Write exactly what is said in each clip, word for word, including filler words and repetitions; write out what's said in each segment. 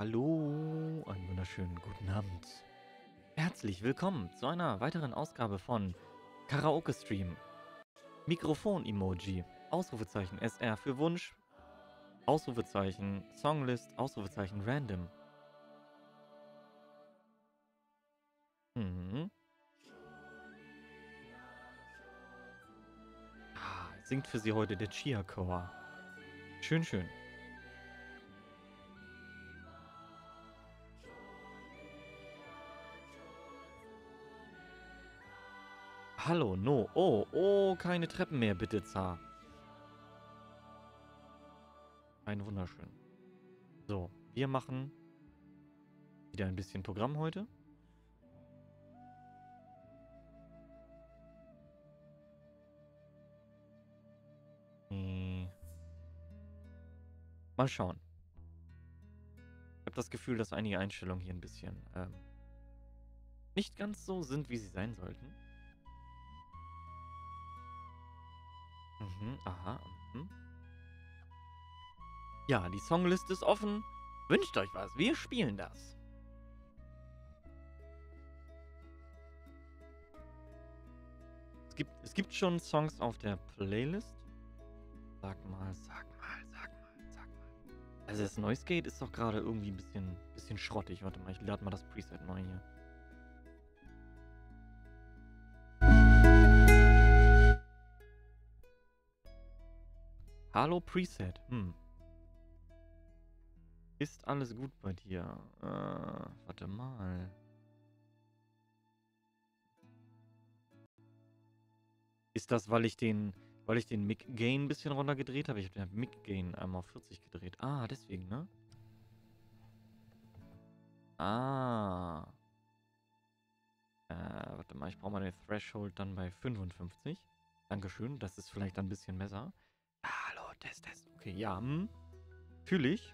Hallo, einen wunderschönen guten Abend. Herzlich willkommen zu einer weiteren Ausgabe von Karaoke Stream. Mikrofon-Emoji, Ausrufezeichen S R für Wunsch, Ausrufezeichen Songlist, Ausrufezeichen Random. Mhm. Ah, singt für Sie heute der Chia-Chor. Schön, schön. Hallo, no. Oh, oh, keine Treppen mehr, bitte, Zar. Ein wunderschön. So, wir machen wieder ein bisschen Programm heute. Hm. Mal schauen. Ich habe das Gefühl, dass einige Einstellungen hier ein bisschen ähm, nicht ganz so sind, wie sie sein sollten. Mhm, aha. Mhm. Ja, die Songliste ist offen. Wünscht euch was, wir spielen das. Es gibt, es gibt schon Songs auf der Playlist. Sag mal, sag mal, sag mal, sag mal. Also das Noise Gate ist doch gerade irgendwie ein bisschen, bisschen schrottig. Warte mal, ich lade mal das Preset neu hier. Hallo Preset. Hm. Ist alles gut bei dir? Äh, warte mal. Ist das, weil ich den, weil ich den Mic-Gain ein bisschen runtergedreht habe? Ich habe den Mic-Gain einmal auf vierzig gedreht. Ah, deswegen, ne? Ah. Äh, warte mal, ich brauche mal den Threshold dann bei fünfundfünfzig. Dankeschön, das ist vielleicht ein bisschen besser. Ah, hallo, Test, Test. Okay, ja, hm. Fühle ich.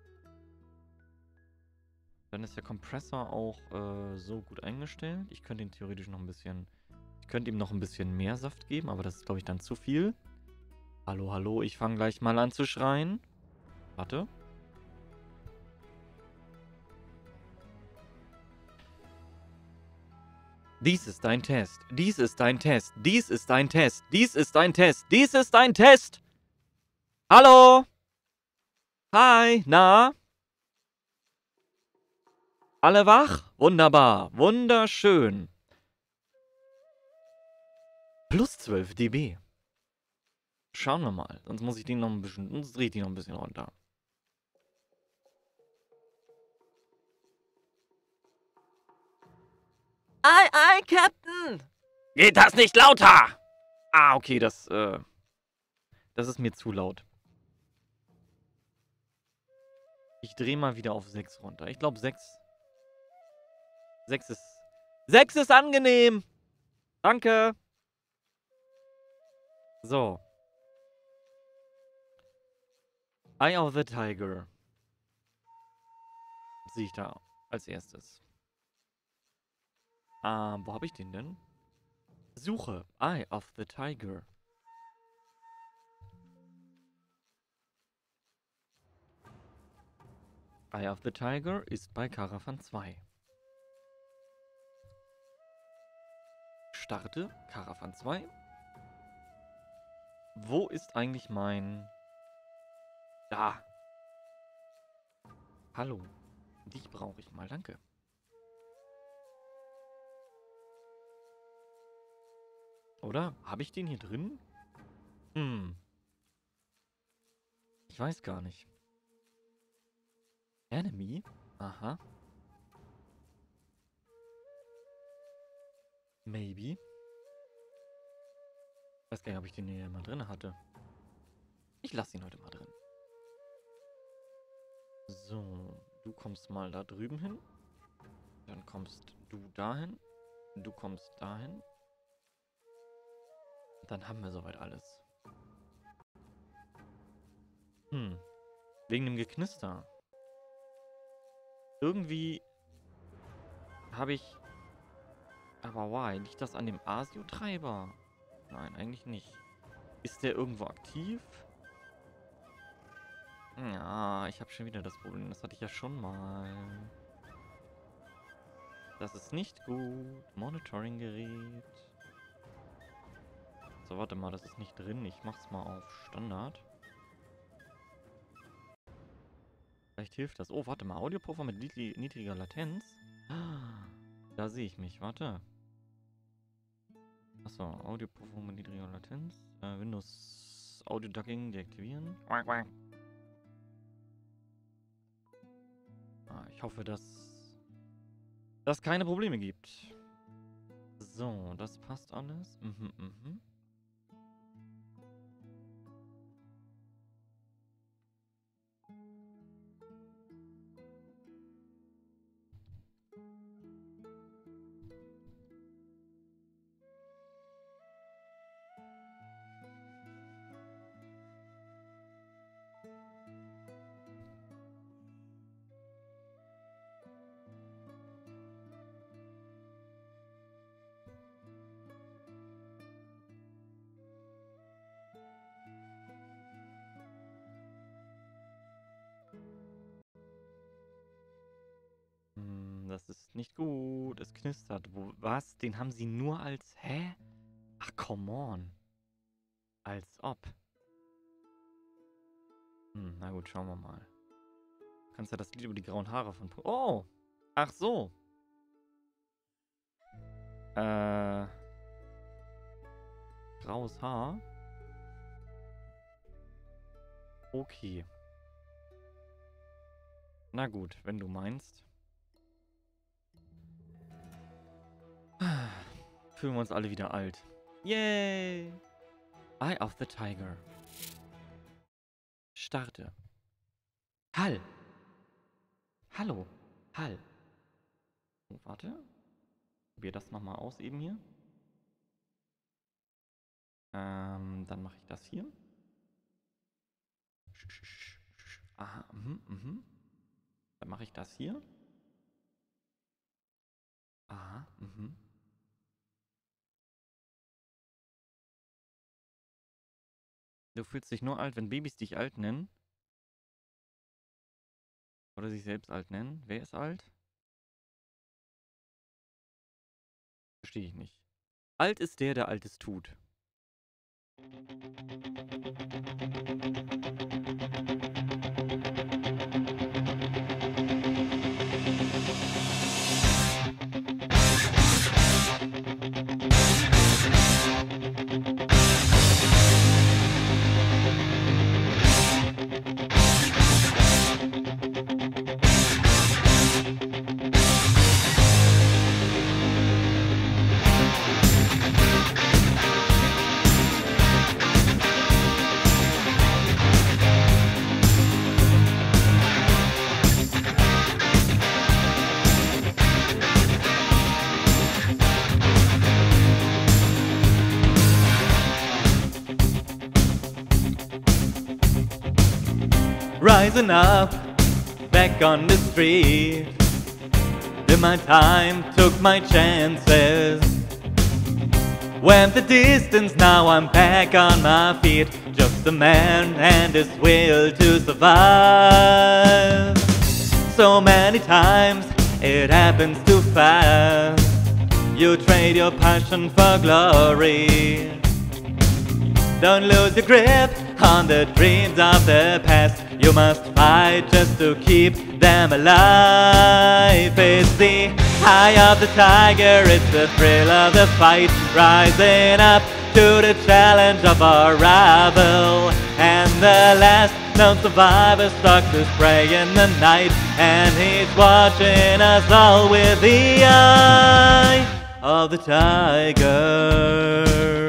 Dann ist der Kompressor auch äh, so gut eingestellt. Ich könnte ihn theoretisch noch ein bisschen... Ich könnte ihm noch ein bisschen mehr Saft geben, aber das ist, glaube ich, dann zu viel. Hallo, hallo, ich fange gleich mal an zu schreien. Warte. Dies ist dein Test. Dies ist dein Test. Dies ist dein Test. Dies ist dein Test. Dies ist dein Test. Hallo? Hi, na? Alle wach? Wunderbar. Wunderschön. Plus zwölf dB. Schauen wir mal. Sonst muss ich den noch ein bisschen... Sonst drehe ich die noch ein bisschen runter. Ei, ei, Captain! Geht das nicht lauter? Ah, okay, das, äh... Das ist mir zu laut. Ich drehe mal wieder auf sechs runter. Ich glaube, sechs... sechs ist... sechs ist angenehm! Danke! So. Eye of the Tiger. Sehe ich da als erstes. Ähm, wo habe ich den denn? Suche. Eye of the Tiger. Eye of the Tiger ist bei Caravan zwei. Starte Caravan zwei. Wo ist eigentlich mein... Da. Hallo. Dich brauche ich mal, danke. Oder? Habe ich den hier drin? Hm. Ich weiß gar nicht. Enemy? Aha. Maybe. Ich weiß gar nicht, ob ich den hier mal drin hatte. Ich lasse ihn heute mal drin. So, du kommst mal da drüben hin. Dann kommst du dahin. Du kommst dahin. Dann haben wir soweit alles. Hm. Wegen dem Geknister. Irgendwie habe ich... Aber why? Liegt das an dem Asio-Treiber? Nein, eigentlich nicht. Ist der irgendwo aktiv? Ja, ich habe schon wieder das Problem. Das hatte ich ja schon mal. Das ist nicht gut. Monitoring-Gerät. So, warte mal, das ist nicht drin. Ich mach's mal auf Standard. Vielleicht hilft das. Oh, warte mal. Audiopuffer mit niedrig niedriger Latenz. Da sehe ich mich. Warte. Achso, Audiopuffer mit niedriger Latenz. Äh, Windows Audio Ducking deaktivieren. Quack, quack. Ah, ich hoffe, dass das keine Probleme gibt. So, das passt alles. Mhm, mhm. Das ist nicht gut. Es knistert. Wo, was? Den haben sie nur als... Hä? Ach, come on. Als ob. Hm, na gut, schauen wir mal. Du kannst ja das Lied über die grauen Haare von... Oh! Ach so. Äh... Graues Haar. Okay. Na gut, wenn du meinst. Fühlen wir uns alle wieder alt. Yay! Eye of the Tiger. Starte. Hall. Hallo. Hall. Oh, warte. Probier das nochmal aus eben hier. Ähm, dann mache ich das hier. Aha, mhm, mhm. Dann mache ich das hier. Aha, mhm. Du fühlst dich nur alt, wenn Babys dich alt nennen. Oder sich selbst alt nennen. Wer ist alt? Verstehe ich nicht. Alt ist der, der Altes tut. Rising up, back on the street. Did my time, took my chances. Went the distance, now I'm back on my feet. Just a man and his will to survive. So many times, it happens too fast. You trade your passion for glory. Don't lose your grip on the dreams of the past. You must fight just to keep them alive. It's the eye of the tiger, it's the thrill of the fight. Rising up to the challenge of our rival. And the last known survivor stalks his prey in the night. And he's watching us all with the eye of the tiger.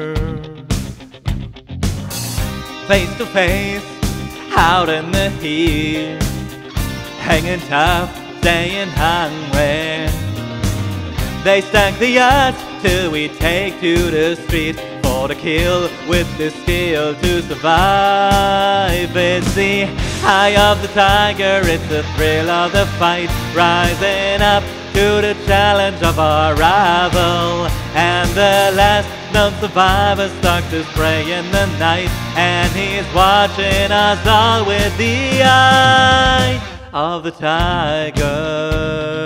Face to face, out in the heat, hanging tough, staying hungry. They stack the odds till we take to the street for the kill with the skill to survive. It's the eye of the tiger, it's the thrill of the fight. Rising up to the challenge of our rival. And the last known survivor stuck to spray in the night, and he's watching us all with the eye of the tiger.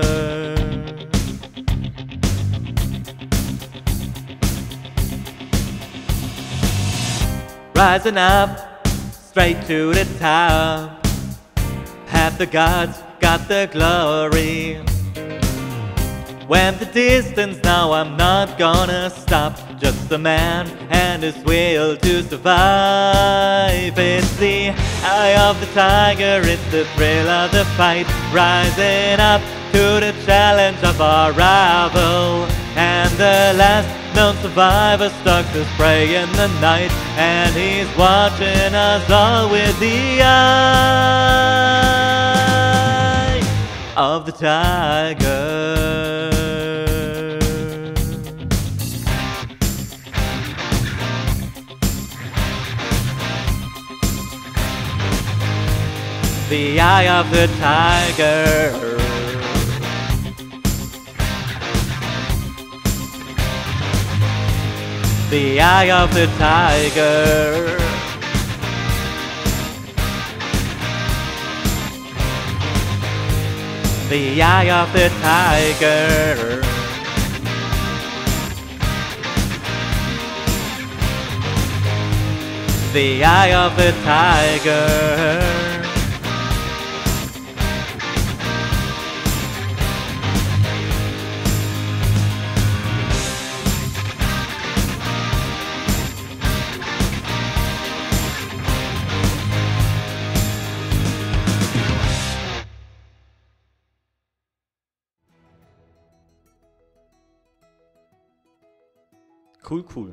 Rising up, straight to the top, have the gods got the glory. Went the distance, now I'm not gonna stop. Just a man and his will to survive. It's the eye of the tiger, it's the thrill of the fight. Rising up to the challenge of our rival. And the last known survivor stuck to spray in the night, and he's watching us all with the eye of the tiger. The eye of the tiger. The eye of the tiger. The eye of the tiger. The eye of the tiger. Cool, cool.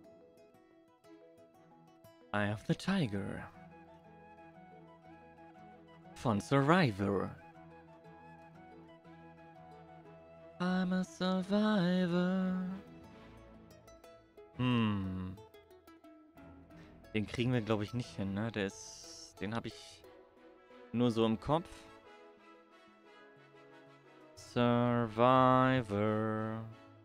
Eye of the Tiger. Von Survivor. I'm a survivor. Hm. Den kriegen wir, glaube ich, nicht hin, ne? Der ist... Den habe ich nur so im Kopf. Survivor.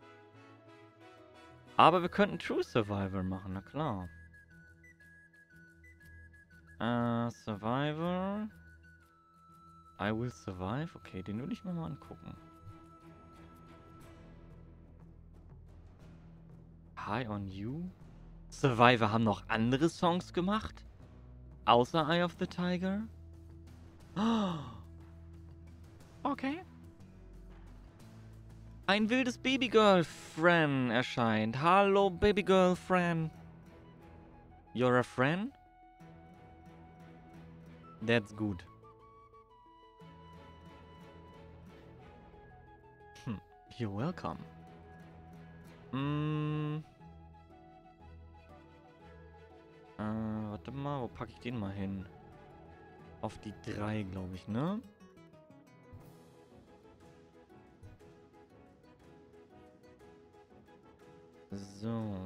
Aber wir könnten True Survivor machen, na klar. Äh, Survivor. I Will Survive. Okay, den würde ich mir mal angucken. High on You. Survivor haben noch andere Songs gemacht? Außer Eye of the Tiger? Oh. Okay. Ein wildes Babygirl-Friend erscheint. Hallo, Babygirl-Friend. You're a friend? That's good. Hm, you're welcome. Mm. Äh, warte mal, wo packe ich den mal hin? Auf die drei, glaube ich, ne? So.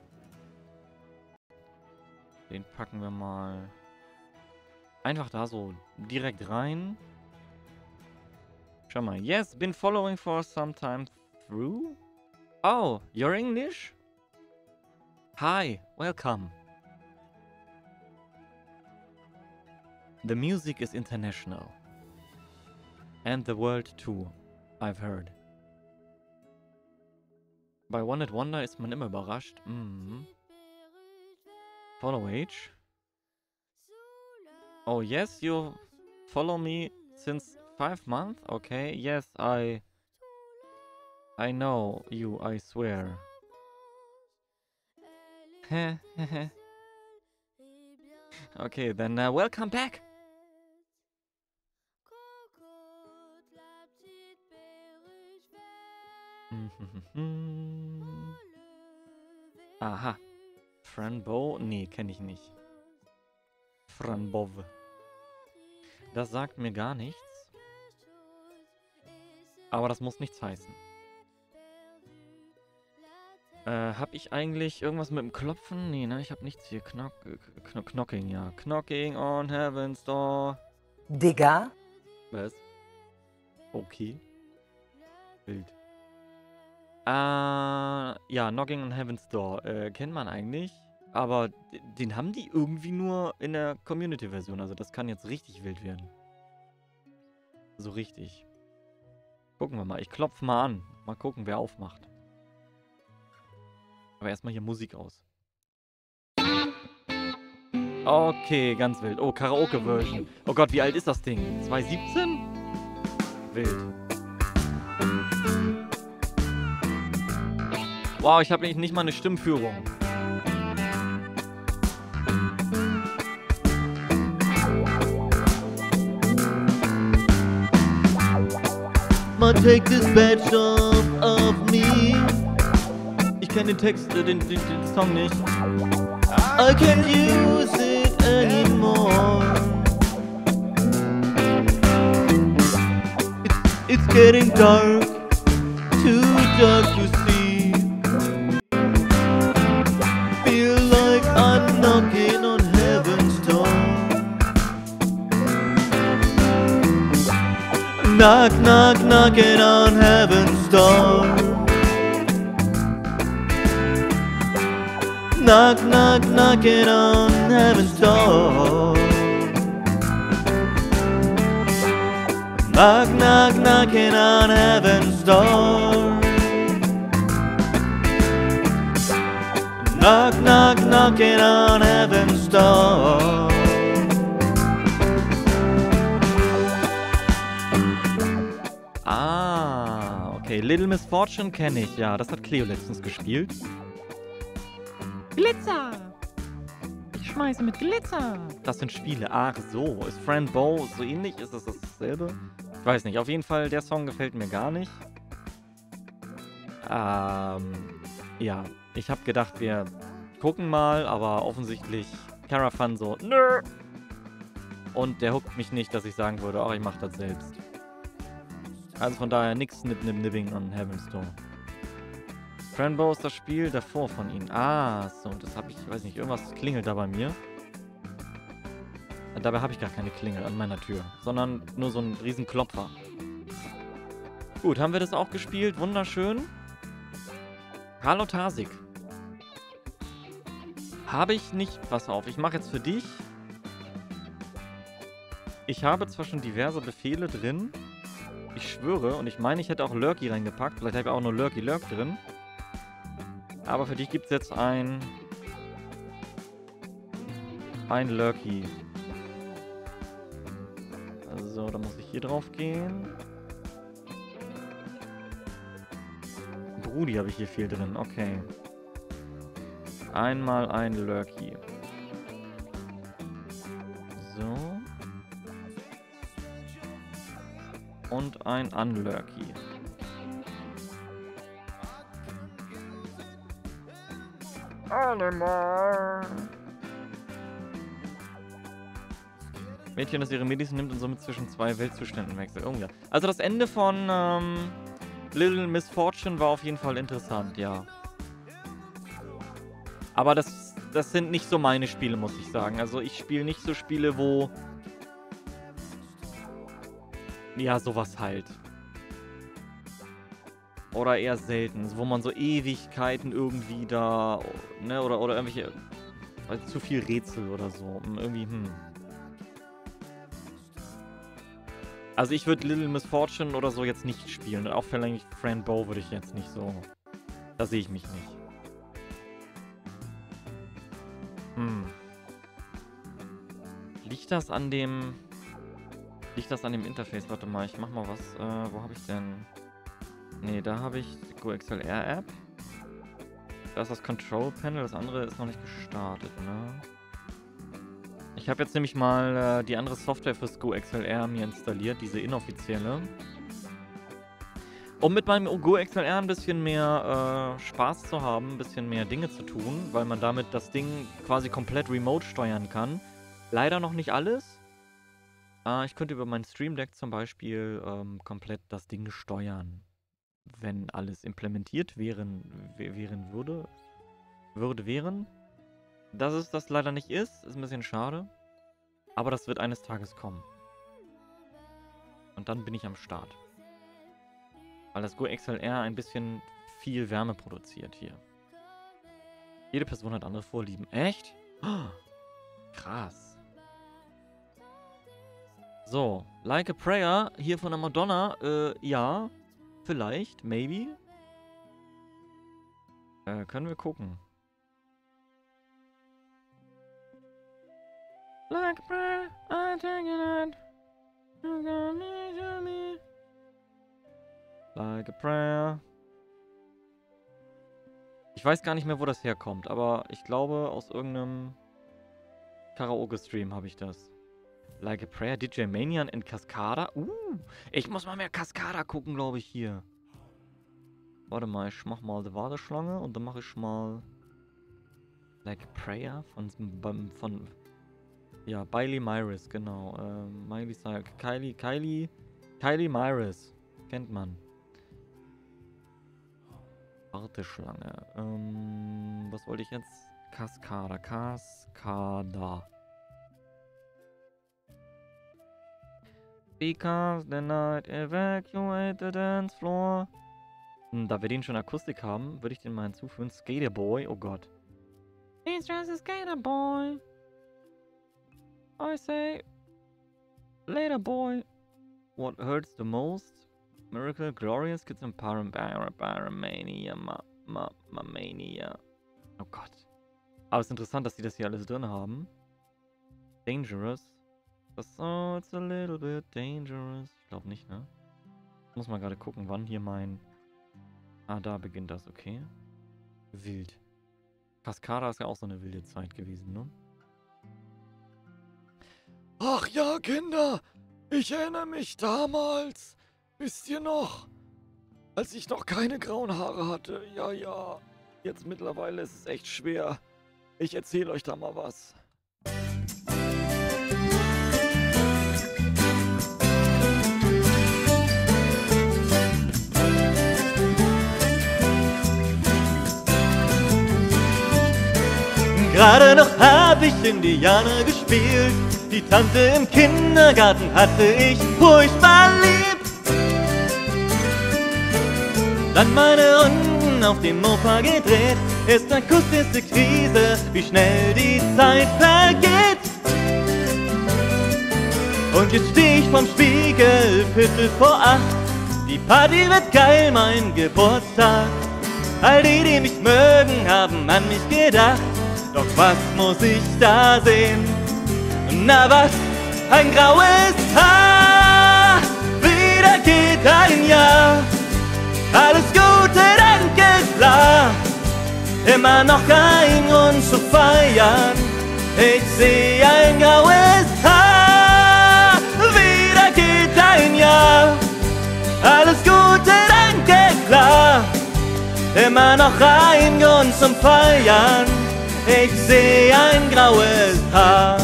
Den packen wir mal einfach da so direkt rein. Schau mal. Yes, been following for some time through. Oh, you're English? Hi, welcome. The music is international. And the world too, I've heard. Bei One Hit Wonder ist man immer überrascht. Mhm. Follow age. Oh yes, you follow me since five months? Okay, yes, I... I know you, I swear. Okay, then uh, welcome back. Aha. Franbo? Nee, kenne ich nicht. Franbov. Das sagt mir gar nichts. Aber das muss nichts heißen. Äh, hab ich eigentlich irgendwas mit dem Klopfen? Nee, ne? Ich hab nichts hier. Knock, kn knocking, ja. Knocking on Heaven's Door. Äh, ja, Knocking on Heaven's Door. Äh, kennt man eigentlich. Aber den haben die irgendwie nur in der Community-Version. Also das kann jetzt richtig wild werden. So richtig. Gucken wir mal. Ich klopfe mal an. Mal gucken, wer aufmacht. Aber erstmal hier Musik aus. Okay, ganz wild. Oh, Karaoke-Version. Oh Gott, wie alt ist das Ding? zwanzig siebzehn? Wild. Wow, ich habe nicht mal eine Stimmführung. Ma take this badge off of me. Ich kenne den Text, äh, den, den, den Song nicht. I can't use it anymore. It's, it's getting dark, too dark to see. Feel like I'm knocking on heaven's door. Knock, knock, knocking on heaven's door. Knock, knock, knocking on heaven's door. Knock, knock, knocking on heaven's door. Knock, knock, knocking on heaven's door. Ah, okay. Little Miss Fortune kenne ich, ja. Das hat Cleo letztens gespielt. Glitzer! Ich schmeiße mit Glitzer! Das sind Spiele. Ach so. Ist Friend Bow so ähnlich? Ist das dasselbe? Ich weiß nicht. Auf jeden Fall, der Song gefällt mir gar nicht. Ähm, ja. Ich habe gedacht, wir gucken mal, aber offensichtlich Carafan so, nö! Und der hookt mich nicht, dass ich sagen würde, ach, ich mach das selbst. Also von daher nix Snip Nip Nipping on Heaven's Door. Cranbow ist das Spiel davor von ihnen. Ah, so, das habe ich, ich weiß nicht, irgendwas klingelt da bei mir. Dabei habe ich gar keine Klingel an meiner Tür, sondern nur so ein riesen Klopfer. Gut, haben wir das auch gespielt? Wunderschön. Hallo Tasik. Habe ich nicht... Pass auf, ich mache jetzt für dich. Ich habe zwar schon diverse Befehle drin. Ich schwöre, und ich meine, ich hätte auch Lurky reingepackt. Vielleicht habe ich auch nur Lurky Lurk drin. Aber für dich gibt es jetzt ein... Ein Lurky. Also, da muss ich hier drauf gehen. Brudi habe ich hier viel drin, okay. Einmal ein Lurky. So. Und ein Unlurky. Animal. Mädchen, das ihre Medizin nimmt und somit zwischen zwei Weltzuständen wechselt. Oh ja. Also das Ende von ähm, Little Miss Fortune war auf jeden Fall interessant, ja. Aber das, das sind nicht so meine Spiele, muss ich sagen. Also ich spiele nicht so Spiele, wo... Ja, sowas halt. Oder eher selten, wo man so Ewigkeiten irgendwie da, ne, oder, oder irgendwelche, also zu viel Rätsel oder so. Irgendwie, hm. Also ich würde Little Miss Fortune oder so jetzt nicht spielen. Und auch vielleicht Friend Bow würde ich jetzt nicht so. Da sehe ich mich nicht. Hm. Liegt das an dem... Liegt das an dem Interface? Warte mal, ich mach mal was. Äh, wo habe ich denn... Ne, da habe ich GoXLR-App. Da ist das Control Panel, das andere ist noch nicht gestartet, ne? Ich habe jetzt nämlich mal äh, die andere Software fürs GoXLR mir installiert, diese inoffizielle. Um mit meinem GoXLR ein bisschen mehr äh, Spaß zu haben, ein bisschen mehr Dinge zu tun, weil man damit das Ding quasi komplett remote steuern kann. Leider noch nicht alles. Äh, ich könnte über mein Stream Deck zum Beispiel ähm, komplett das Ding steuern. Wenn alles implementiert wären, wären würde, würde wären. Dass es das leider nicht ist, ist ein bisschen schade. Aber das wird eines Tages kommen. Und dann bin ich am Start. Weil das GoXLR ein bisschen viel Wärme produziert hier. Jede Person hat andere Vorlieben. Echt? Oh, krass. So, Like a Prayer hier von der Madonna. Äh, ja, vielleicht, maybe. Äh, können wir gucken. Like a prayer, I take it out. You got me, you me. Like a prayer. Ich weiß gar nicht mehr, wo das herkommt, aber ich glaube, aus irgendeinem Karaoke-Stream habe ich das. Like a Prayer, D J Manian and Cascada. Uh, ich muss mal mehr Cascada gucken, glaube ich, hier. Warte mal, ich mach mal die Warteschlange und dann mache ich mal Like a Prayer von, von, von ja, Billie Myris, genau. Ähm, Miley Cyrus, Kylie, Kylie, Kylie Myris, kennt man. Warteschlange. Ähm, was wollte ich jetzt? Cascada, Cascada. Because the night evacuate the dance floor. Hm, da wir den schon Akustik haben, würde ich den mal hinzufügen. Skater Boy, oh Gott. He's just a skater boy. I say, later boy. What hurts the most? Miracle, Glorious, Kids and Param, Paramania, Ma, Ma, Mamania. Oh Gott. Aber es ist interessant, dass die das hier alles drin haben. Dangerous. So, it's a little bit dangerous. Ich glaube nicht, ne? Ich muss mal gerade gucken, wann hier mein... Ah, da beginnt das, okay. Wild. Cascada ist ja auch so eine wilde Zeit gewesen, ne? Ach ja, Kinder! Ich erinnere mich damals. Wisst ihr noch? Als ich noch keine grauen Haare hatte. Ja, ja. Jetzt mittlerweile ist es echt schwer. Ich erzähle euch da mal was. Gerade noch hab ich Indianer gespielt. Die Tante im Kindergarten hatte ich furchtbar lieb. Dann meine Runden auf dem Mofa gedreht. Ist akustische Krise, wie schnell die Zeit vergeht. Und jetzt steh ich vorm Spiegel, Viertel vor acht. Die Party wird geil, mein Geburtstag. All die, die mich mögen, haben an mich gedacht. Doch was muss ich da sehen? Na was? Ein graues Haar. Wieder geht ein Jahr. Alles Gute, danke, klar. Immer noch kein Grund zu feiern. Ich seh ein graues Haar. Wieder geht ein Jahr. Alles Gute, danke, klar. Immer noch ein Grund zum Feiern. Ich seh ein graues Haar.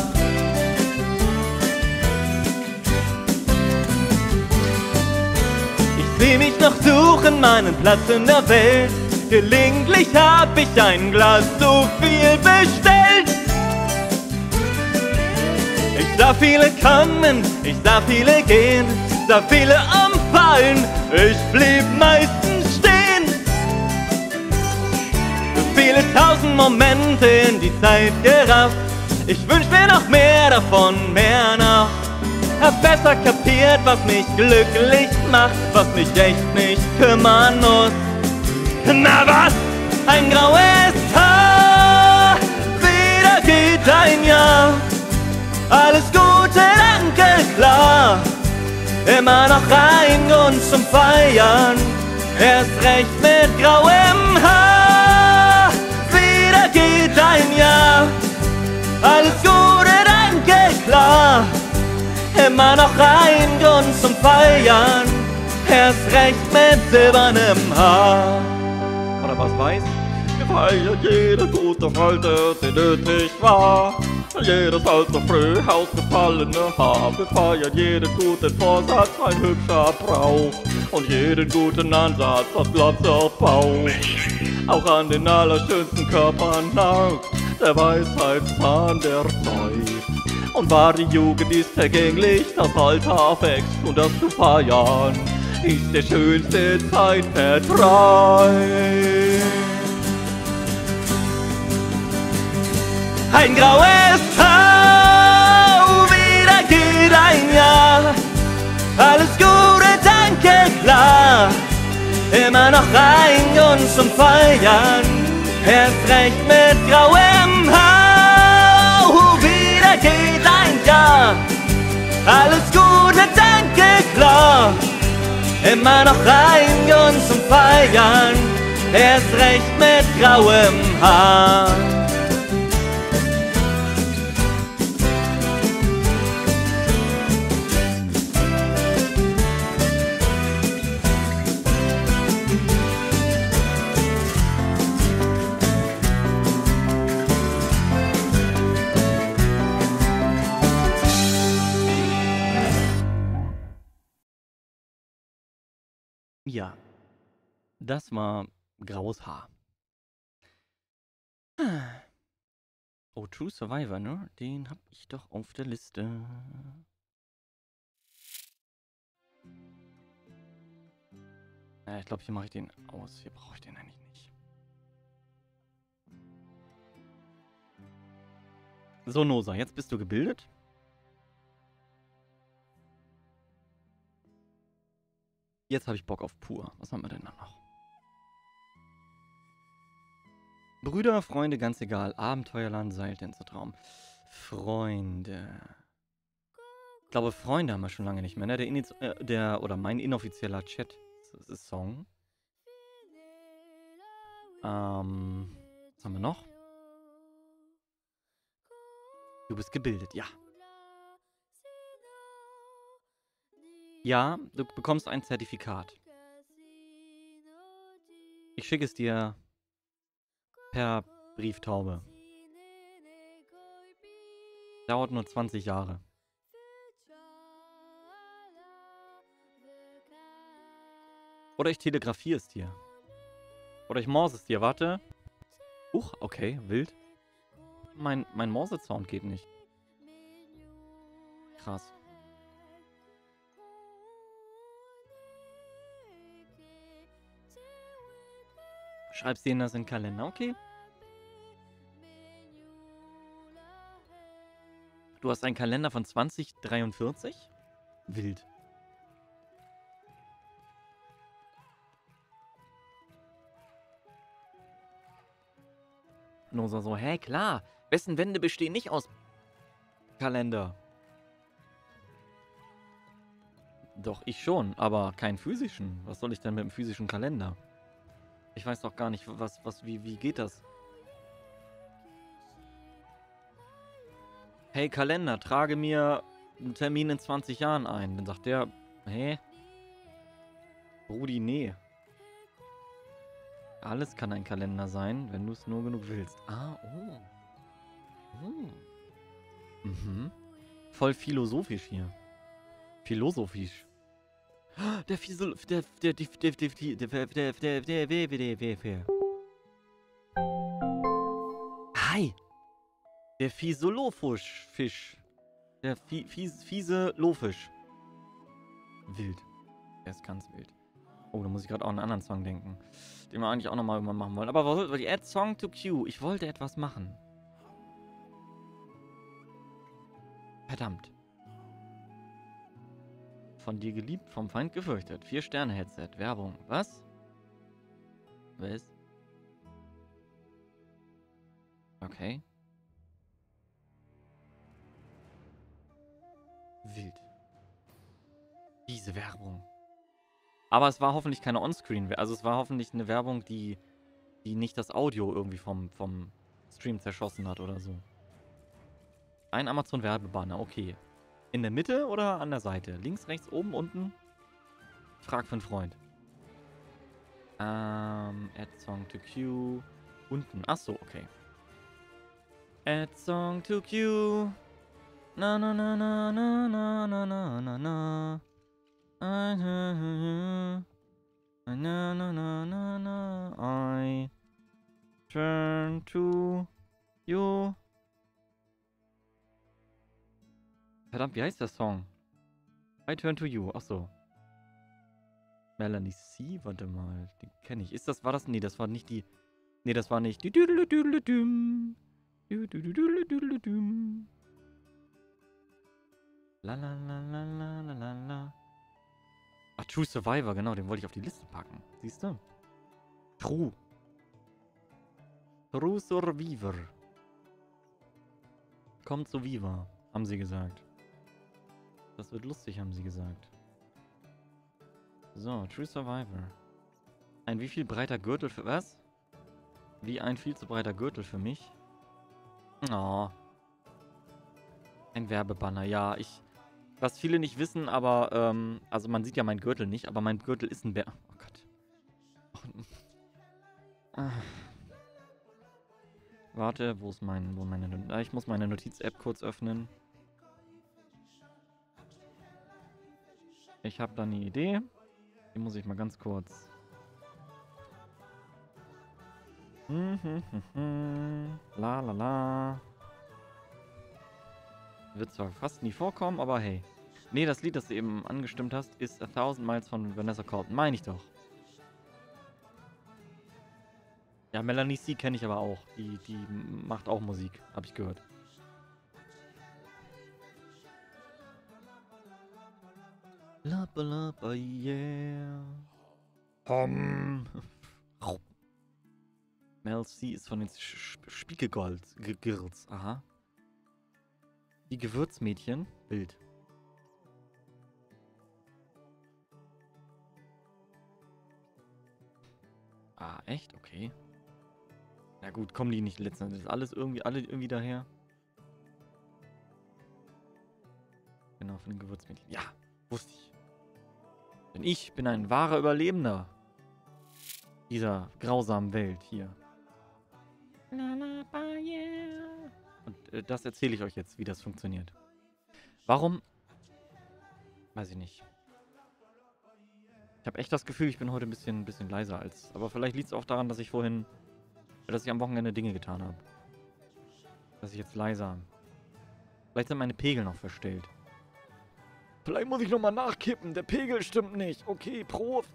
Ich seh mich noch suchen, meinen Platz in der Welt. Gelegentlich hab ich ein Glas zu viel bestellt. Ich sah viele kommen, ich sah viele gehen, sah viele umfallen, ich blieb meistens stehen. Viele tausend Momente in die Zeit gerafft. Ich wünsch mir noch mehr davon, mehr noch. Hab besser kapiert, was mich glücklich macht, was mich echt nicht kümmern muss. Na was? Ein graues Haar. Wieder geht ein Jahr. Alles Gute, danke, klar. Immer noch ein Grund zum Feiern. Erst recht mit grauem Haar. Wieder geht ein Jahr. Alles Gute, danke, klar. Immer noch ein Grund zum Feiern. Erst recht mit silbernem Haar. Oder was weiß? Wir feiern jede gute Freude, die nötig war. Jedes allzu früh ausgefallene Haar. Wir feiern jeden guten Vorsatz, ein hübscher Brauch. Und jeden guten Ansatz, was Platz auf Bauch. Auch an den allerschönsten Körpern nagt der Weisheitszahn der Zeit. Und war die Jugend ist vergänglich, das Alter wächst und das zu feiern ist der schönste Zeitvertreib. Ein graues Tau, wieder geht ein Jahr. Alles Gute, danke, klar. Immer noch ein Grund zum Feiern. Erst recht mit grauem Hau, wieder geht ein Jahr. Alles Gute, danke, klar. Immer noch ein Grund zum Feiern. Erst recht mit grauem Haar. Ja, das war graues Haar. Oh, True Survivor, ne? Den hab ich doch auf der Liste. Ja, ich glaube, hier mache ich den aus. Hier brauche ich den eigentlich nicht. So, Nosa, jetzt bist du gebildet. Jetzt habe ich Bock auf pur. Was haben wir denn da noch? Brüder, Freunde, ganz egal. Abenteuerland, Seiltänzertraum. Freunde. Ich glaube, Freunde haben wir schon lange nicht mehr, ne? Der, Iniz äh, der oder mein inoffizieller Chat-Song. Ähm, was haben wir noch? Du bist gebildet, ja. Ja, du bekommst ein Zertifikat. Ich schicke es dir per Brieftaube. Dauert nur zwanzig Jahre. Oder ich telegrafiere es dir. Oder ich morse es dir. Warte. Uch, okay, wild. Mein, mein Morse-Sound geht nicht. Krass. Schreibst dir in das in den Kalender, okay? Du hast einen Kalender von zwanzig dreiundvierzig? Wild. Nur so, so, hä, klar. Wessen Wände bestehen nicht aus Kalender? Doch, ich schon, aber keinen physischen. Was soll ich denn mit dem physischen Kalender? Ich weiß doch gar nicht, was, was, wie, wie geht das? Hey Kalender, trage mir einen Termin in zwanzig Jahren ein. Dann sagt der, hä? Brudi, nee. Alles kann ein Kalender sein, wenn du es nur genug willst. Ah, oh. Oh. Mhm. Voll philosophisch hier. Philosophisch. Der Fiesel, der, der, der, der, der, der, der, der, der, der, der, der, der, Hi! Der Fiesolofisch, Fisch. Der Fi, Fies, fiese Lofisch. Wild. Der ist ganz wild. Oh, da muss ich gerade auch an einen anderen Song denken. Den wir eigentlich auch nochmal irgendwann machen wollen. Aber was die Add Song to Queue. Ich wollte etwas machen. Verdammt. Von dir geliebt, vom Feind gefürchtet. Vier Sterne Headset. Werbung. Was? Was? Okay. Wild. Diese Werbung. Aber es war hoffentlich keine Onscreen. Also es war hoffentlich eine Werbung, die, die nicht das Audio irgendwie vom, vom Stream zerschossen hat oder so. Ein Amazon-Werbebanner, okay. In der Mitte oder an der Seite? Links, rechts, oben, unten? Frag für einen Freund. Ähm, Add Song to Queue. Unten. Achso, okay. Add Song to Queue. Na na na na na na na na na na. Na na na na na na. I turn to you. Verdammt, wie heißt der Song? I turn to you. Achso. Melanie C, warte mal. Die kenne ich. Ist das, war das? Nee, das war nicht die. Nee, das war nicht die. Düdelüdüdelüdüm. Düdelüdüdelüdüm. La la la la la la la la. Ach, True Survivor, genau, den wollte ich auf die Liste packen. Siehst du? True. True Survivor. Kommt zu Viva, haben sie gesagt. Das wird lustig, haben sie gesagt. So, True Survivor. Ein wie viel breiter Gürtel für was? Wie ein viel zu breiter Gürtel für mich? Oh. Ein Werbebanner, ja, ich... Was viele nicht wissen, aber, ähm, also man sieht ja meinen Gürtel nicht, aber mein Gürtel ist ein Bär... Oh Gott. Oh. Ah. Warte, wo ist mein, wo meine... Ah, ich muss meine Notiz-App kurz öffnen. Ich habe da eine Idee. Die muss ich mal ganz kurz... La la la. Wird zwar fast nie vorkommen, aber hey. Nee, das Lied, das du eben angestimmt hast, ist A Thousand Miles von Vanessa Carlton. Meine ich doch. Ja, Melanie C kenne ich aber auch. Die, die macht auch Musik, habe ich gehört. Lappa lappa yeah. Hom. Mel C ist von den Spiegelgirls. Girls. Aha. Die Gewürzmädchen. Bild. Ah, echt? Okay. Na gut, kommen die nicht letztendlich. Ist alles irgendwie, alle irgendwie daher? Genau, von den Gewürzmädchen. Ja, wusste ich. Denn ich bin ein wahrer Überlebender dieser grausamen Welt hier. Und äh, das erzähle ich euch jetzt, wie das funktioniert. Warum? Weiß ich nicht. Ich habe echt das Gefühl, ich bin heute ein bisschen, ein bisschen leiser als... Aber vielleicht liegt es auch daran, dass ich vorhin... Dass ich am Wochenende Dinge getan habe. Dass ich jetzt leiser... Vielleicht sind meine Pegel noch verstellt. Vielleicht muss ich nochmal nachkippen. Der Pegel stimmt nicht. Okay, Prost.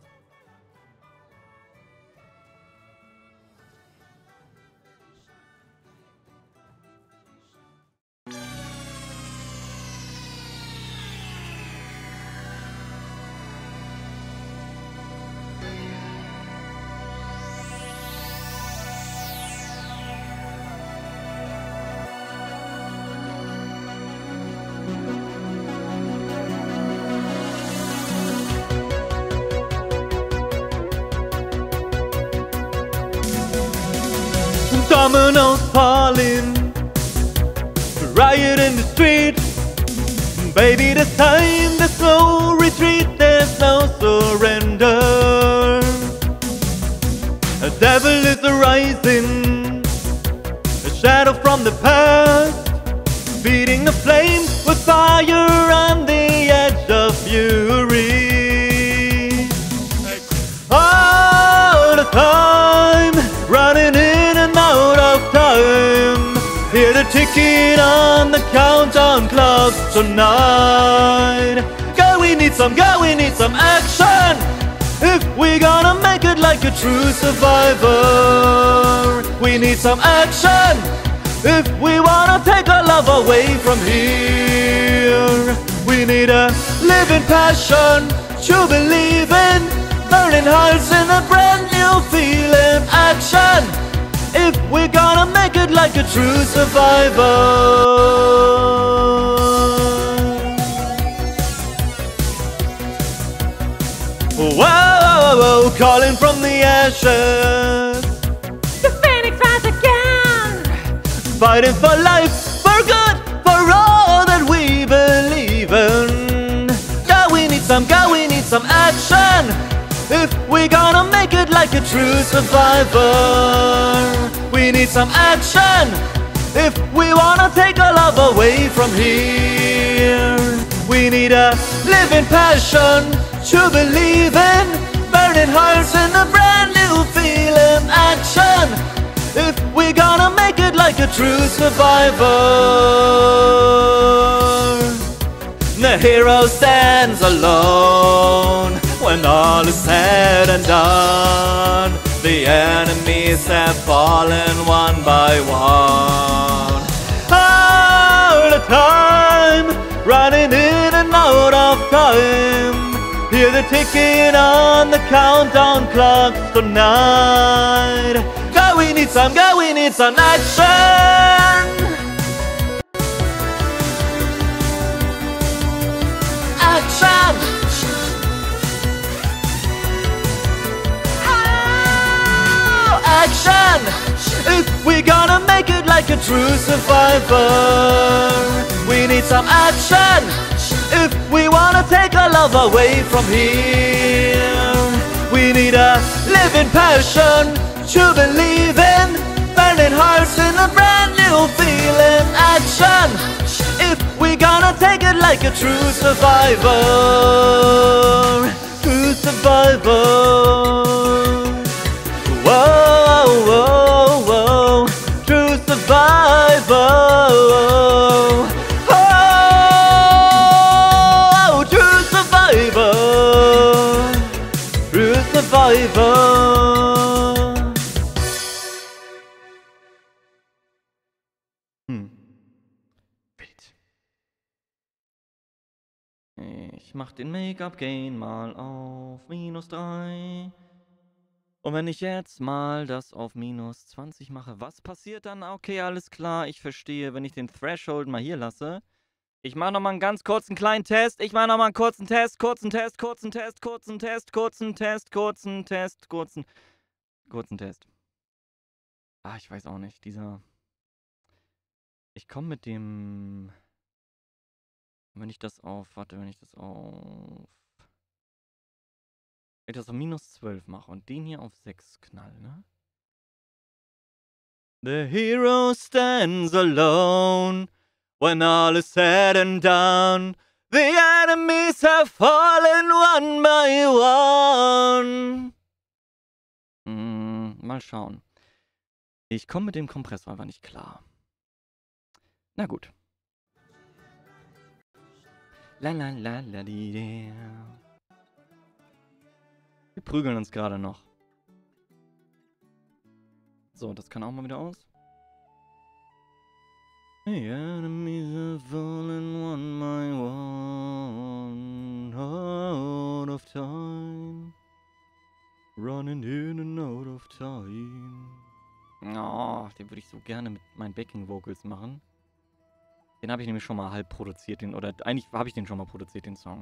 Dominoes falling, riot in the street. Baby, this time there's no retreat, there's no surrender. A devil is arising, a shadow from the past, feeding the flames with fire on the edge of fury. All the time, running in and out of time. Hear the ticking on the countdown clock tonight. Girl, we need some, girl, we need some action if we gonna make it like a true survivor. We need some action if we wanna take our love away from here. We need a living passion to believe in, burning hearts in a brand new feeling. Action if we're gonna make it like a true survivor. Whoa, calling from the ashes, the phoenix rise again, fighting for life, for good, for all that we believe in. God, we need some, God, we need some action if we gonna make it like a true survivor. We need some action if we wanna take our love away from here. We need a living passion to believe in, burning hearts in a brand new feeling. Action if we gonna make it like a true survivor. The hero stands alone When all is said and done, the enemies have fallen one by one. All the time, running in and out of time. Hear the ticking on the countdown clocks tonight. Go, we need some, go, we need some action. Action. Oh, action. If we're gonna make it like a true survivor, we need some action. If we wanna take our love away from here, we need a living passion to believe in, burning hearts in a brand new feeling. Action! If we gonna take it like a true survivor, true survivor. Whoa, whoa, whoa, true survivor. Survivor. Hm. Ich mach den Make-up-Gain mal auf minus drei. Und wenn ich jetzt mal das auf minus zwanzig mache, was passiert dann? Okay, alles klar, ich verstehe. Wenn ich den Threshold mal hier lasse. Ich mache nochmal einen ganz kurzen kleinen Test. Ich mache nochmal einen kurzen Test, kurzen Test, kurzen Test, kurzen Test, kurzen Test, kurzen Test, kurzen, kurzen Test. Ah, ich weiß auch nicht. Dieser... Ich komme mit dem... Wenn ich das auf... Warte, wenn ich das auf... Wenn ich das auf minus zwölf mache und den hier auf sechs knall, ne? The hero stands alone. When all is said and done, the enemies have fallen one by one. Hm, mal schauen. Ich komme mit dem Kompressor einfach nicht klar. Na gut. La la la la di di. Wir prügeln uns gerade noch. So, das kann auch mal wieder aus. The enemies have fallen one by one, out of time, running in and out of time. Oh, den würde ich so gerne mit meinen Backing Vocals machen. Den habe ich nämlich schon mal halb produziert, den, oder eigentlich habe ich den schon mal produziert, den Song.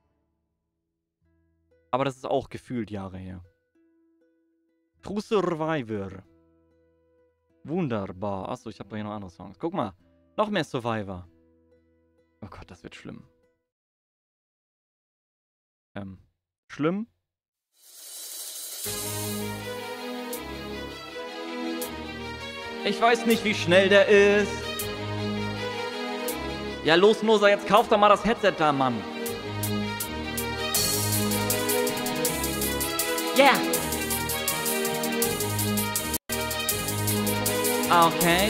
Aber das ist auch gefühlt Jahre her. True Survivor. Wunderbar. Achso, ich habe doch hier noch andere Songs. Guck mal. Noch mehr Survivor. Oh Gott, das wird schlimm. Ähm, schlimm? Ich weiß nicht, wie schnell der ist. Ja, los, Nosa, jetzt kauf doch mal das Headset da, Mann. Yeah. Okay.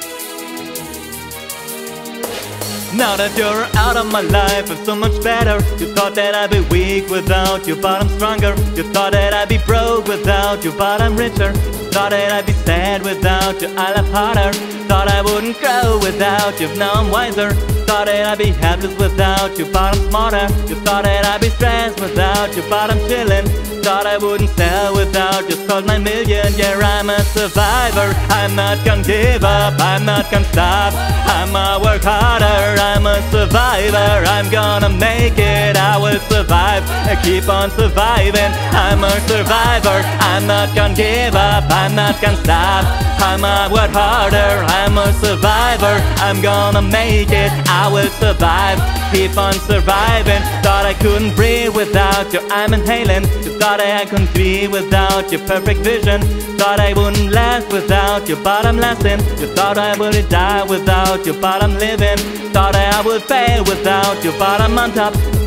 Now that you're out of my life, I'm so much better. You thought that I'd be weak without you, but I'm stronger. You thought that I'd be broke without you, but I'm richer. Thought that I'd be sad without you, I laugh harder. Thought I wouldn't grow without you, now I'm wiser. Thought that I'd be helpless without you, but I'm smarter. You thought that I'd be stressed without you, but I'm chillin'. Thought I wouldn't sell without you, sold nine million. Yeah, I'm a survivor. I'm not gonna give up, I'm not gonna stop. I'ma work harder, I'm a survivor. I'm gonna make it, I will survive. I keep on surviving, I'm a survivor. I'm not gonna give up, I'm not gonna stop. I'ma work harder, I'm a survivor. I'm gonna make it, I will survive. Keep on surviving. Thought I couldn't breathe without you, I'm inhaling. You thought I couldn't be without your perfect vision. Thought I wouldn't last without you, but I'm lasting. You thought I would die without you, but I'm living. Thought I would fail without you, but I'm on top.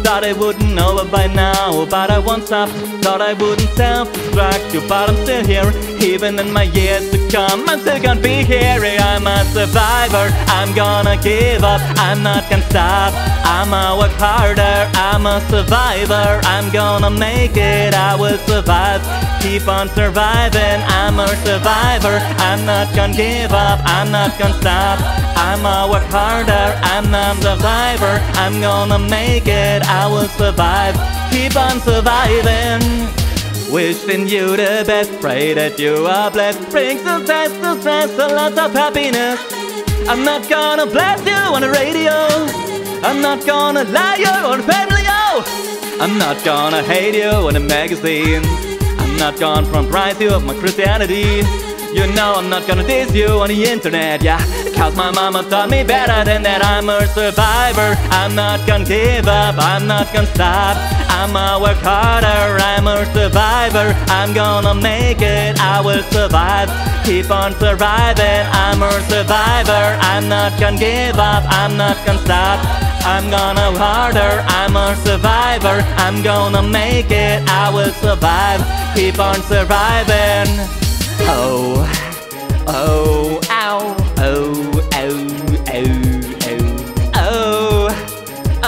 Thought I wouldn't know it by now, but I won't stop. Thought I wouldn't self-destruct you, but I'm still here. Even in my years to come, I'm still gonna be here. I'm a survivor, I'm gonna give up, I'm not gonna stop. I'ma work harder, I'm a survivor, I'm gonna make it, I will survive. Keep on surviving, I'm a survivor, I'm not gonna give up, I'm not gonna stop. I'ma work harder, I'm not a survivor, I'm gonna make it, I will survive. Keep on surviving. Wishing you the best, pray that you are blessed. Bring success, success, a lot of happiness. I'm not gonna blast you on the radio, I'm not gonna lie you on the radio. I'm not gonna hate you in the magazines, I'm not gonna front right you of my Christianity. You know I'm not gonna diss you on the internet, yeah. Cause my mama taught me better than that. I'm a survivor, I'm not gonna give up, I'm not gonna stop. I'ma work harder, I'm a survivor, I'm gonna make it, I will survive. Keep on surviving, I'm a survivor, I'm not gonna give up, I'm not gonna stop. I'm gonna work harder, I'm a survivor, I'm gonna make it, I will survive. Keep on surviving. Oh, oh, ow, oh, oh, oh, oh, oh, oh,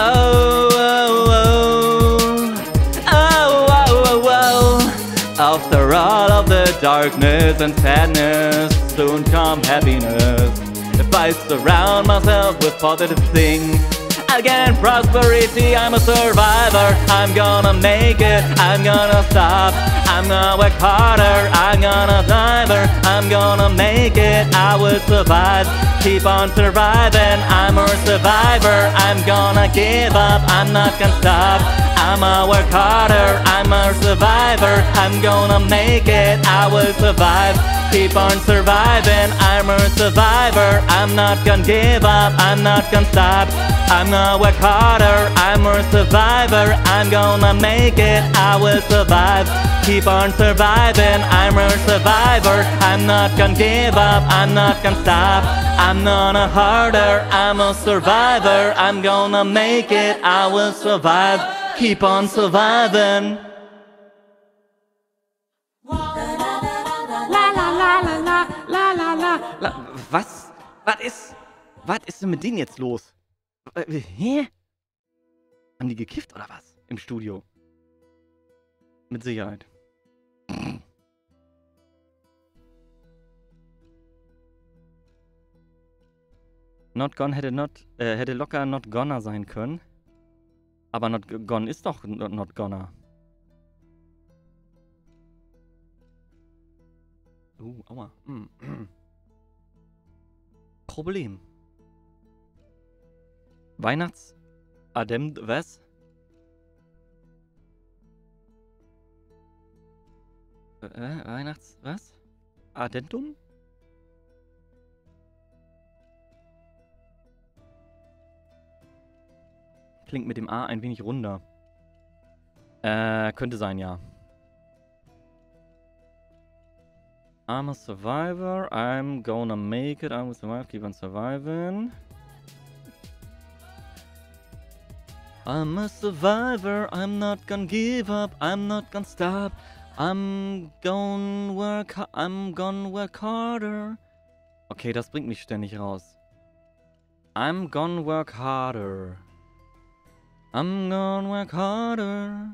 oh, oh, oh, oh. After all of the darkness and sadness, soon come happiness. If I surround myself with positive things, again prosperity, I'm a survivor, I'm gonna make it, I'm gonna stop. I'm gonna work harder, I'm gonna survivor, I'm gonna make it, I will survive. Keep on surviving, I'm a survivor, I'm gonna give up, I'm not gonna stop. I'ma work harder, I'm a survivor, I'm gonna make it, I will survive. Keep on surviving, I'm a survivor, I'm not gonna give up, I'm not gonna stop. I'm gonna work harder, I'm a survivor, I'm gonna make it, I will survive. Keep on surviving, I'm a survivor, I'm not gonna give up, I'm not gonna stop. I'm gonna harder, I'm a survivor, I'm gonna make it, I will survive. Keep on surviving. La la la la la la la la. La, was? Was ist? Was ist denn mit denen jetzt los? Äh, hä? Haben die gekifft oder was? Im Studio? Mit Sicherheit. Not gone hätte not, äh, hätte locker not gonna sein können. Aber not gone ist doch not, not gonna. Uh, aua. Mm. Problem. Weihnachts... Adem... Was? Äh, Weihnachts... Was? Addendum? Klingt mit dem A ein wenig runder. Äh, könnte sein, ja. I'm a survivor, I'm gonna make it, I will survive, keep on surviving. I'm a survivor, I'm not gonna give up, I'm not gonna stop. I'm gonna work, I'm gonna work harder. Okay, das bringt mich ständig raus. I'm gonna work harder. I'm gonna work harder.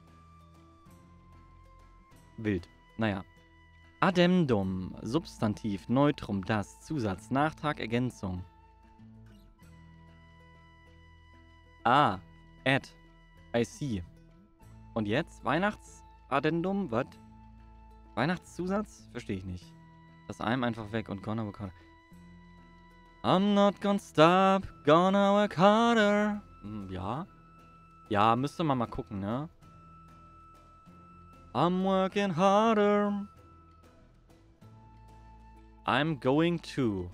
Wild. Naja. Addendum. Substantiv. Neutrum. Das. Zusatz. Nachtrag. Ergänzung. Ah. Add. I see. Und jetzt? Weihnachtsaddendum? Was? Weihnachtszusatz? Verstehe ich nicht. Das I'm einfach weg und gonna work harder. I'm not gonna stop. Gonna work harder. Hm, ja. Ja, müsste man mal gucken, ne? I'm working harder. I'm going to.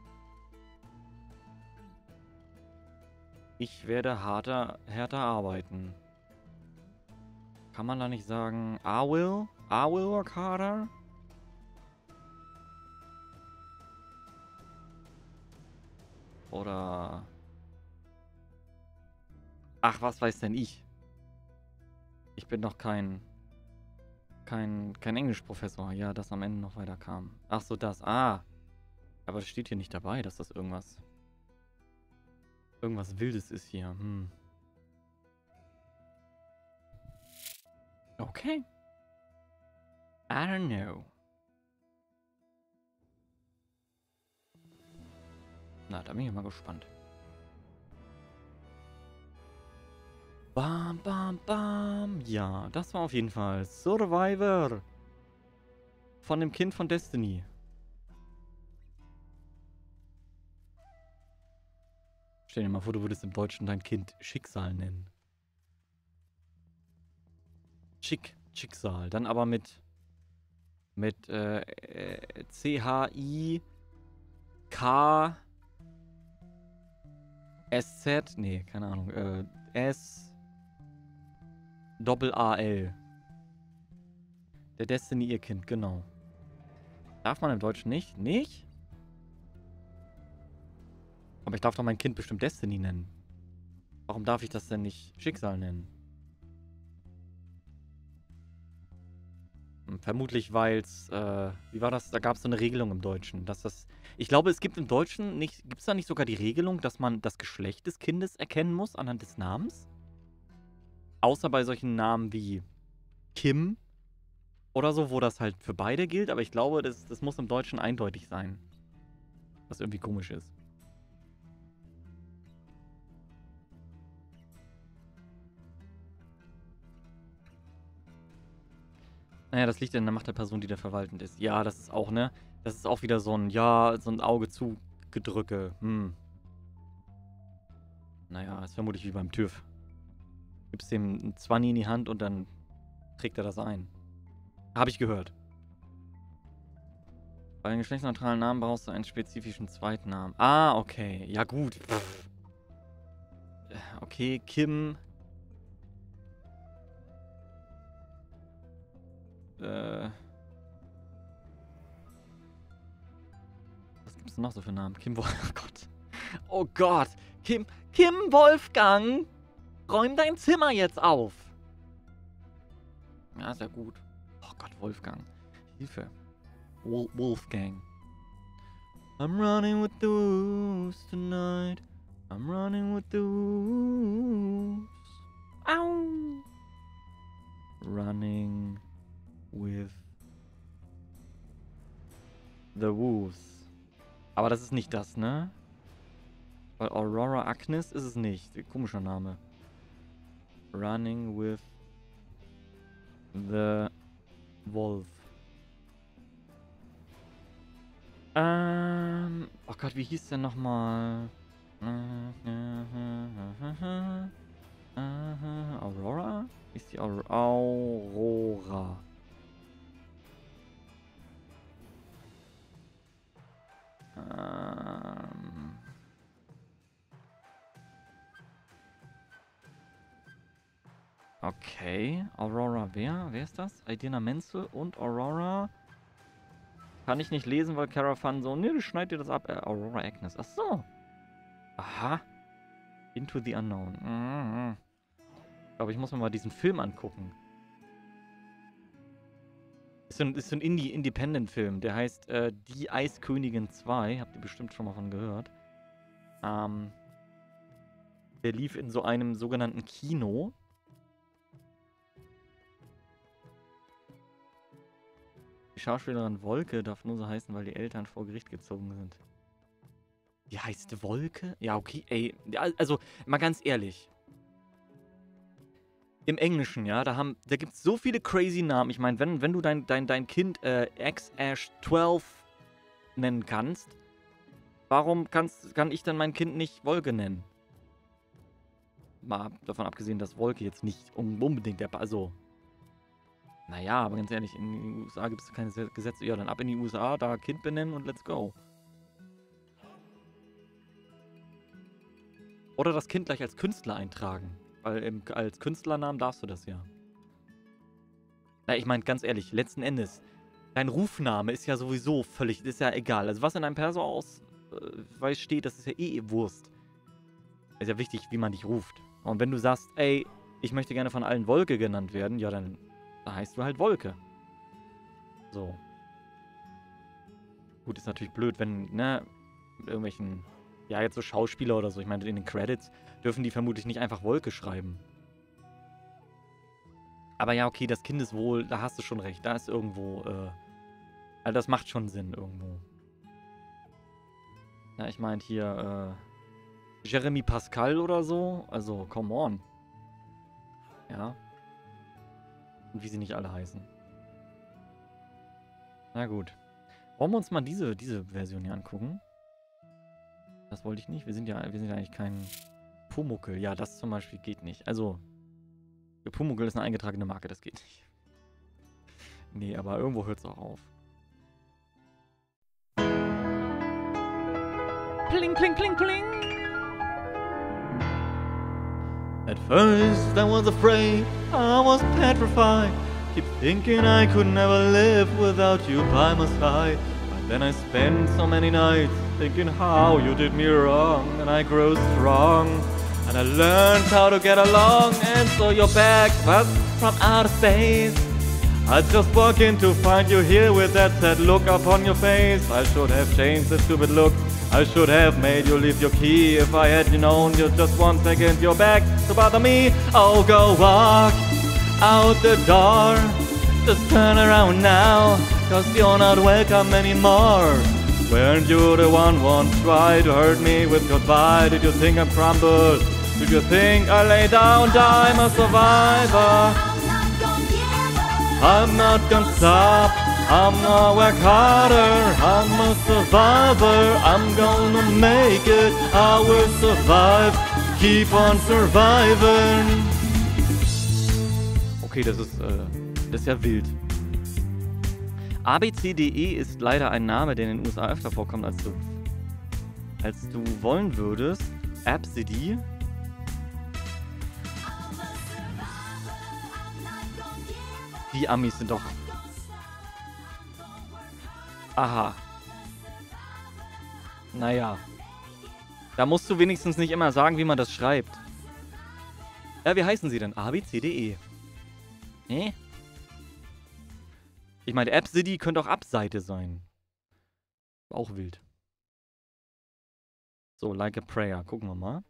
Ich werde harter, härter arbeiten. Kann man da nicht sagen, I will? I will work harder? Oder... Ach, was weiß denn ich? Ich bin doch kein... Kein, kein Englischprofessor. Ja, das am Ende noch weiter kam. Ach so, das. Ah. Aber das steht hier nicht dabei, dass das irgendwas... Irgendwas Wildes ist hier. Hm. Okay. I don't know. Na, da bin ich mal gespannt. Bam, bam, bam. Ja, das war auf jeden Fall Survivor. Von dem Kind von Destiny. Stell dir mal vor, du würdest im Deutschen dein Kind Schicksal nennen. Schick, Schicksal. Dann aber mit mit äh, äh, C H I K S Z, nee, keine Ahnung, äh, S Doppel A L. Der Destiny ihr Kind, genau. Darf man im Deutschen nicht? Nicht? Aber ich darf doch mein Kind bestimmt Destiny nennen. Warum darf ich das denn nicht Schicksal nennen? Hm, vermutlich, weil es, äh, wie war das? Da gab es so eine Regelung im Deutschen, dass das, ich glaube, es gibt im Deutschen nicht, gibt es da nicht sogar die Regelung, dass man das Geschlecht des Kindes erkennen muss anhand des Namens? Außer bei solchen Namen wie Kim oder so, wo das halt für beide gilt, aber ich glaube, das, das muss im Deutschen eindeutig sein. Was irgendwie komisch ist. Naja, das liegt in der Macht der Person, die da verwaltend ist. Ja, das ist auch, ne? Das ist auch wieder so ein, ja, so ein Auge zugedrücke. Hm. Naja, ist vermutlich wie beim TÜV. Gibst dem ein Zwanni in die Hand und dann trägt er das ein. Habe ich gehört. Bei den geschlechtsneutralen Namen brauchst du einen spezifischen Zweitnamen. Ah, okay. Ja, gut. Pff. Okay, Kim. Äh. Was gibt's denn noch so für Namen? Kim Wolf. Oh Gott. Oh Gott. Kim. Kim Wolfgang. Räum dein Zimmer jetzt auf. Ja, sehr gut. Oh Gott, Wolfgang. Hilfe. Wol Wolfgang. I'm running with the wolves tonight. I'm running with the wolves. Au. Running with the wolves. Aber das ist nicht das, ne? Weil Aurora Agnes ist es nicht. Komischer Name. Running with the wolf. Ähm. Oh Gott, wie hieß der nochmal? Aurora? Ist die Aur Aurora? Ähm. Okay, Aurora wer? Wer ist das? Idina Menzel und Aurora. Kann ich nicht lesen, weil Caravan so, ne, du schneid dir das ab. Äh, Aurora Agnes. Ach so. Aha. Into the Unknown. Mhm. Ich glaube, ich muss mir mal diesen Film angucken. Ist so ein, ist so ein Indie Independent-Film. Der heißt äh, Die Eiskönigin zwei. Habt ihr bestimmt schon mal von gehört. Ähm, der lief in so einem sogenannten Kino. Die Schauspielerin Wolke darf nur so heißen, weil die Eltern vor Gericht gezogen sind. Die heißt Wolke? Ja, okay, ey. Also, mal ganz ehrlich. Im Englischen, ja, da haben, da gibt es so viele crazy Namen. Ich meine, wenn, wenn du dein, dein, dein Kind äh, X-Ash zwölf nennen kannst, warum kannst, kann ich dann mein Kind nicht Wolke nennen? Mal davon abgesehen, dass Wolke jetzt nicht unbedingt der... Also, naja, aber ganz ehrlich, in den U S A gibt es keine Gesetze. Ja, dann ab in die U S A, da Kind benennen und let's go. Oder das Kind gleich als Künstler eintragen. Weil im, als Künstlernamen darfst du das ja. Na, ich meine, ganz ehrlich, letzten Endes, dein Rufname ist ja sowieso völlig, ist ja egal. Also was in deinem Perso-Ausweis steht, das ist ja eh Wurst. Ist ja wichtig, wie man dich ruft. Und wenn du sagst, ey, ich möchte gerne von allen Wolke genannt werden, ja, dann heißt du halt Wolke. So. Gut, ist natürlich blöd, wenn, ne, mit irgendwelchen, ja, jetzt so Schauspieler oder so, ich meine, in den Credits dürfen die vermutlich nicht einfach Wolke schreiben. Aber ja, okay, das Kindeswohl, da hast du schon recht, da ist irgendwo, äh, also das macht schon Sinn irgendwo. Ja, ich meine hier, äh, Jeremy Pascal oder so, also, come on. Ja. Und wie sie nicht alle heißen. Na gut. Wollen wir uns mal diese, diese Version hier angucken? Das wollte ich nicht. Wir sind ja, wir sind ja eigentlich kein Pumuckl. Ja, das zum Beispiel geht nicht. Also, Pumuckl ist eine eingetragene Marke, das geht nicht. Nee, aber irgendwo hört es auch auf. Pling, pling, pling, pling! At first I was afraid, I was petrified. Keep thinking I could never live without you by my side. But then I spent so many nights thinking how you did me wrong. And I grew strong, and I learned how to get along. And so you're back, but from outer space. I just walk in to find you here with that sad look upon your face. I should have changed the stupid look. I should have made you leave your key. If I had known you just one second you're back to bother me. Oh, go walk out the door. Just turn around now, cause you're not welcome anymore. Weren't you the one once tried to hurt me with goodbye? Did you think I'm crumbled? Did you think I lay down, I'm a survivor? I'm not gonna stop, I'm gonna work harder. I'm a survivor, I'm gonna make it. I will survive, keep on surviving. Okay, das ist, äh, das ist ja wild. A B C D E ist leider ein Name, der in den U S A öfter vorkommt, als du, als du wollen würdest. Absidy. Die Amis sind doch... Aha. Naja. Da musst du wenigstens nicht immer sagen, wie man das schreibt. Ja, wie heißen sie denn? A B C D E. Ne? Ich meine, Absidy könnte auch Abseite sein. Auch wild. So, Like a Prayer. Gucken wir mal.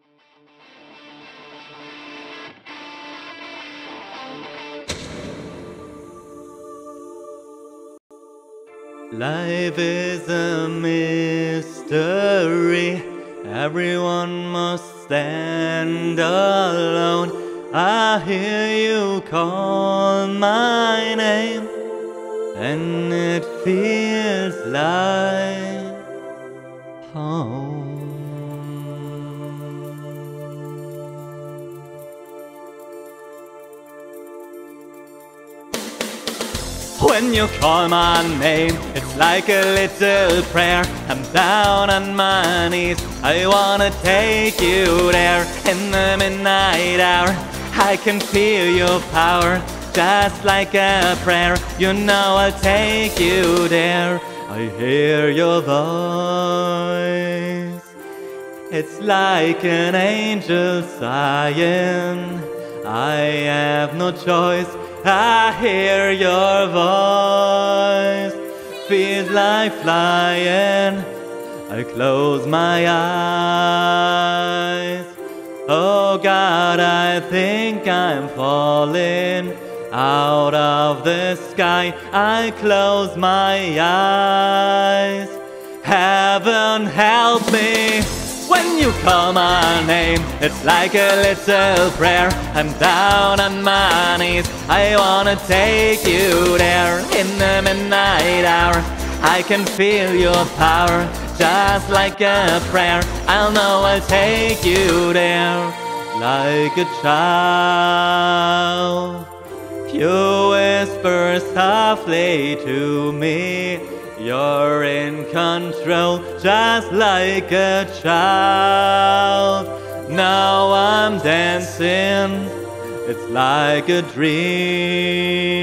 Life is a mystery. Everyone must stand alone. I hear you call my name, and it feels like home. When you call my name, it's like a little prayer. I'm down on my knees, I wanna take you there. In the midnight hour, I can feel your power, just like a prayer. You know I'll take you there. I hear your voice, it's like an angel sighing. I have no choice, I hear your voice, feels like flying. I close my eyes. Oh God, I think I'm falling out of the sky. I close my eyes. Heaven help me. When you call my name, it's like a little prayer. I'm down on my knees, I wanna take you there. In the midnight hour, I can feel your power, just like a prayer. I'll know I'll take you there. Like a child, you whisper softly to me. You're in control, just like a child. Now I'm dancing, it's like a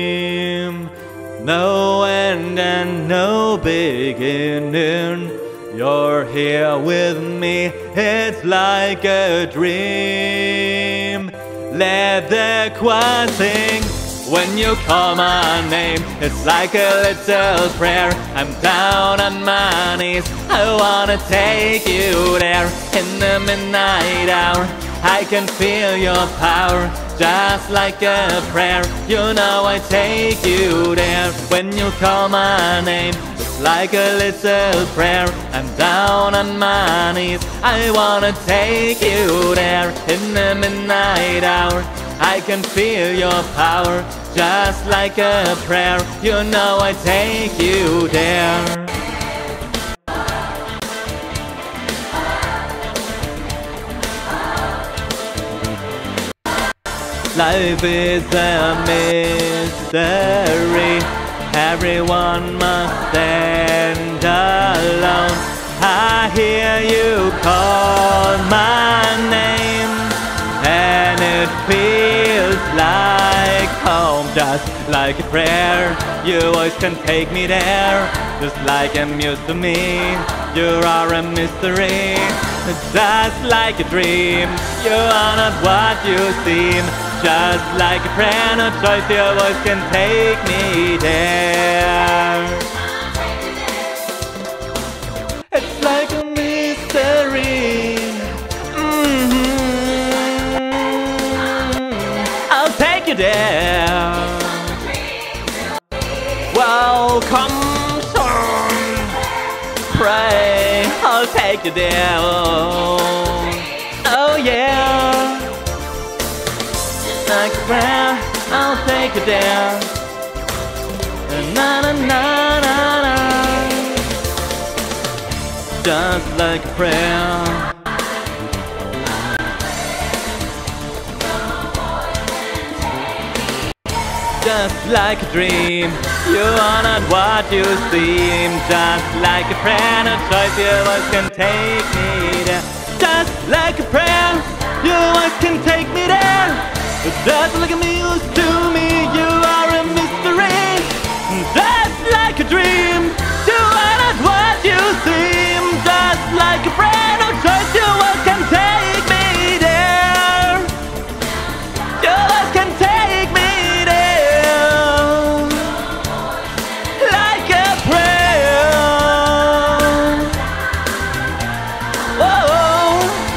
dream. No end and no beginning. You're here with me, it's like a dream. Let the choir sing when you call my name. It's like a little prayer. I'm down on my knees. I wanna take you there in the midnight hour. I can feel your power, just like a prayer. You know I take you there when you call my name. It's like a little prayer. I'm down on my knees. I wanna take you there in the midnight hour. I can feel your power, just like a prayer. You know I take you there. Life is a mystery. Everyone must stand alone. I hear you call my name, and it feels like home, just like a prayer. Your voice can take me there, just like a muse to me. You are a mystery, just like a dream. You are not what you seem, just like a prayer. No choice, your voice can take me there. It's like a mystery. Mm-hmm. I'll take you there. Welcome, son. Pray, I'll take you there. Oh yeah. Like a prayer, I'll take you there. Na na na na na. Just like a prayer. Just like a dream. You are not what you seem. Just like a prayer, no choice, your voice can take me there. Just like a prayer, your voice can take me there. Just like a muse to me, you are a mystery. Just like a dream, you are not what you seem. Just like a prayer, no choice, your voice can take me there. Your voice can take me there. Like a prayer. Whoa.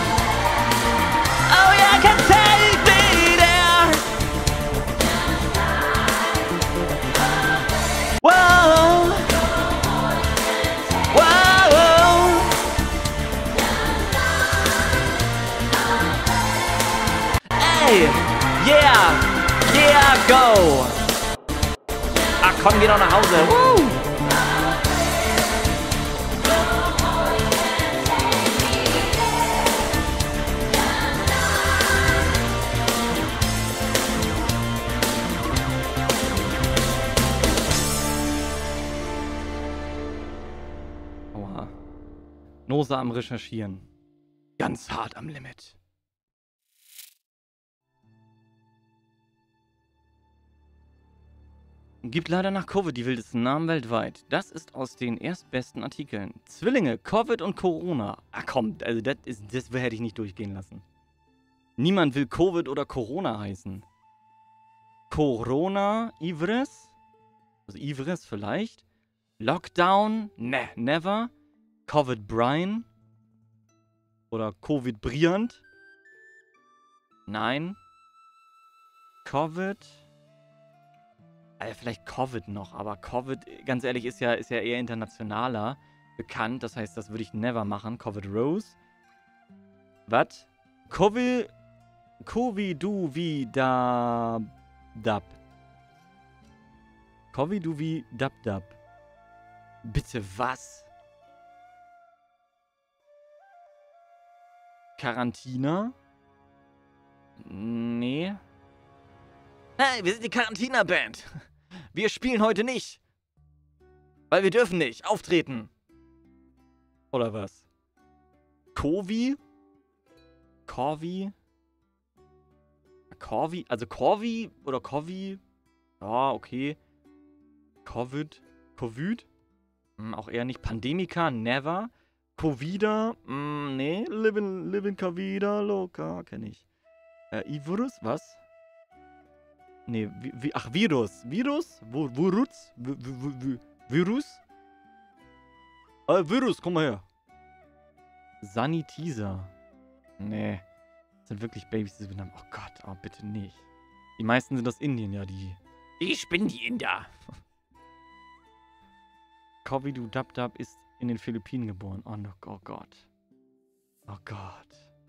Oh yeah, can take me there. Whoa. Whoa. Hey, yeah, yeah, go. Ach komm, geh doch nach Hause. Woo. Oha. Nosa am Recherchieren. Ganz hart am Limit. Gibt leider nach Covid die wildesten Namen weltweit. Das ist aus den erstbesten Artikeln. Zwillinge, Covid und Corona. Ach komm, also das, ist, das hätte ich nicht durchgehen lassen. Niemand will Covid oder Corona heißen. Corona, Ivris? Also Ivris vielleicht. Lockdown, ne, never. Covid Brian. Oder Covid Briand. Nein. Covid. Also vielleicht Covid noch, aber Covid, ganz ehrlich, ist ja, ist ja eher internationaler bekannt. Das heißt, das würde ich never machen. Covid Rose. Was? Covid. Covid du wie da. Dab. Covid du wie dab dab. Bitte was? Quarantina? Nee. Hey, wir sind die Quarantina-Band. Wir spielen heute nicht. Weil wir dürfen nicht auftreten. Oder was? Kovi? Corvi? Corvi? Also Corvi oder Covi? Ja, okay. Covid? Covid? Hm, auch eher nicht. Pandemika? Never. Covida, mm, nee, Livin, Livin Cavida Loca, kenne ich. Äh, Ivirus, was? Nee, vi, vi, ach, Virus. Virus? Wo, Virus? Vi, vi, vi, Virus? Äh, Virus, komm mal her. Sanitizer. Nee. Das sind wirklich Babys, die benannt. Oh Gott, oh, bitte nicht. Die meisten sind aus Indien, ja, die. Ich bin die Inder. Kovidu Dab Dab ist in den Philippinen geboren. Oh, no, oh Gott. Oh Gott.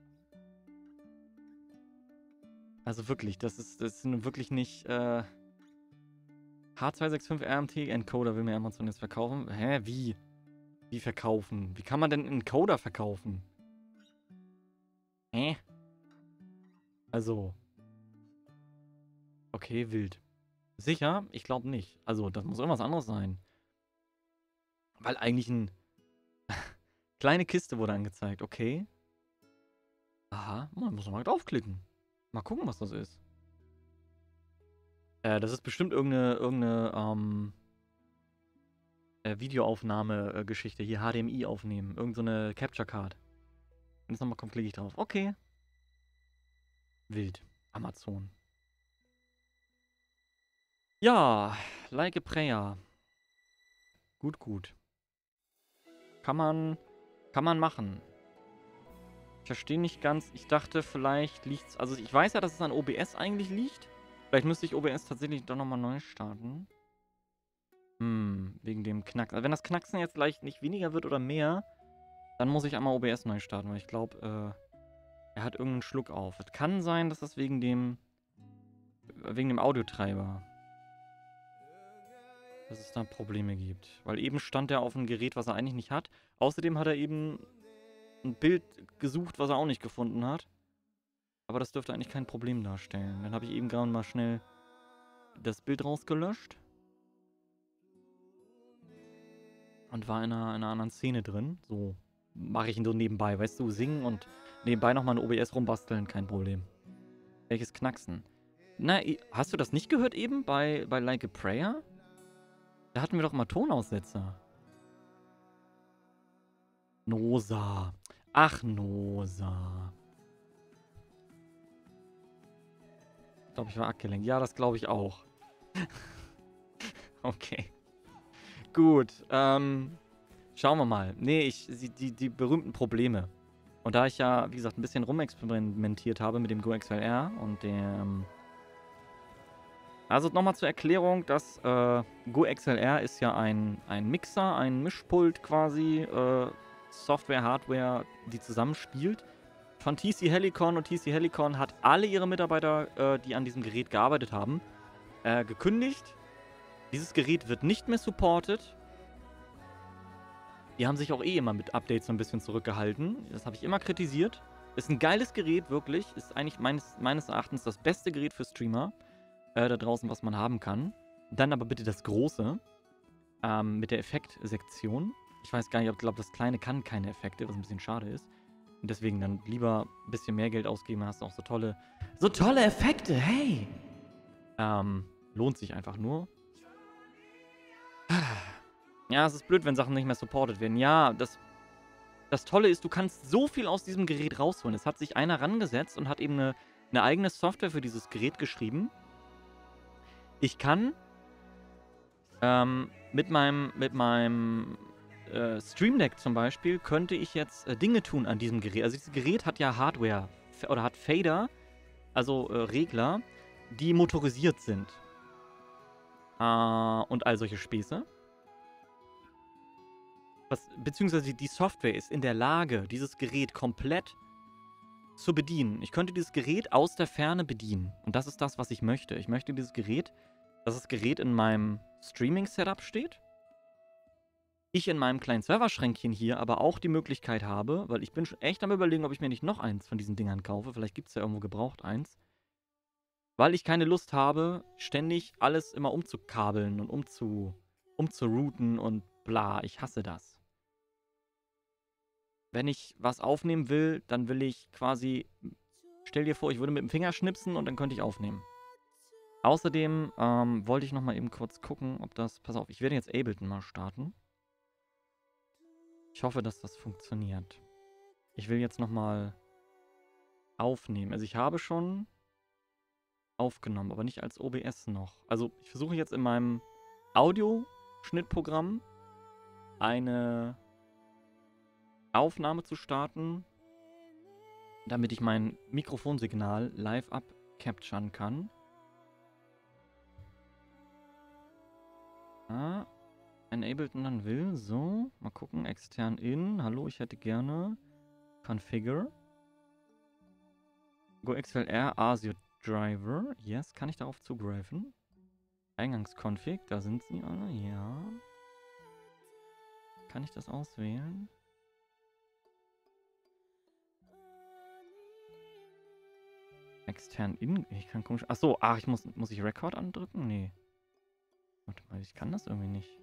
Also wirklich, das ist, das ist nun wirklich nicht, äh... H zwei sechs fünf R M T Encoder will mir Amazon jetzt verkaufen. Hä, wie? Wie verkaufen? Wie kann man denn einen Encoder verkaufen? Hä? Also. Okay, wild. Sicher? Ich glaube nicht. Also, das muss irgendwas anderes sein. Weil eigentlich ein... Kleine Kiste wurde angezeigt. Okay. Aha, man muss mal draufklicken. Mal gucken, was das ist. Äh, das ist bestimmt irgendeine, irgendeine, ähm... Äh, Videoaufnahme-Geschichte. Hier H D M I aufnehmen. Irgend so eine Capture Card. Wenn es nochmal kommt, klicke ich drauf. Okay. Wild. Amazon. Ja, like a prayer. Gut, gut. Kann man, kann man machen. Ich verstehe nicht ganz. Ich dachte, vielleicht liegt's... Also ich weiß ja, dass es an O B S eigentlich liegt. Vielleicht müsste ich O B S tatsächlich doch nochmal neu starten. Hm, wegen dem Knacksen. Also wenn das Knacksen jetzt leicht nicht weniger wird oder mehr, dann muss ich einmal O B S neu starten, weil ich glaube, äh, er hat irgendeinen Schluck auf. Es kann sein, dass das wegen dem... wegen dem Audiotreiber... dass es da Probleme gibt. Weil eben stand er auf einem Gerät, was er eigentlich nicht hat. Außerdem hat er eben ein Bild gesucht, was er auch nicht gefunden hat. Aber das dürfte eigentlich kein Problem darstellen. Dann habe ich eben gerade mal schnell das Bild rausgelöscht. Und war in einer, in einer anderen Szene drin. So mache ich ihn so nebenbei, weißt du, singen und nebenbei nochmal ein O B S rumbasteln, kein Problem. Welches Knacksen? Na, hast du das nicht gehört eben bei, bei Like a Prayer? Da hatten wir doch mal Tonaussetzer. Nosa. Ach, Nosa. Ich glaube, ich war abgelenkt. Ja, das glaube ich auch. Okay. Gut. Ähm, schauen wir mal. Nee, ich, die, die berühmten Probleme. Und da ich ja, wie gesagt, ein bisschen rumexperimentiert habe mit dem Go X L R und dem... Also nochmal zur Erklärung, das äh, Go X L R ist ja ein, ein Mixer, ein Mischpult quasi, äh, Software, Hardware, die zusammenspielt. Von T C Helicon, und T C Helicon hat alle ihre Mitarbeiter, äh, die an diesem Gerät gearbeitet haben, äh, gekündigt. Dieses Gerät wird nicht mehr supported. Die haben sich auch eh immer mit Updates so ein bisschen zurückgehalten. Das habe ich immer kritisiert. Ist ein geiles Gerät, wirklich. Ist eigentlich meines, meines Erachtens das beste Gerät für Streamer äh, da draußen, was man haben kann. Dann aber bitte das große ähm, mit der Effektsektion. Ich weiß gar nicht, ich glaube, das kleine kann keine Effekte, was ein bisschen schade ist. Und deswegen dann lieber ein bisschen mehr Geld ausgeben, dann hast du auch so tolle, so tolle Effekte, hey! Ähm, lohnt sich einfach nur. Ja, es ist blöd, wenn Sachen nicht mehr supported werden. Ja, das, das Tolle ist, du kannst so viel aus diesem Gerät rausholen. Es hat sich einer rangesetzt und hat eben eine, eine eigene Software für dieses Gerät geschrieben. Ich kann ähm, mit meinem, mit meinem äh, Stream Deck zum Beispiel, könnte ich jetzt äh, Dinge tun an diesem Gerät. Also dieses Gerät hat ja Hardware oder hat Fader, also äh, Regler, die motorisiert sind. Äh, und all solche Späße. Was, beziehungsweise die Software ist in der Lage, dieses Gerät komplett zu bedienen. Ich könnte dieses Gerät aus der Ferne bedienen. Und das ist das, was ich möchte. Ich möchte dieses Gerät, dass das Gerät in meinem Streaming-Setup steht. Ich in meinem kleinen Serverschränkchen hier aber auch die Möglichkeit habe, weil ich bin schon echt am Überlegen, ob ich mir nicht noch eins von diesen Dingern kaufe. Vielleicht gibt es ja irgendwo gebraucht eins. Weil ich keine Lust habe, ständig alles immer umzukabeln und umzu, umzurouten und bla. Ich hasse das. Wenn ich was aufnehmen will, dann will ich quasi... Stell dir vor, ich würde mit dem Finger schnipsen und dann könnte ich aufnehmen. Außerdem ähm, wollte ich noch mal eben kurz gucken, ob das... Pass auf, ich werde jetzt Ableton mal starten. Ich hoffe, dass das funktioniert. Ich will jetzt nochmal aufnehmen. Also ich habe schon aufgenommen, aber nicht als O B S noch. Also ich versuche jetzt in meinem Audioschnittprogramm eine Aufnahme zu starten, damit ich mein Mikrofonsignal live abcapturen kann. Ah, enabled und dann will. So, mal gucken. Extern in. Hallo, ich hätte gerne Configure. GoXLR ASIO Driver. Yes, kann ich darauf zugreifen? Eingangsconfig, da sind sie alle. Ja. Kann ich das auswählen? Extern in. Ich kann komisch. Achso, ach, ich muss, muss ich Record andrücken? Nee. Warte mal, ich kann das irgendwie nicht.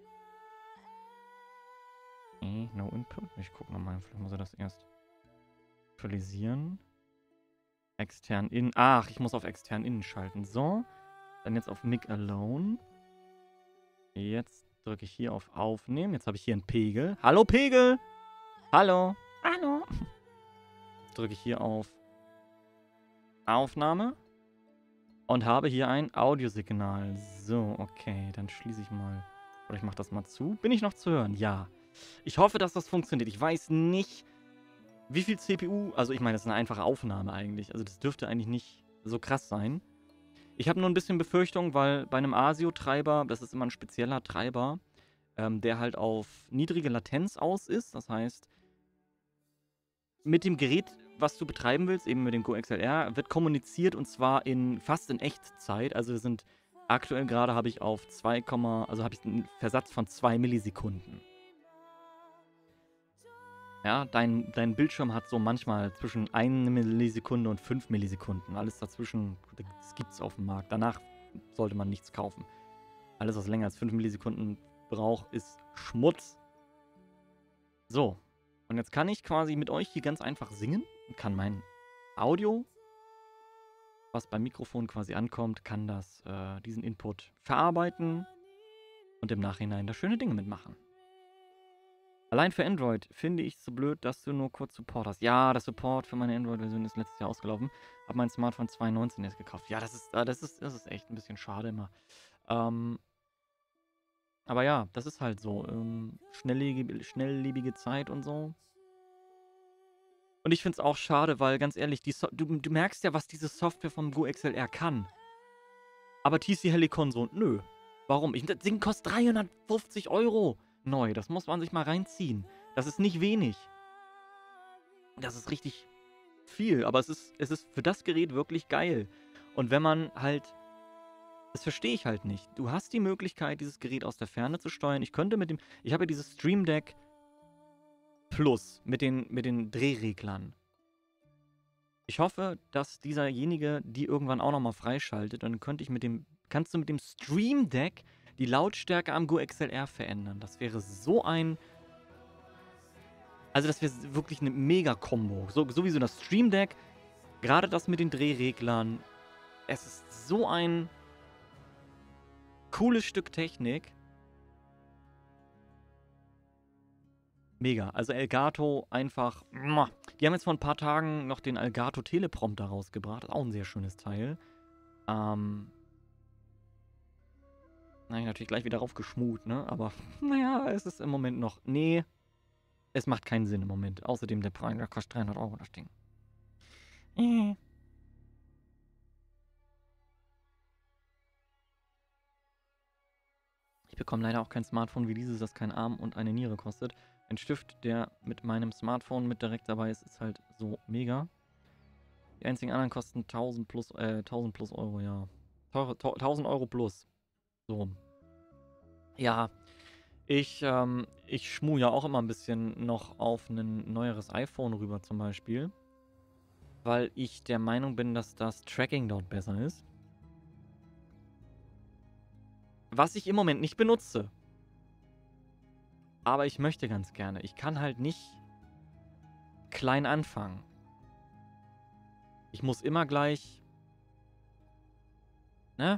Nee, no input. Ich gucke nochmal. Vielleicht muss er das erst aktualisieren. Extern in. Ach, ich muss auf extern innen schalten. So. Dann jetzt auf Mic Alone. Jetzt drücke ich hier auf Aufnehmen. Jetzt habe ich hier einen Pegel. Hallo Pegel! Hallo! Hallo! Jetzt drücke ich hier auf Aufnahme. Und habe hier ein Audiosignal. So, okay. Dann schließe ich mal. Oder ich mache das mal zu. Bin ich noch zu hören? Ja. Ich hoffe, dass das funktioniert. Ich weiß nicht, wie viel C P U... Also ich meine, das ist eine einfache Aufnahme eigentlich. Also das dürfte eigentlich nicht so krass sein. Ich habe nur ein bisschen Befürchtung, weil bei einem ASIO-Treiber, das ist immer ein spezieller Treiber, ähm, der halt auf niedrige Latenz aus ist. Das heißt, mit dem Gerät, was du betreiben willst, eben mit dem GoXLR, wird kommuniziert und zwar in fast in Echtzeit. Also wir sind aktuell gerade habe ich auf zwei, also habe ich einen Versatz von zwei Millisekunden. Ja, dein, dein Bildschirm hat so manchmal zwischen eine Millisekunde und fünf Millisekunden. Alles dazwischen, das gibt's auf dem Markt. Danach sollte man nichts kaufen. Alles, was länger als fünf Millisekunden braucht, ist Schmutz. So. Und jetzt kann ich quasi mit euch hier ganz einfach singen und kann mein Audio, was beim Mikrofon quasi ankommt, kann das, äh, diesen Input verarbeiten und im Nachhinein da schöne Dinge mitmachen. Allein für Android finde ich es so blöd, dass du nur kurz Support hast. Ja, der Support für meine Android-Version ist letztes Jahr ausgelaufen. Habe mein Smartphone zwanzig neunzehn erst gekauft. Ja, das ist, das ist, das ist echt ein bisschen schade immer. Ähm, aber ja, das ist halt so. Ähm, schnelllebige, schnelllebige Zeit und so. Und ich finde es auch schade, weil ganz ehrlich, die so du, du merkst ja, was diese Software vom GoXLR kann. Aber T C Helicon so, nö. Warum? Ich, das Ding kostet dreihundertfünfzig Euro neu. Das muss man sich mal reinziehen. Das ist nicht wenig. Das ist richtig viel. Aber es ist, es ist für das Gerät wirklich geil. Und wenn man halt... Das verstehe ich halt nicht. Du hast die Möglichkeit, dieses Gerät aus der Ferne zu steuern. Ich könnte mit dem... Ich habe ja dieses Stream Deck Plus mit den, mit den Drehreglern. Ich hoffe, dass dieserjenige die irgendwann auch nochmal freischaltet. Und dann könnte ich mit dem... Kannst du mit dem Stream Deck die Lautstärke am GoXLR verändern. Das wäre so ein... Also das wäre wirklich eine Mega-Kombo. So, sowieso das Stream Deck, gerade das mit den Drehreglern. Es ist so ein cooles Stück Technik. Mega. Also Elgato einfach... Die haben jetzt vor ein paar Tagen noch den Elgato Teleprompter rausgebracht. Auch ein sehr schönes Teil. Ähm... Na, ich natürlich gleich wieder raufgeschmut, ne? Aber, naja, es ist im Moment noch... Nee, es macht keinen Sinn im Moment. Außerdem der Preis, der kostet dreihundert Euro, das Ding. Äh. Ich bekomme leider auch kein Smartphone wie dieses, das kein Arm und eine Niere kostet. Ein Stift, der mit meinem Smartphone mit direkt dabei ist, ist halt so mega. Die einzigen anderen kosten tausend plus, äh, tausend plus Euro, ja. tausend Euro plus. So. Ja, ich, ähm, ich schmu ja auch immer ein bisschen noch auf ein neueres iPhone rüber zum Beispiel. Weil ich der Meinung bin, dass das Tracking dort besser ist. Was ich im Moment nicht benutze. Aber ich möchte ganz gerne. Ich kann halt nicht klein anfangen. Ich muss immer gleich... Ne?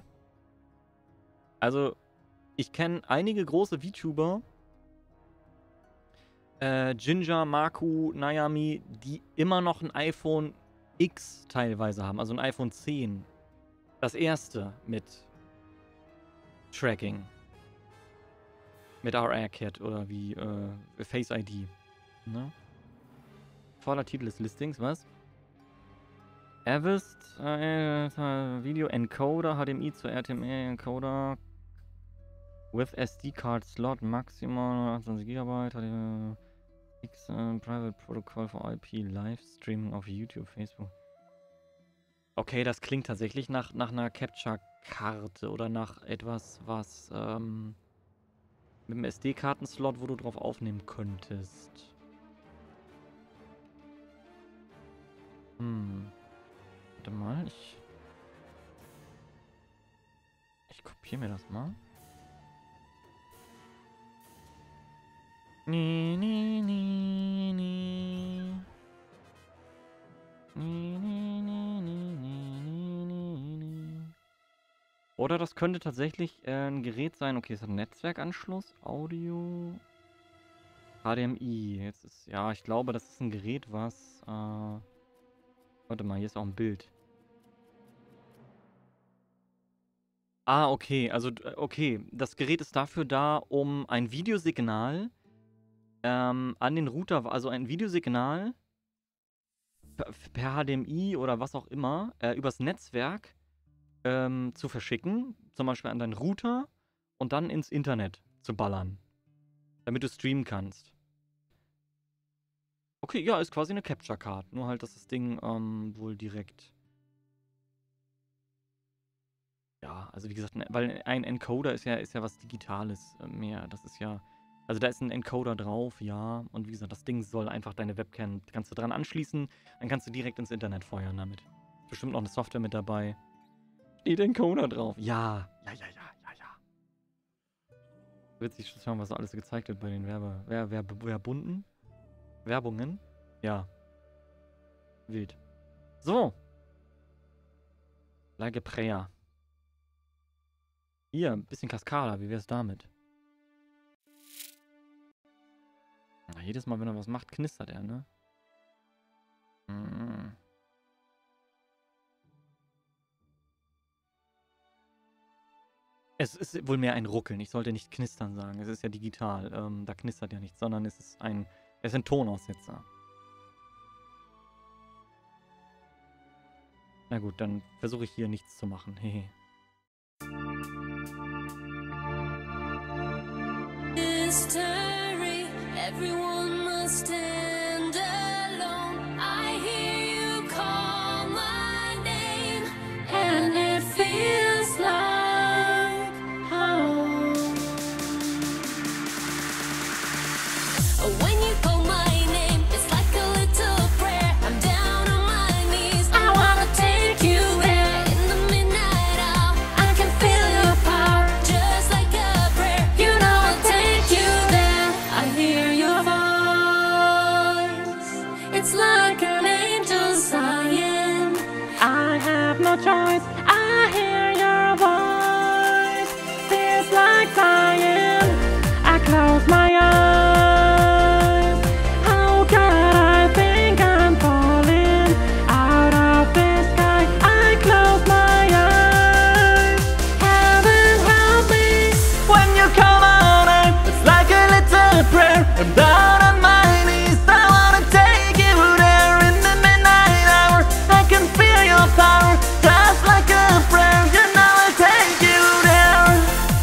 Also, ich kenne einige große VTuber, äh, Ginger, Maku, Nayami, die immer noch ein iPhone X teilweise haben, also ein iPhone zehn. Das erste mit Tracking. Mit R R-Cat oder wie äh, Face I D. Ne? Voller Titel des Listings, was? Avist, äh, Video Encoder, H D M I zu R T M I Encoder with S D Card Slot, maximal achtundzwanzig Gigabyte, H D M I X, äh, Private Protocol for I P, Livestreaming auf YouTube, Facebook. Okay, das klingt tatsächlich nach, nach einer Capture-Karte oder nach etwas, was ähm, mit einem S D-Karten-Slot, wo du drauf aufnehmen könntest. Hm. Warte mal, ich... Ich kopiere mir das mal. Nee, nee, nee, nee. Nee, nee, nee, nee, nee, nee, nee. Oder das könnte tatsächlich äh, ein Gerät sein. Okay, es hat einen Netzwerkanschluss, Audio, H D M I. Jetzt ist, ja, ich glaube, das ist ein Gerät, was... Äh, warte mal, hier ist auch ein Bild. Ah, okay, also, okay. Das Gerät ist dafür da, um ein Videosignal ähm, an den Router, also ein Videosignal per, per H D M I oder was auch immer, äh, übers Netzwerk ähm, zu verschicken, zum Beispiel an deinen Router und dann ins Internet zu ballern, damit du streamen kannst. Okay, ja, ist quasi eine Capture Card, nur halt, dass das Ding ähm, wohl direkt... Ja, also wie gesagt, weil ein Encoder ist ja, ist ja was Digitales äh, mehr. Das ist ja, also da ist ein Encoder drauf, ja. Und wie gesagt, das Ding soll einfach deine Webcam, kannst du dran anschließen, dann kannst du direkt ins Internet feuern damit. Ist bestimmt noch eine Software mit dabei. Steht Encoder drauf. Ja, ja, ja, ja, ja, ja. Witzig zu schauen, was so alles gezeigt wird bei den Werbe, Wer, Wer, Werbunden. Werbungen. Ja. Wild. So. Like a prayer. Hier, ein bisschen Cascada, wie wär's damit? Na, jedes Mal, wenn er was macht, knistert er, ne? Mm. Es ist wohl mehr ein Ruckeln. Ich sollte nicht knistern sagen. Es ist ja digital. Ähm, da knistert ja nichts, sondern es ist ein, es ist ein Tonaussetzer. Na gut, dann versuche ich hier nichts zu machen. Hehe. Mystery, everyone must stand alone. I hear you call my name, and it feels like home. When you call my name, it's like a little prayer. I'm down on my knees, I wanna take you there. In the midnight hour, I can feel your power, just like a prayer. You know I'll take you there. I hear your voice, it's like an angel sighing. I have no choice. I hear your voice. Feels like dying. I close my eyes. How can I think I'm falling out of the sky? I close my eyes. Heaven help me when you call my name. It's like a little prayer. I'm down on my knees. I wanna take you there in the midnight hour. I can feel your power, just like a prayer. You know I'll take you there.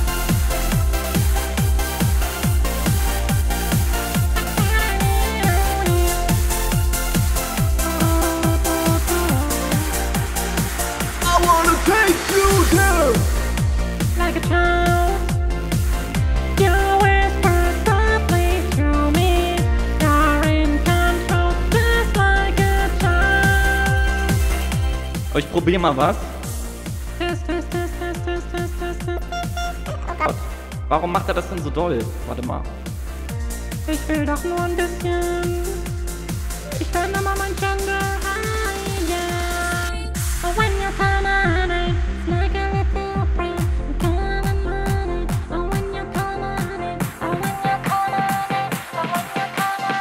I wanna take you there. Like a child, you whisper softly to me. You're in control, just like a child. Oh, ich probiere mal was. Test, test, test, test, test, test, test, test. Oh Gott. Warum macht er das denn so doll? Warte mal. Ich will doch nur ein bisschen. Ich will immer mein Gender high. Oh, when you call my name, it's like a little prayer. I'm calling my name. Oh, when you call my name. Oh, when you call my name. Oh, when you call my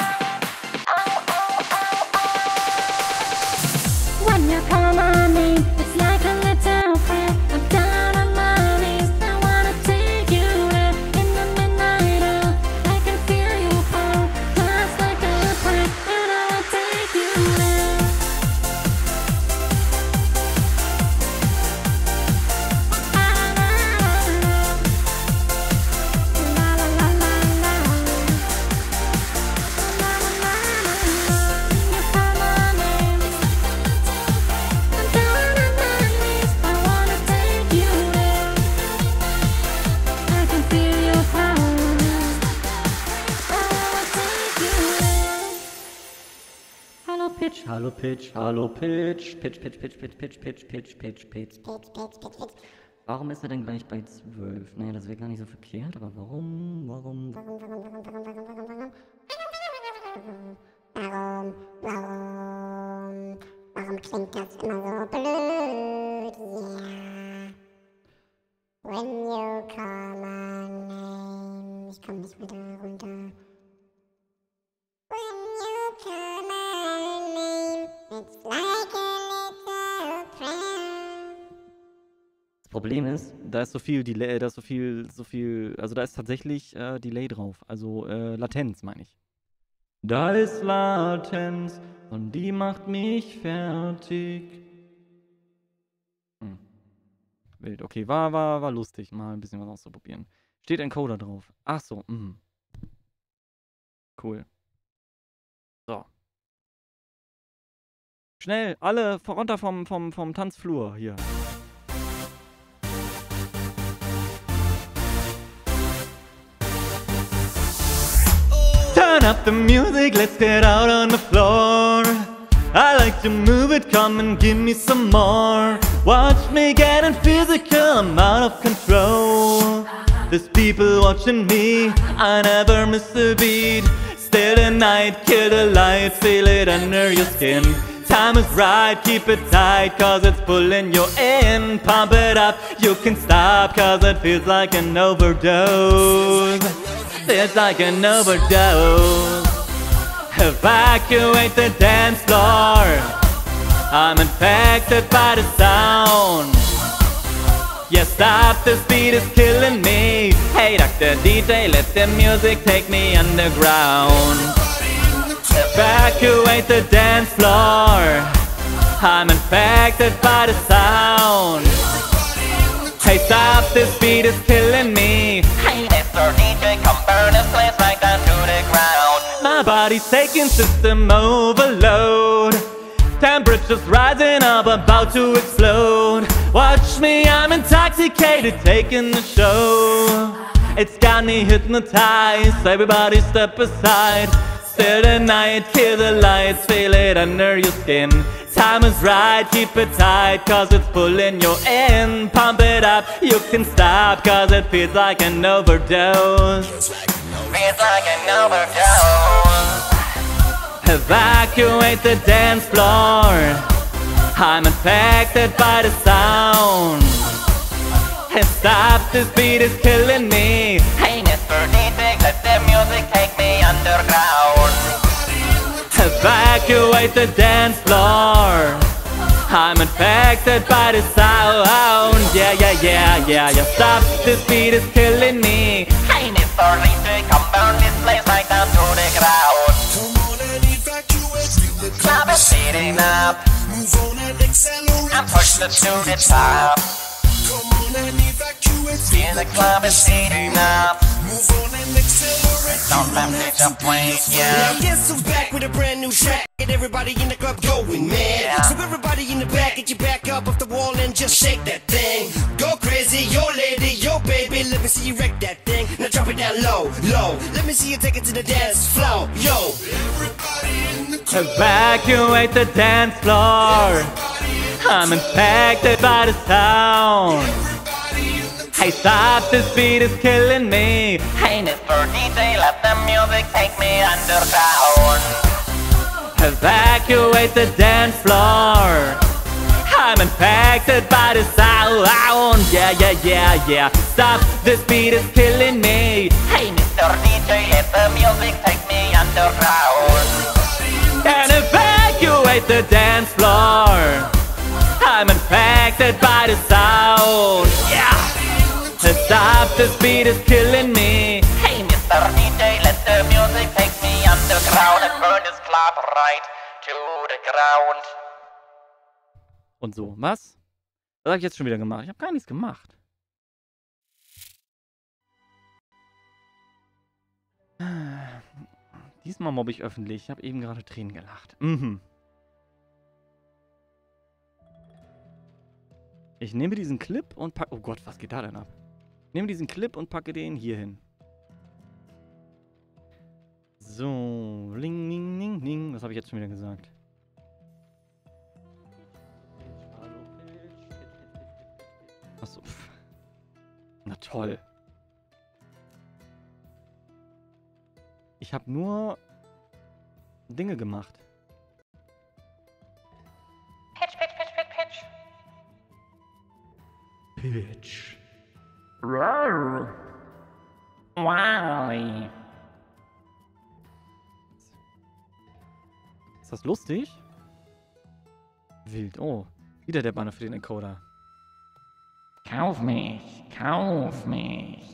Pitch, hallo Pitch, hallo Pitch, Pitch, Pitch, Pitch, Pitch, Pitch, Pitch, Pitch, Pitch, Pitch. Warum ist er denn gleich bei zwölf? Naja, das wäre gar nicht so verkehrt, aber warum, warum, warum, Warum, warum, warum klingt das immer so blöd? Yeah. When you call my name. Ich komm nicht wieder runter. When you call my name, it's like a little prayer. Das Problem ist, da ist so viel Delay, da ist so viel, so viel, also da ist tatsächlich äh, Delay drauf, also äh, Latenz meine ich. Da ist Latenz und die macht mich fertig. Hm. Wild, okay, war, war, war lustig, mal ein bisschen was auszuprobieren. Steht Encoder drauf. Ach so, mh. Cool. So. Schnell, alle vor- runter vom, vom, vom Tanzflur hier. Turn up the music, let's get out on the floor. I like to move it, come and give me some more. Watch me getting physical, I'm out of control. There's people watching me, I never miss a beat. Stay the night, kill the light, feel it under your skin. Time is right, keep it tight, cause it's pulling you in. Pump it up, you can stop, cause it feels like an overdose. Feels like an overdose. Evacuate the dance floor. I'm infected by the sound. Yeah, stop, this beat is killing me. Hey, Doctor D J, let the music take me underground. Evacuate the dance floor. I'm infected by the sound. Hey, stop, this beat is killing me. Hey, Mister D J, come burn this place right down to the ground. My body's taking system overload. Temperature's rising up, about to explode. Watch me, I'm intoxicated, taking the show. It's got me hypnotized, everybody step aside. Still the night, kill the lights, feel it under your skin. Time is right, keep it tight, cause it's pulling you in. Pump it up, you can stop, cause it feels like an overdose. Feels like an overdose. Evacuate the dance floor. I'm infected by the sound. And stop, this beat is killing me. Hey, Mister D J, let the music take me underground. Evacuate the dance floor. I'm infected by the sound. Yeah, yeah, yeah, yeah, yeah. Stop, this beat is killing me. Hey, Mister D J, come burn this place right down to the ground. Come on and evacuate, feel the Club is speeding up. Move on and accelerate. I'm pushed it to the top. Come on and evacuate, Feel the club is heating up. Move on and accelerate. Don't let me jump way, Now yeah. guess who's back with a brand new track? Get everybody in the club going mad. Yeah. So everybody in the back, get your back up off the wall and just shake that thing. Go crazy, yo lady, yo baby, let me see you wreck that thing. Now drop it down low, low. Let me see you take it to the dance floor, yo. Everybody in the club. Evacuate the dance floor. I'm infected by the sound. Hey, stop, this beat is killing me. Hey, Mister D J, let the music take me underground. Evacuate the dance floor. I'm infected by the sound. Yeah, yeah, yeah, yeah. Stop, this beat is killing me. Hey, Mister D J, let the music take me underground. And evacuate the dance floor. I'm infected by the sound. Yeah. Stop, this beat is killing me. Hey, Mister D J, let the music take me underground and burn this club right to the ground. Und so, was? Was habe ich jetzt schon wieder gemacht? Ich habe gar nichts gemacht. Diesmal mobbe ich öffentlich. Ich habe eben gerade Tränen gelacht. Mhm. Ich nehme diesen Clip und packe... Oh Gott, was geht da denn ab? Ich nehme diesen Clip und packe den hier hin. So. Ling, ling, ling, ling. Was habe ich jetzt schon wieder gesagt? Achso. Na toll. Ich habe nur Dinge gemacht. Pitch, pitch, pitch, pitch, pitch. Pitch. Wow. Ist das lustig? Wild. Oh, wieder der Banner für den Encoder. Kauf mich, kauf mich.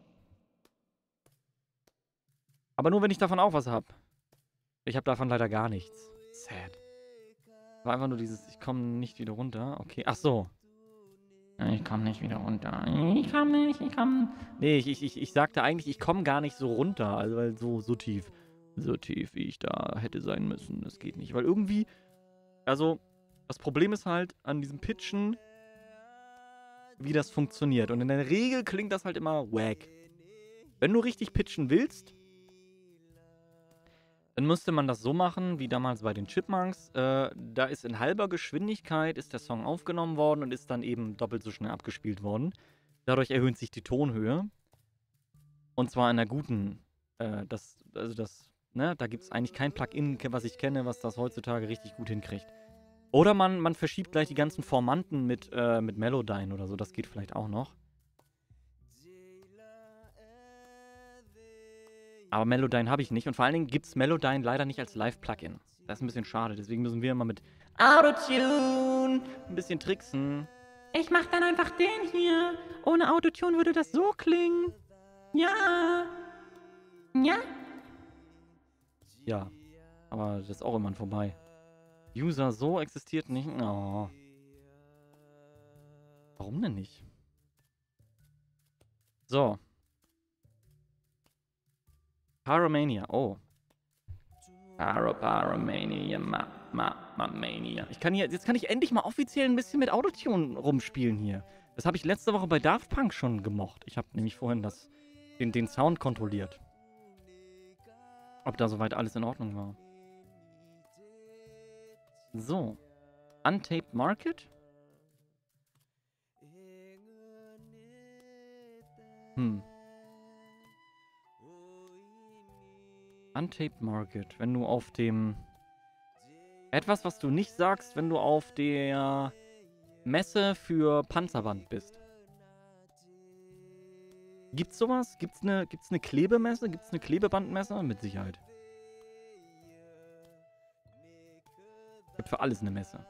Aber nur, wenn ich davon auch was habe. Ich habe davon leider gar nichts. Sad. War einfach nur dieses, ich komme nicht wieder runter. Okay, ach so. Ich komme nicht wieder runter. Ich komme nicht, ich komme... Nee, ich, ich, ich, ich sagte eigentlich, ich komme gar nicht so runter. Also, weil so, so tief. So tief, wie ich da hätte sein müssen. Das geht nicht. Weil irgendwie, also, das Problem ist halt an diesem Pitchen, wie das funktioniert. Und in der Regel klingt das halt immer wack. Wenn du richtig pitchen willst, dann müsste man das so machen, wie damals bei den Chipmunks. Äh, da ist in halber Geschwindigkeit ist der Song aufgenommen worden und ist dann eben doppelt so schnell abgespielt worden. Dadurch erhöht sich die Tonhöhe. Und zwar in einer guten, äh, das, also das, ne, da gibt es eigentlich kein Plugin, was ich kenne, was das heutzutage richtig gut hinkriegt. Oder man, man verschiebt gleich die ganzen Formanten mit, äh, mit Melodyne oder so, das geht vielleicht auch noch. Aber Melodyne habe ich nicht. Und vor allen Dingen gibt es Melodyne leider nicht als Live-Plugin. Das ist ein bisschen schade. Deswegen müssen wir immer mit Autotune ein bisschen tricksen. Ich mach dann einfach den hier. Ohne Autotune würde das so klingen. Ja. Ja. Ja. Aber das ist auch irgendwann vorbei. User so existiert nicht. Oh. Warum denn nicht? So. Pyromania, oh. Pyro, Pyromania, ma, ma, ma, Mania. Ich kann hier, jetzt kann ich endlich mal offiziell ein bisschen mit Autotune rumspielen hier. Das habe ich letzte Woche bei Daft Punk schon gemocht. Ich habe nämlich vorhin das, den, den Sound kontrolliert. Ob da soweit alles in Ordnung war. So. Untaped Market? Hm. Untaped Market. Wenn du auf dem... Etwas, was du nicht sagst, wenn du auf der Messe für Panzerband bist. Gibt's sowas? Gibt's eine, gibt's eine Klebemesse? Gibt's eine Klebebandmesse? Mit Sicherheit. Gibt für alles eine Messe.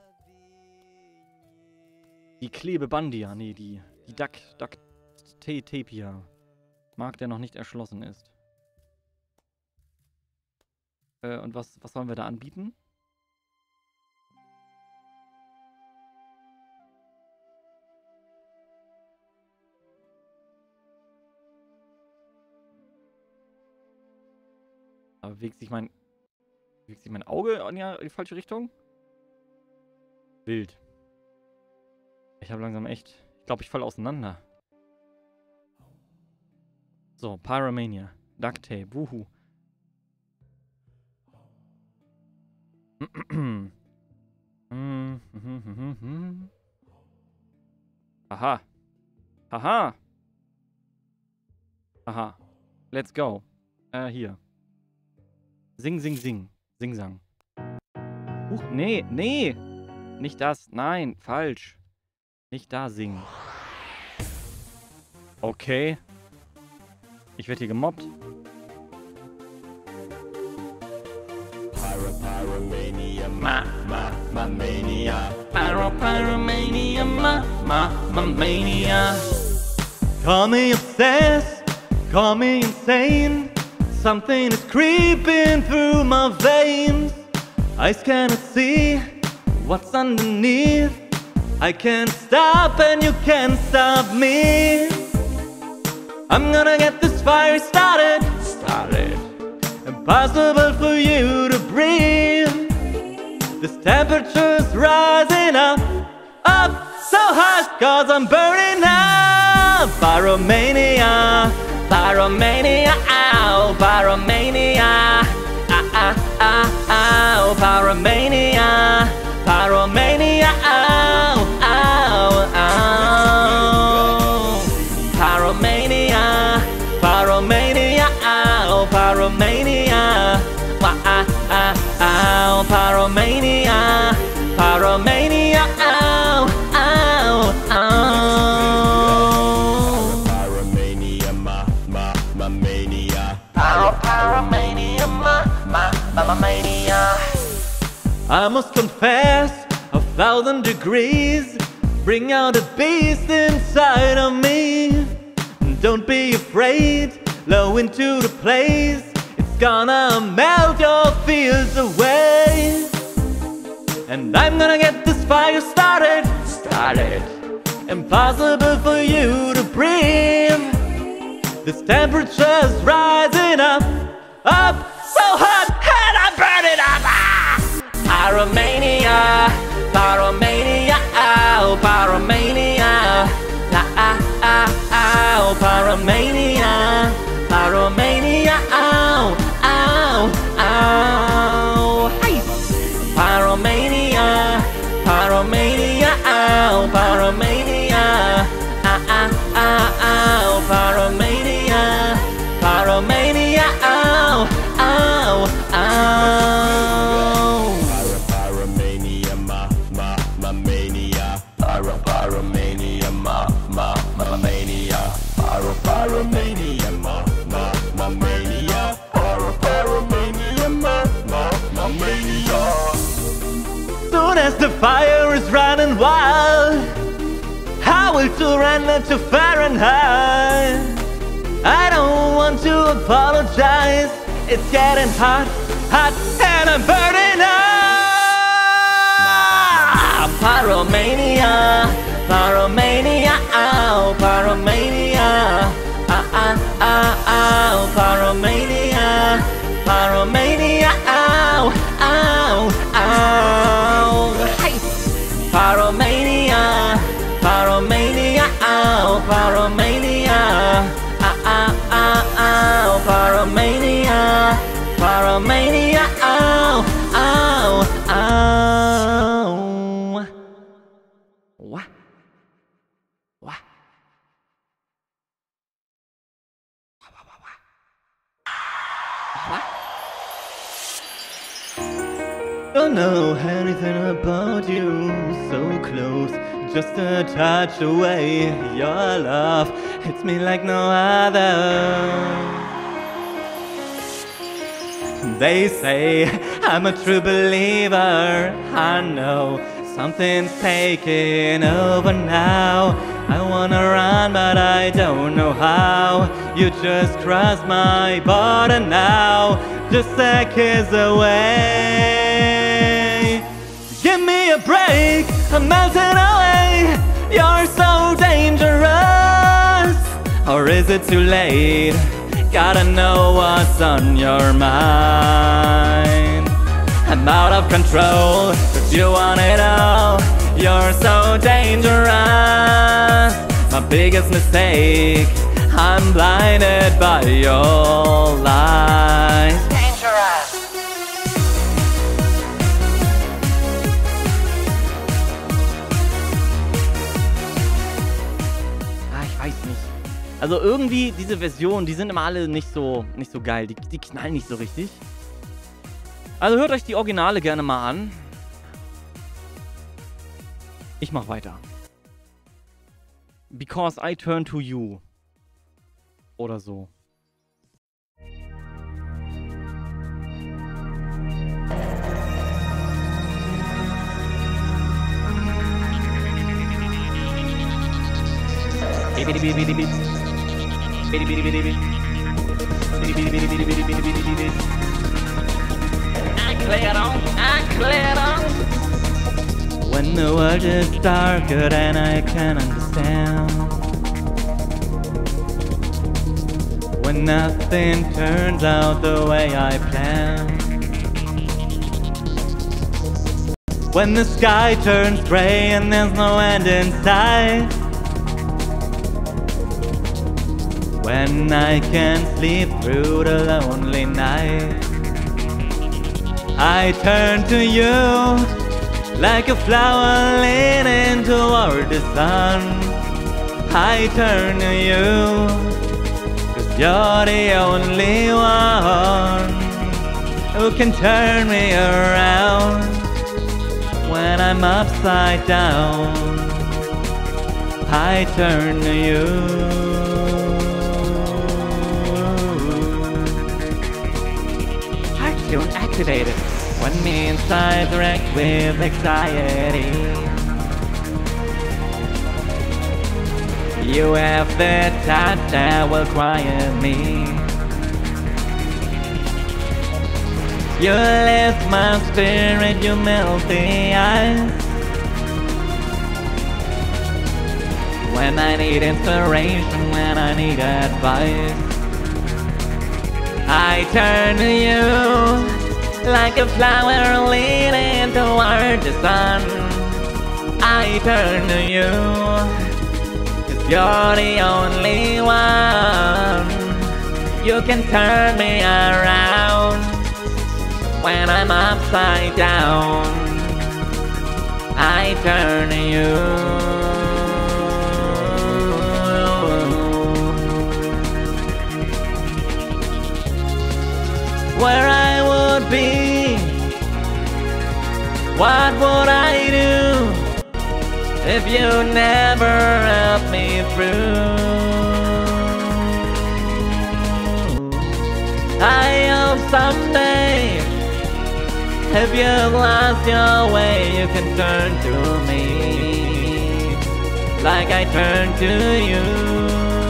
Die Klebebandia, nee, die, die Duck, Duck, Tapia. Markt, der noch nicht erschlossen ist. Äh, und was, was sollen wir da anbieten? Aber bewegt sich mein... Bewegt sich mein Auge in die, in die falsche Richtung? Wild. Ich habe langsam echt... Ich glaube, ich falle auseinander. So, Pyromania. Duct Tape. Wuhu. Aha. Aha. Aha. Let's go. Äh, hier. Sing, sing, sing. Sing, sang. Huch, nee, nee. Nicht das. Nein, falsch. Nicht da singen. Okay. Ich werde hier gemobbt. Pyro, Pyromania, ma, ma, ma, mania. Pyro, Pyromania, ma, ma, ma, mania. Call me obsessed, call me insane. Something is creeping through my veins. Eyes cannot see what's underneath. I can't stop and you can't stop me. I'm gonna get this fire started. Started. Impossible for you to breathe. This temperature's rising up, up so hot, cause I'm burning up. Pyromania, Pyromania, ow, Pyromania, ah, ah, ah, ow, Pyromania, Pyromania, ow, ow, ow. Pyromania, Pyromania, ow, ow, ow. Pyromania, ma, ma, ma mania. Pyro, pyromania, ma, ma, ma, ma mania. I must confess, a thousand degrees bring out the beast inside of me. Don't be afraid, blow into the place. It's gonna melt your fears away. And I'm gonna get this fire started, started. Impossible for you to breathe. This temperature's rising up, up so hot, and I'm burning up. Ah! Pyromania, Pyromania, ow, Pyromania, ah, ah, ah, ow, Pyromania, Pyromania, ow, ow, ow. Hey! Pyromania, Pyromania, ow, Pyromania, ah, ah, ah, ow, Pyromania, Pyromania, ow, ow, ow. Pyromania, ma, ma, ma mania. Pyro, pyromania, ma, ma, ma mania. Pyro, pyromania, ma, ma, ma mania. Pyro, pyromania, ma, ma, ma mania. Soon as the fire is running wild, I will surrender to Fahrenheit. I don't want to apologize. It's getting hot, hot, and I'm burning up. Pyromania, Pyromania, ow, Pyromania, ah, ah, ah, ow, Pyromania, Pyromania, ow, ow, ow. Hey! Pyromania, Pyromania, ow, Pyromania, ah, ah, ah, ow, Pyromania, Pyromania, ow, ow, ow. Wah. Wah. Don't know anything about you, so close, just a touch away. Your love hits me like no other. They say I'm a true believer. I know something's taking over now. I wanna run, but I don't know how. You just crossed my border now, just a kiss away. Give me a break, I'm melting away. You're so dangerous. Or is it too late? Gotta know what's on your mind. I'm out of control, cause you want it all. You're so dangerous. My biggest mistake, I'm blinded by your lies. Dangerous. Ah, ich weiß nicht. Also irgendwie, diese Versionen, die sind immer alle nicht so, nicht so geil. Die, die knallen nicht so richtig. Also hört euch die Originale gerne mal an. Ich mach weiter. Because I turn to you. Oder so. When the world is darker than I can understand, when nothing turns out the way I planned, when the sky turns gray and there's no end in sight, when I can't sleep through the lonely night, I turn to you like a flower leaning toward the sun. I turn to you, cause you're the only one. Who can turn me around when I'm upside down? I turn to you. Heart tune activated when me inside wrecked with anxiety. You have the touch that will quiet me. You lift my spirit, you melt the ice. When I need inspiration, when I need advice, I turn to you like a flower leaning toward the sun. I turn to you, 'cause you're the only one. You can turn me around when I'm upside down. I turn to you. Where I would be, what would I do if you never helped me through? I hope someday, if you've lost your way, you can turn to me like I turn to you.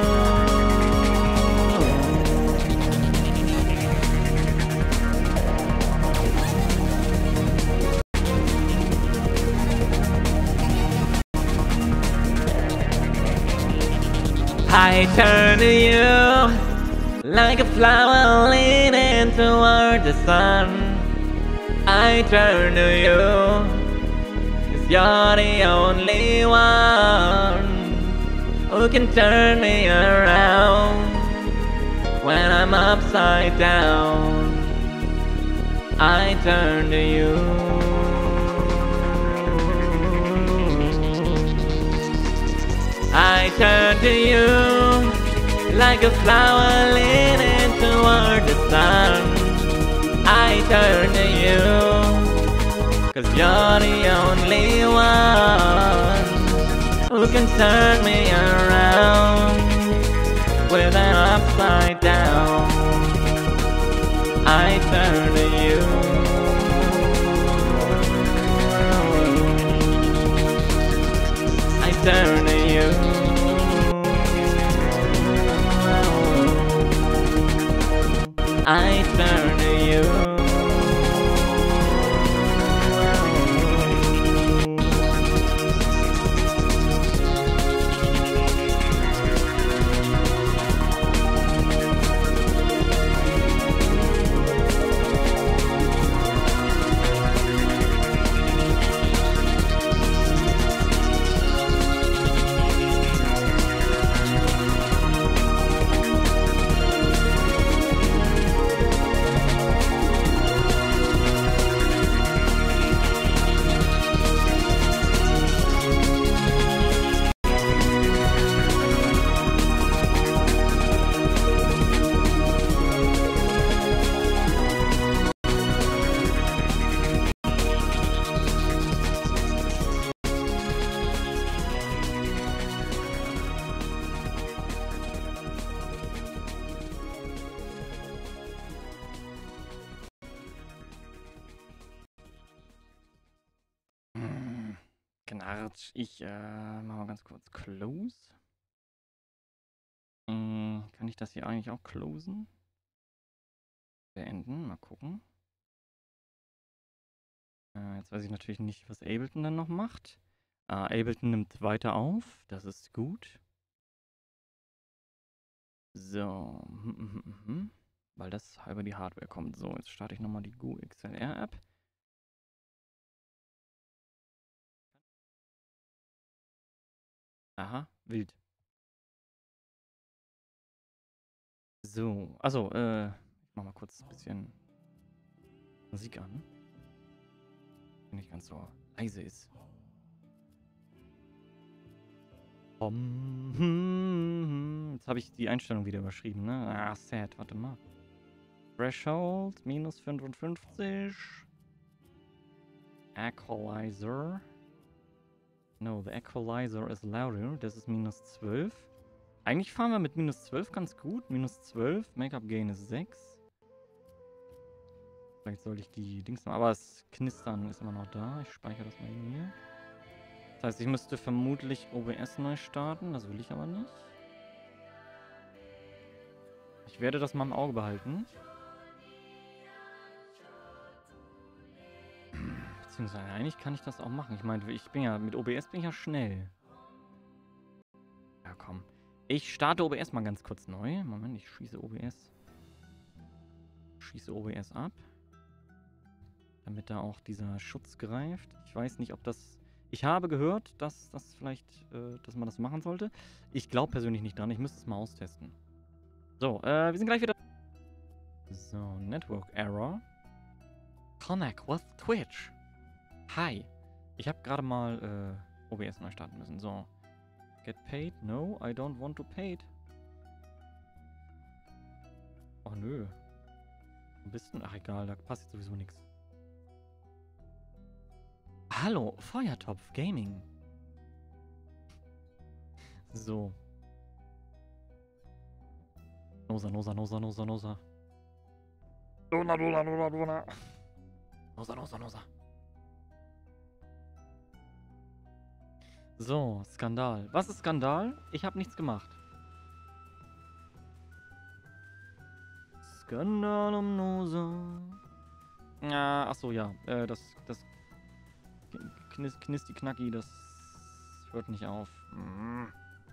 I turn to you like a flower leaning toward the sun. I turn to you, 'cause you're the only one who can turn me around when I'm upside down. I turn to you. I turn to you like a flower leaning toward the sun. I turn to you, 'cause you're the only one who can turn me around with an upside down. I turn to you. I turn to you. I turn to you. Knarz, ich äh, mach mal ganz kurz Close. Hm, kann ich das hier eigentlich auch closen? Beenden, mal gucken. Äh, jetzt weiß ich natürlich nicht, was Ableton dann noch macht. Ah, Ableton nimmt weiter auf, das ist gut. So, hm, hm, hm, hm. Weil das über die Hardware kommt. So, jetzt starte ich nochmal die G U X L R-App. Aha, wild. So, also, äh, ich mach mal kurz ein bisschen Musik an. Die nicht ganz so leise ist. Um, jetzt habe ich die Einstellung wieder überschrieben, ne? Ah, sad, warte mal. Threshold, minus fünfundfünfzig. Equalizer. No, the Equalizer is louder. Das ist minus zwölf. Eigentlich fahren wir mit minus zwölf ganz gut. Minus zwölf. Make-up Gain ist sechs. Vielleicht sollte ich die Dings noch... Aber das Knistern ist immer noch da. Ich speichere das mal hier. Das heißt, ich müsste vermutlich O B S neu starten. Das will ich aber nicht. Ich werde das mal im Auge behalten. Beziehungsweise eigentlich kann ich das auch machen. Ich meine, ich bin ja... Mit O B S bin ich ja schnell. Ja, komm. Ich starte O B S mal ganz kurz neu. Moment, ich schieße O B S. Schieße O B S ab. Damit da auch dieser Schutz greift. Ich weiß nicht, ob das... Ich habe gehört, dass das vielleicht, äh, dass man das machen sollte. Ich glaube persönlich nicht dran. Ich müsste es mal austesten. So, äh, wir sind gleich wieder... So, Network Error. Connect with Twitch. Hi. Ich habe gerade mal äh, O B S neu starten müssen. So. Get paid? No, I don't want to paid. Oh nö. Wo bist du denn? Ach egal, da passt jetzt sowieso nichts. Hallo, Feuertopf Gaming. So. Nosa, Nosa, Nosa, Nosa, Nosa. Dona, Dona, Dona, Dona. Nosa, Nosa, Nosa. So, Skandal. Was ist Skandal? Ich habe nichts gemacht. Skandal um Nosa. Ja, ach so, ja. Äh, das, das Knis, Knisti Knacki, das hört nicht auf. Hm.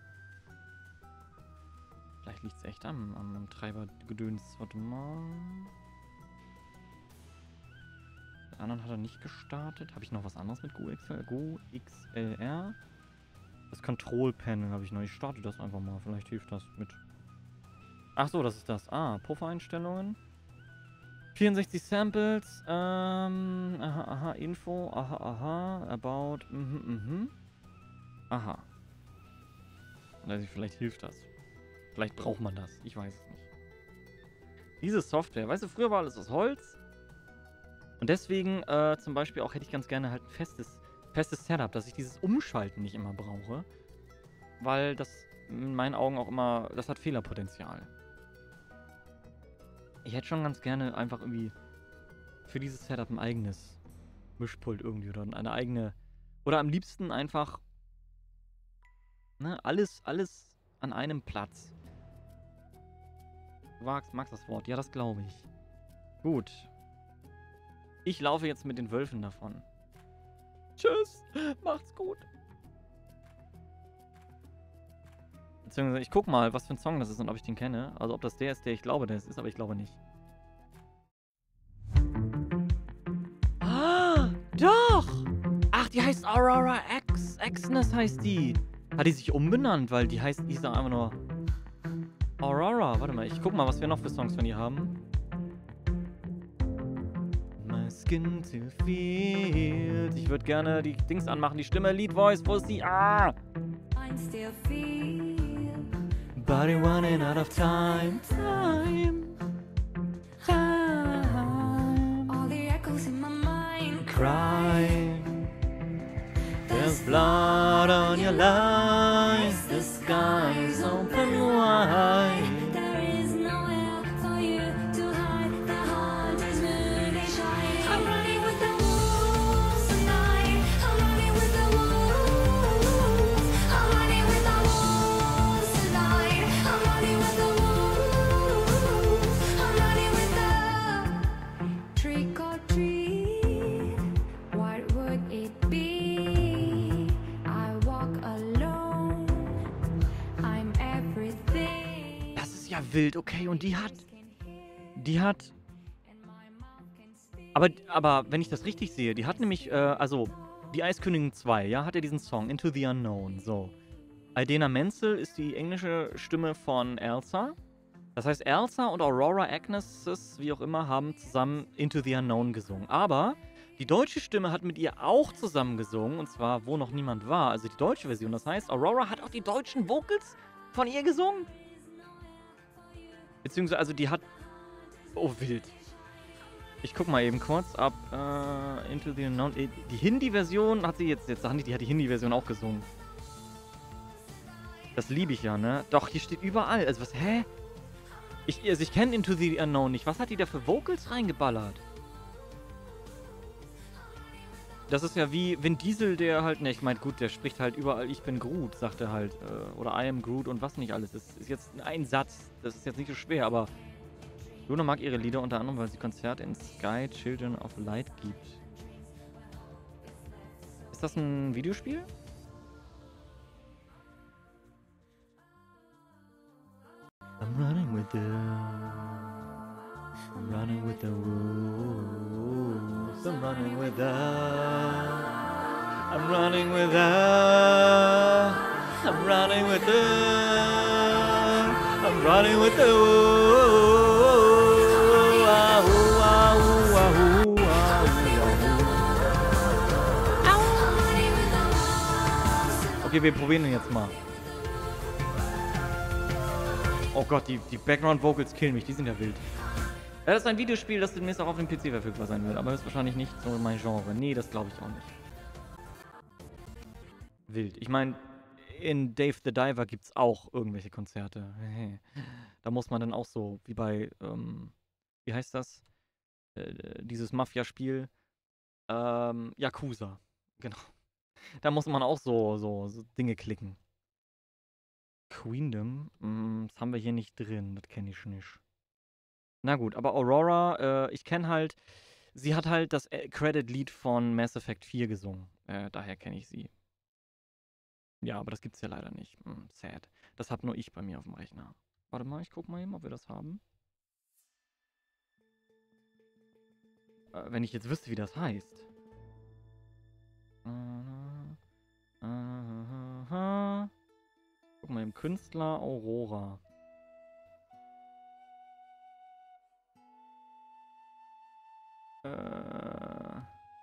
Vielleicht liegt es echt am, am, am Treibergedöns. Warte mal. Den anderen hat er nicht gestartet. Habe ich noch was anderes mit Go X L R? Das Control Panel habe ich noch. Ich starte das einfach mal. Vielleicht hilft das mit. Ach so, das ist das. Ah, Puffer-Einstellungen. vierundsechzig Samples. Ähm, aha, aha, Info. Aha, aha. About. Mhm, mhm. Aha. Also vielleicht hilft das. Vielleicht braucht man das. Ich weiß es nicht. Diese Software. Weißt du, früher war alles aus Holz. Und deswegen äh, zum Beispiel auch hätte ich ganz gerne halt ein festes, festes Setup, dass ich dieses Umschalten nicht immer brauche. Weil das in meinen Augen auch immer, das hat Fehlerpotenzial. Ich hätte schon ganz gerne einfach irgendwie für dieses Setup ein eigenes Mischpult irgendwie oder eine eigene, oder am liebsten einfach, ne, alles, alles an einem Platz. Du magst, magst das Wort? Ja, das glaube ich. Gut. Ich laufe jetzt mit den Wölfen davon. Tschüss, macht's gut. Beziehungsweise ich guck mal, was für ein Song das ist und ob ich den kenne. Also ob das der ist, der ich glaube, der es ist, aber ich glaube nicht. Ah, doch! Ach, die heißt Aurora X. Xness heißt die. Hat die sich umbenannt, weil die heißt, die ist doch einfach nur Aurora. Warte mal, ich guck mal, was wir noch für Songs von ihr haben. My skin to feel. Ich würde gerne die Dings anmachen, die Stimme, Lead Voice, wo ist die? Ah! Still feel Body running out of time. Time. Time. all the echoes in my mind. Cry. There's blood on your lies. The sky's open wide. There is nowhere for you to hide. The heart is really shy. I'm running with the wolves tonight. I'm running with the wolves. I'm running with the wolves tonight. I'm running with the wolves. I'm running with the trick or treat. What would it be? I walk alone. I'm everything. Das ist ja wild, okay. Und die hat. Die hat. Aber, aber wenn ich das richtig sehe, die hat nämlich, äh, also, die Eiskönigin zwei, ja, hat ja diesen Song, Into the Unknown, so. Idina Menzel ist die englische Stimme von Elsa. Das heißt, Elsa und Aurora Agnes, wie auch immer, haben zusammen Into the Unknown gesungen. Aber die deutsche Stimme hat mit ihr auch zusammen gesungen, und zwar Wo noch niemand war, also die deutsche Version. Das heißt, Aurora hat auch die deutschen Vocals von ihr gesungen. Beziehungsweise, also die hat Oh, wild. Ich guck mal eben kurz ab. Äh, Into the Unknown. Die Hindi-Version hat sie jetzt. Jetzt sagen die, die hat die Hindi-Version auch gesungen. Das liebe ich ja, ne? Doch, hier steht überall. Also was, hä? Ich, also ich kenne Into the Unknown nicht. Was hat die da für Vocals reingeballert? Das ist ja wie Vin Diesel, der halt, ne, ich meine, gut, der spricht halt überall, ich bin Groot, sagt er halt. Äh, oder I am Groot und was nicht alles. Das ist jetzt ein Satz. Das ist jetzt nicht so schwer, aber Luna mag ihre Lieder unter anderem, weil sie Konzerte in Sky Children of Light gibt. Ist das ein Videospiel? I'm running with the... I'm running with the wolves. I'm running with the... I'm running with the... I'm running with the... I'm running with the wolves. Okay, wir probieren ihn jetzt mal. Oh Gott, die, die Background-Vocals killen mich, die sind ja wild. Ja, das ist ein Videospiel, das demnächst auch auf dem P C verfügbar sein wird, aber das ist wahrscheinlich nicht so mein Genre. Nee, das glaube ich auch nicht. Wild. Ich meine, in Dave the Diver gibt es auch irgendwelche Konzerte. Da muss man dann auch so, wie bei, ähm, wie heißt das? Äh, dieses Mafia-Spiel. Ähm, Yakuza. Genau. Da muss man auch so, so, so Dinge klicken. Queendom? Mm, das haben wir hier nicht drin. Das kenne ich nicht. Na gut, aber Aurora, äh, ich kenne halt, sie hat halt das äh, Credit-Lied von Mass Effect vier gesungen. Äh, daher kenne ich sie. Ja, aber das gibt's ja leider nicht. Mm, sad. Das hab nur ich bei mir auf dem Rechner. Warte mal, ich guck mal eben, ob wir das haben. Äh, wenn ich jetzt wüsste, wie das heißt. Uh, uh, uh, uh. Guck mal, im Künstler Aurora. Äh.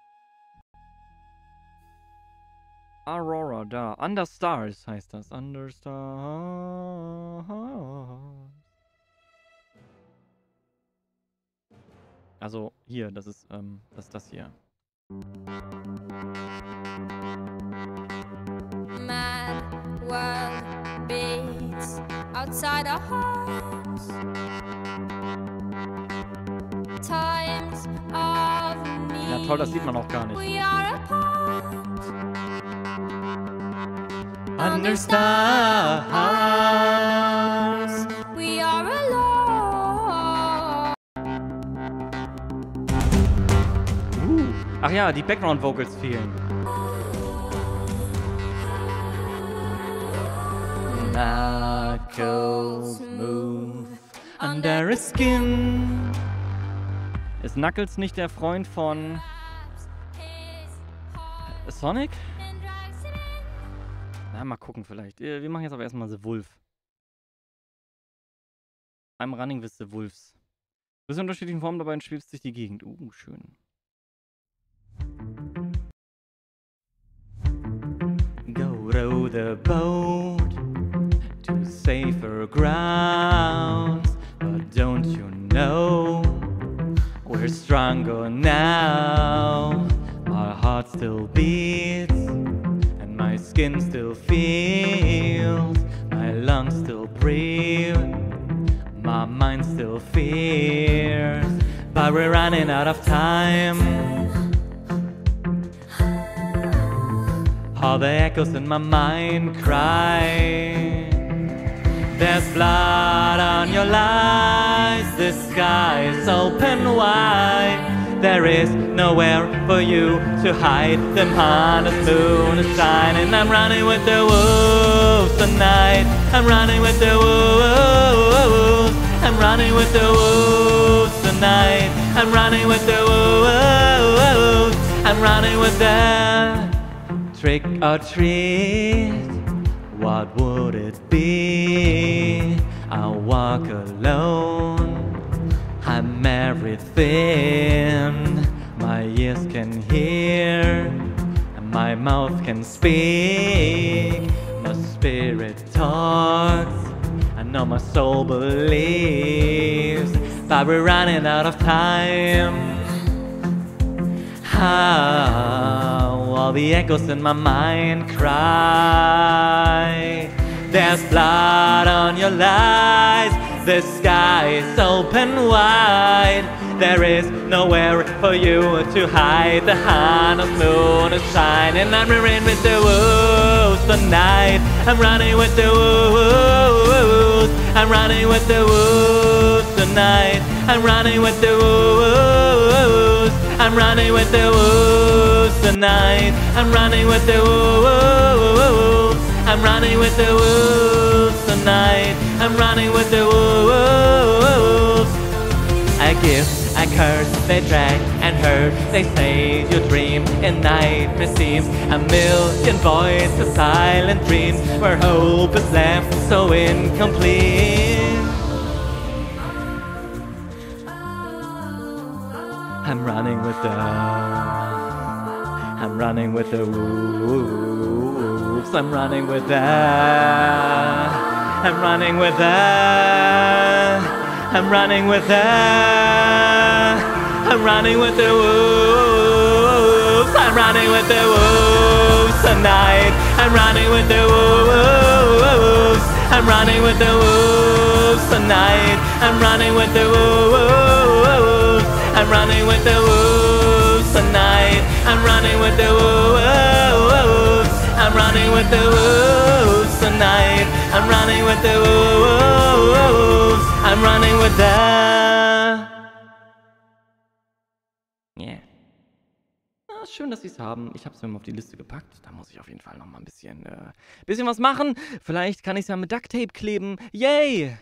Aurora, da. Under Stars heißt das. Under Stars. Also, hier, das ist, ähm, das ist das hier. Mad world beats outside our hearts. Times of need. Ja, toll, das sieht man auch gar nicht. We are apart. Under Stars. We are alone. Uh. Ach ja, die Background Vocals fehlen. Knuckles move under his skin. Ist Knuckles nicht der Freund von Sonic? Na, mal gucken vielleicht. Wir machen jetzt aber erstmal The Wolf. I'm running with the Wolves. Du bist in unterschiedlichen Formen dabei und schwebst durch die Gegend. Uh, schön. Go row the boat to safer grounds, but don't you know we're stronger now? Our heart still beats, and my skin still feels, my lungs still breathe, my mind still fears, but we're running out of time. All the echoes in my mind cry. There's blood on your lies. The sky is open wide. There is nowhere for you to hide. The honest moon is shining. I'm running with the wolves tonight. I'm running with the wolves. I'm running with the wolves tonight. I'm running with the wolves. I'm running with the trick or treat. What would it be? I'll walk alone. I'm everything my ears can hear, and my mouth can speak. My spirit talks, I know my soul believes but we're running out of time. How all the echoes in my mind cry. There's blood on your lies. The sky is open wide. There is nowhere for you to hide. The honest moon is shining. I'm running with the wolves tonight. I'm running with the wolves. I'm running with the wolves tonight. I'm running with the wolves. I'm running with the wolves tonight. I'm running with the wolves. I'm running with the wolves tonight. I'm running with the wolves. I give, I curse, they drag and hurt. They say you dream in night receives a million voices, silent dreams where hope is left so incomplete. I'm running with the I'm running with the wolves. I'm running with the I'm running with the I'm running with the I'm running with the wolves. I'm running with the wolves tonight. I'm running with the wolves. I'm running with the wolves tonight. I'm running with the wolves. I'm running with the wolves tonight. I'm running with the wolves. I'm running with the wolves tonight. I'm running with the wolves. I'm running with the Yeah. Ah, schön, dass Sie es haben. Ich habe es mir mal auf die Liste gepackt. Da muss ich auf jeden Fall noch mal ein bisschen, äh, bisschen was machen. Vielleicht kann ich es ja mit Ducktape kleben. Yay!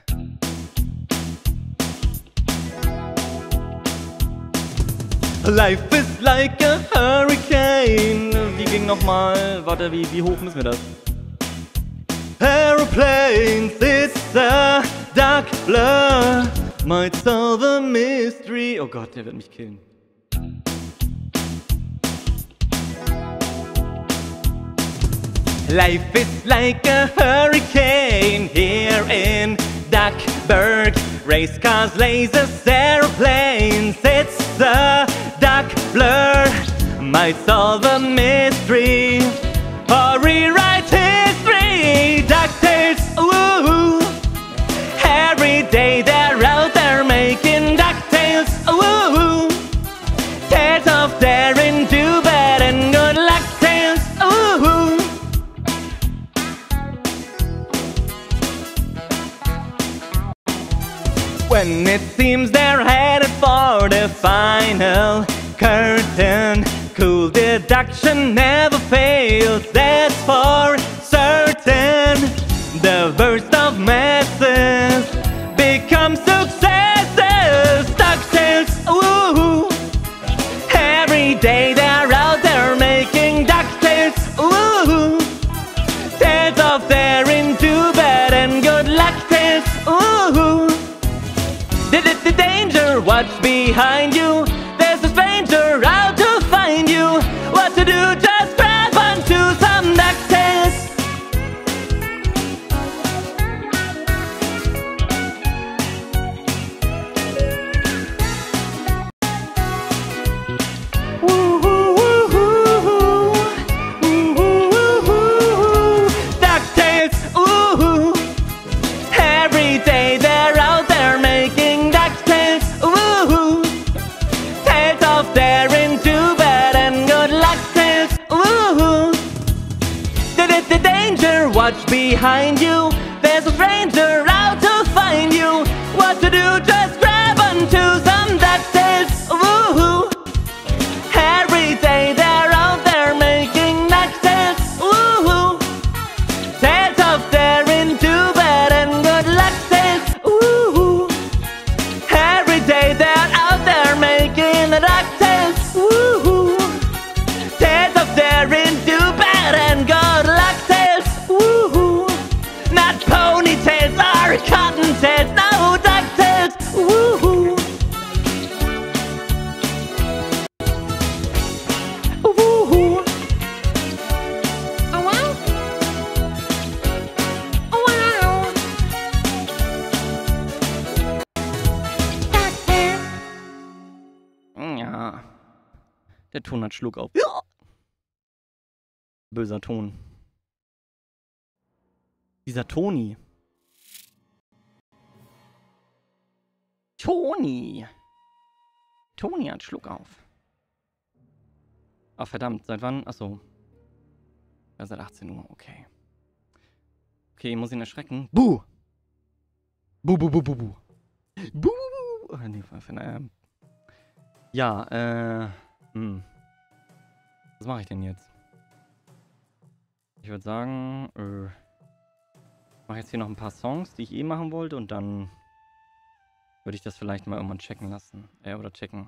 Life is like a hurricane. Wie ging nochmal? Warte, wie, wie hoch müssen wir das? Aeroplanes, it's a dark blur. Might solve the mystery. Oh Gott, der wird mich killen. Life is like a hurricane here in Duckburg. Race cars, lasers, aeroplanes. It's a dark blur. Might solve a mystery or rewrite history. DuckTales, ooh. Every day they're out there making DuckTales, ooh. Tales of daring, do bad and good luck tales, ooh. When it seems they're headed for the final curtain, cool deduction never fails, that's for certain. The worst of messes become successes. DuckTales, ooh. Every day they're out there making DuckTales, ooh. Tales of daring, do bad and good luck tales, ooh. The, the, the danger, what's behind you? There's a stranger out to find you. What to do? Just grab onto some DuckTales. DuckTales, ooh. Every day they're out there making DuckTales, ooh. Tales of daring, do bad and good luck tales, ooh. The, the, the danger, watch behind you. There's a stranger out to find you. What to do? Just grab onto some DuckTales, ooh. Every day they're out there making DuckTales, ooh. Tales of daring, do bad and good luck tales, ooh. Every day they're out there making the DuckTales, ooh. Tales of daring, do bad and good luck tales, ooh. Not ponytails or Ton hat Schluck auf. Ja. Böser Ton. Dieser Toni. Toni. Toni hat Schluck auf. Ach, verdammt. Seit wann? Achso. Ja, seit achtzehn Uhr. Okay. Okay, ich muss ihn erschrecken. Buh! Buh, buh, buh, buh, buh. Buh, buh, buh. Nee, von, äh, ja, äh, hm. Was mache ich denn jetzt? Ich würde sagen, äh, ich mache jetzt hier noch ein paar Songs, die ich eh machen wollte und dann würde ich das vielleicht mal irgendwann checken lassen. Äh, oder checken.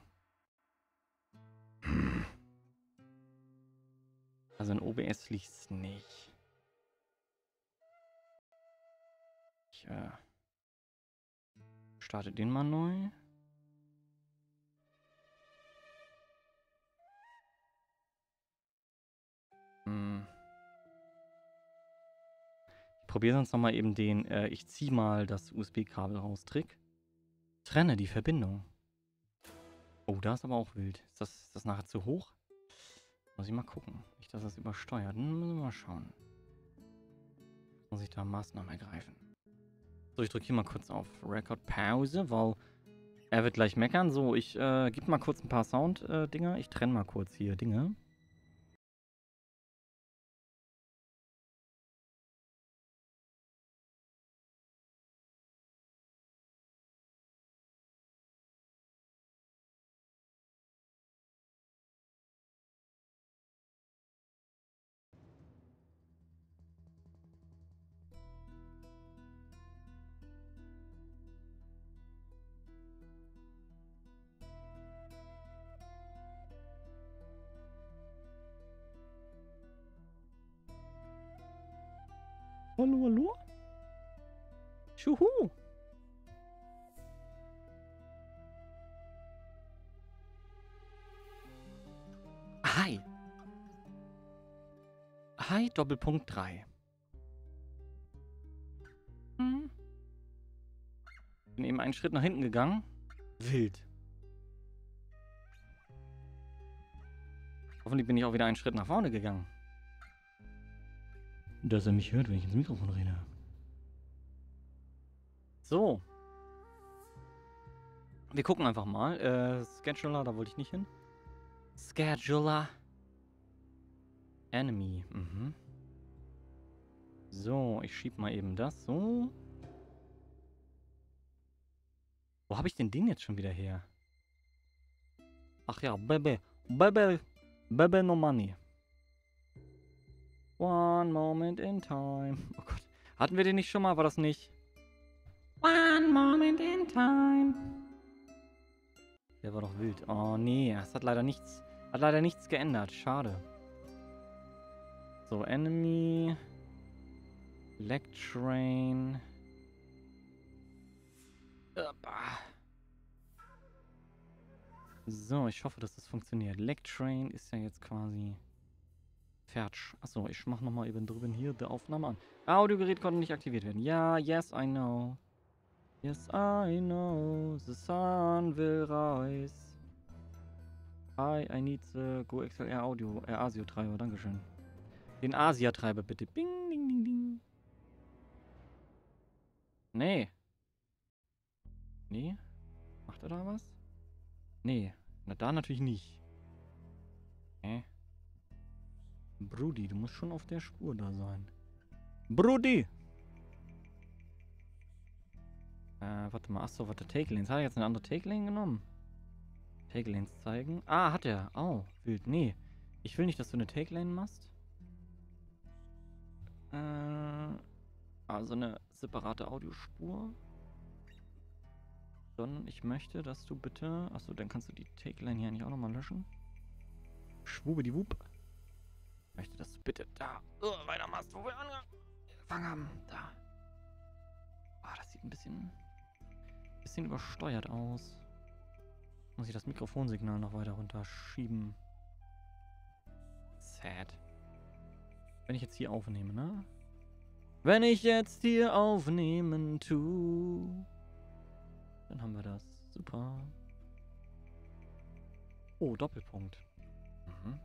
Also in O B S liegt es nicht. Ich, äh, starte den mal neu. Hm. Ich probiere sonst nochmal eben den, äh, ich ziehe mal das U S B-Kabel raus, Trick. Trenne die Verbindung. Oh, da ist aber auch wild. Ist das, ist das nachher zu hoch? Muss ich mal gucken. Nicht, dass das übersteuert. Hm, müssen wir mal schauen. Muss ich da Maßnahmen ergreifen? So, ich drücke hier mal kurz auf Record-Pause, weil er wird gleich meckern. So, ich äh, gebe mal kurz ein paar Sound-Dinger. Ich trenne mal kurz hier Dinge. Hallo, hallo? Schuhu! Hi! Hi, Doppelpunkt drei. Hm. Bin eben einen Schritt nach hinten gegangen. Wild. Hoffentlich bin ich auch wieder einen Schritt nach vorne gegangen. Dass er mich hört, wenn ich ins Mikrofon rede. So. Wir gucken einfach mal. Äh, Scheduler, da wollte ich nicht hin. Scheduler. Enemy. Mhm. So, ich schieb mal eben das so. Wo habe ich denn den jetzt schon wieder her? Ach ja, Bebe. Bebe. Bebe no money. One moment in time. Oh Gott. Hatten wir den nicht schon mal? War das nicht? One moment in time. Der war doch wild. Oh nee, es hat leider nichts. Hat leider nichts geändert. Schade. So, Enemy. Lectrain. So, ich hoffe, dass das funktioniert. Lectrain ist ja jetzt quasi fertig. Achso, ich mach nochmal eben drüben hier die Aufnahme an. Audiogerät konnte nicht aktiviert werden. Ja, yes, I know. Yes, I know. The sun will rise. Hi, I need the Go X L R Audio, äh, Asio-Treiber, dankeschön. Den Asia-Treiber bitte. Bing, ding, ding, ding. Nee. Nee? Macht er da was? Nee. Na, da natürlich nicht. Hä? Brudi, du musst schon auf der Spur da sein. Brudi! Äh, warte mal. Achso, warte, Take-Lanes. Hat er jetzt eine andere Take-Lane genommen? Take-Lanes zeigen. Ah, hat er. Oh, wild. Nee. Ich will nicht, dass du eine Take-Lane machst. Äh, also eine separate Audiospur. Sondern ich möchte, dass du bitte... Achso, dann kannst du die Take-Lane hier eigentlich auch nochmal löschen. Schwubidiwub. Ich möchte, dass du bitte da uh, weitermachst, wo wir angefangen haben. Da. Ah, das sieht ein bisschen... bisschen übersteuert aus. Muss ich das Mikrofonsignal noch weiter runterschieben. Sad. Wenn ich jetzt hier aufnehme, ne? Wenn ich jetzt hier aufnehmen tu, dann haben wir das. Super. Oh, Doppelpunkt. Mhm.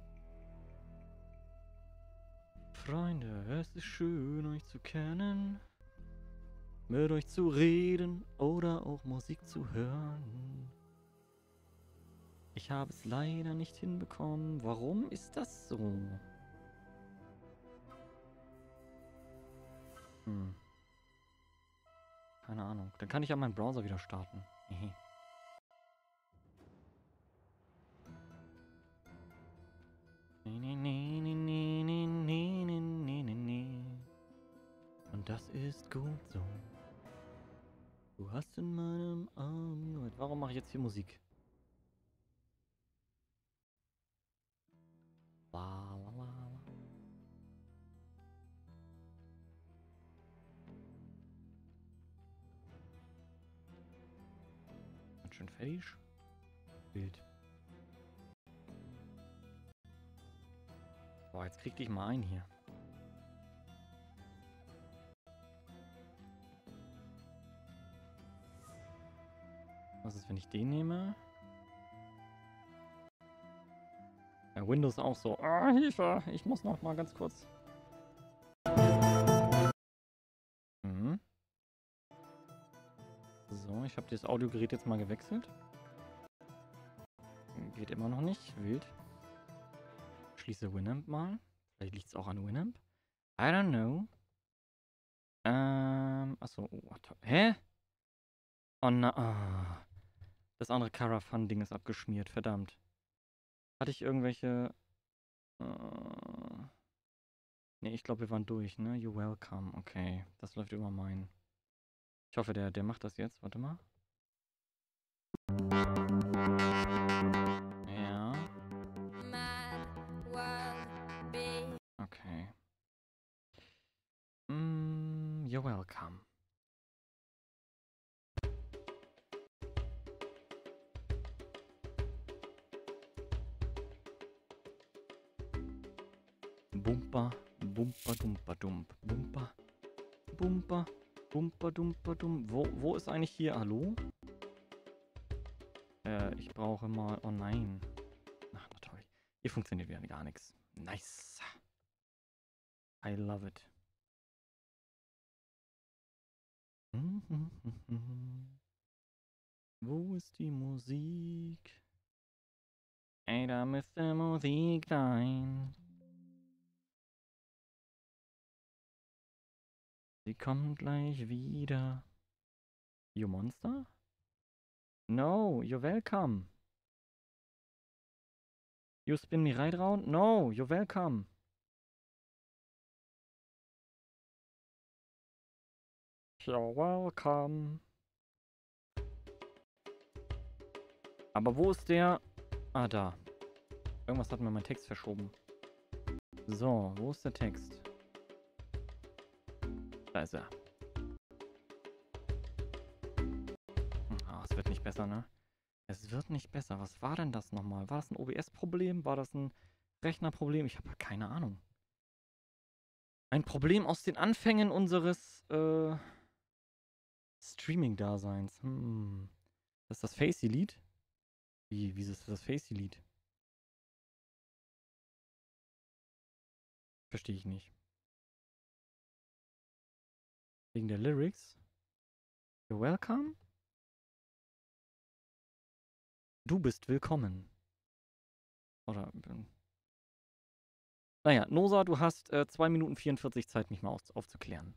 Freunde, es ist schön, euch zu kennen, mit euch zu reden oder auch Musik zu hören. Ich habe es leider nicht hinbekommen. Warum ist das so? Hm. Keine Ahnung. Dann kann ich ja meinen Browser wieder starten. Und das ist gut so. Du hast in meinem Arm... Warum mache ich jetzt hier Musik? La, la, la, la. Ganz schön fertig. Bild. Boah, jetzt krieg dich mal ein hier. Was ist, wenn ich den nehme? Ja, Windows auch so. Ah, Hilfe! Ich muss noch mal ganz kurz. Mhm. So, ich habe das Audiogerät jetzt mal gewechselt. Geht immer noch nicht. Wild. Schließe Winamp mal. Vielleicht liegt es auch an Winamp. I don't know. Ähm, achso. Oh, hä? Oh na. Oh. Das andere Caravan-Ding ist abgeschmiert. Verdammt. Hatte ich irgendwelche... Uh, ne, ich glaube, wir waren durch, ne? You're welcome. Okay, das läuft über meinen. Ich hoffe, der, der macht das jetzt. Warte mal. Ja. Okay. Mm, you're welcome. Bumper, bumper, dumper, dump, bumper, bumper, bumper, dumper, dump. Wo, wo ist eigentlich hier? Hallo? Äh, ich brauche mal... Oh nein. Ach, na toll. Hier funktioniert wieder gar nichts. Nice. I love it. Wo ist die Musik? Ey, da müsste Musik sein. Sie kommt gleich wieder. You monster? No, you're welcome. You spin me right round? No, you're welcome. You're welcome. Aber wo ist der? Ah, da. Irgendwas hat mir mein Text verschoben. So, wo ist der Text? Da ist er. Ah, es wird nicht besser, ne? Es wird nicht besser. Was war denn das nochmal? War das ein O B S-Problem? War das ein Rechnerproblem? Ich habe keine Ahnung. Ein Problem aus den Anfängen unseres äh, Streaming-Daseins. Hm. Das ist das Facey-Lied? Wie, wie ist das Facey-Lied? Verstehe ich nicht. Wegen der Lyrics. You're welcome. Du bist willkommen. Oder... Naja, Nosa, du hast äh, zwei Minuten vierundvierzig Zeit, mich mal auf, aufzuklären.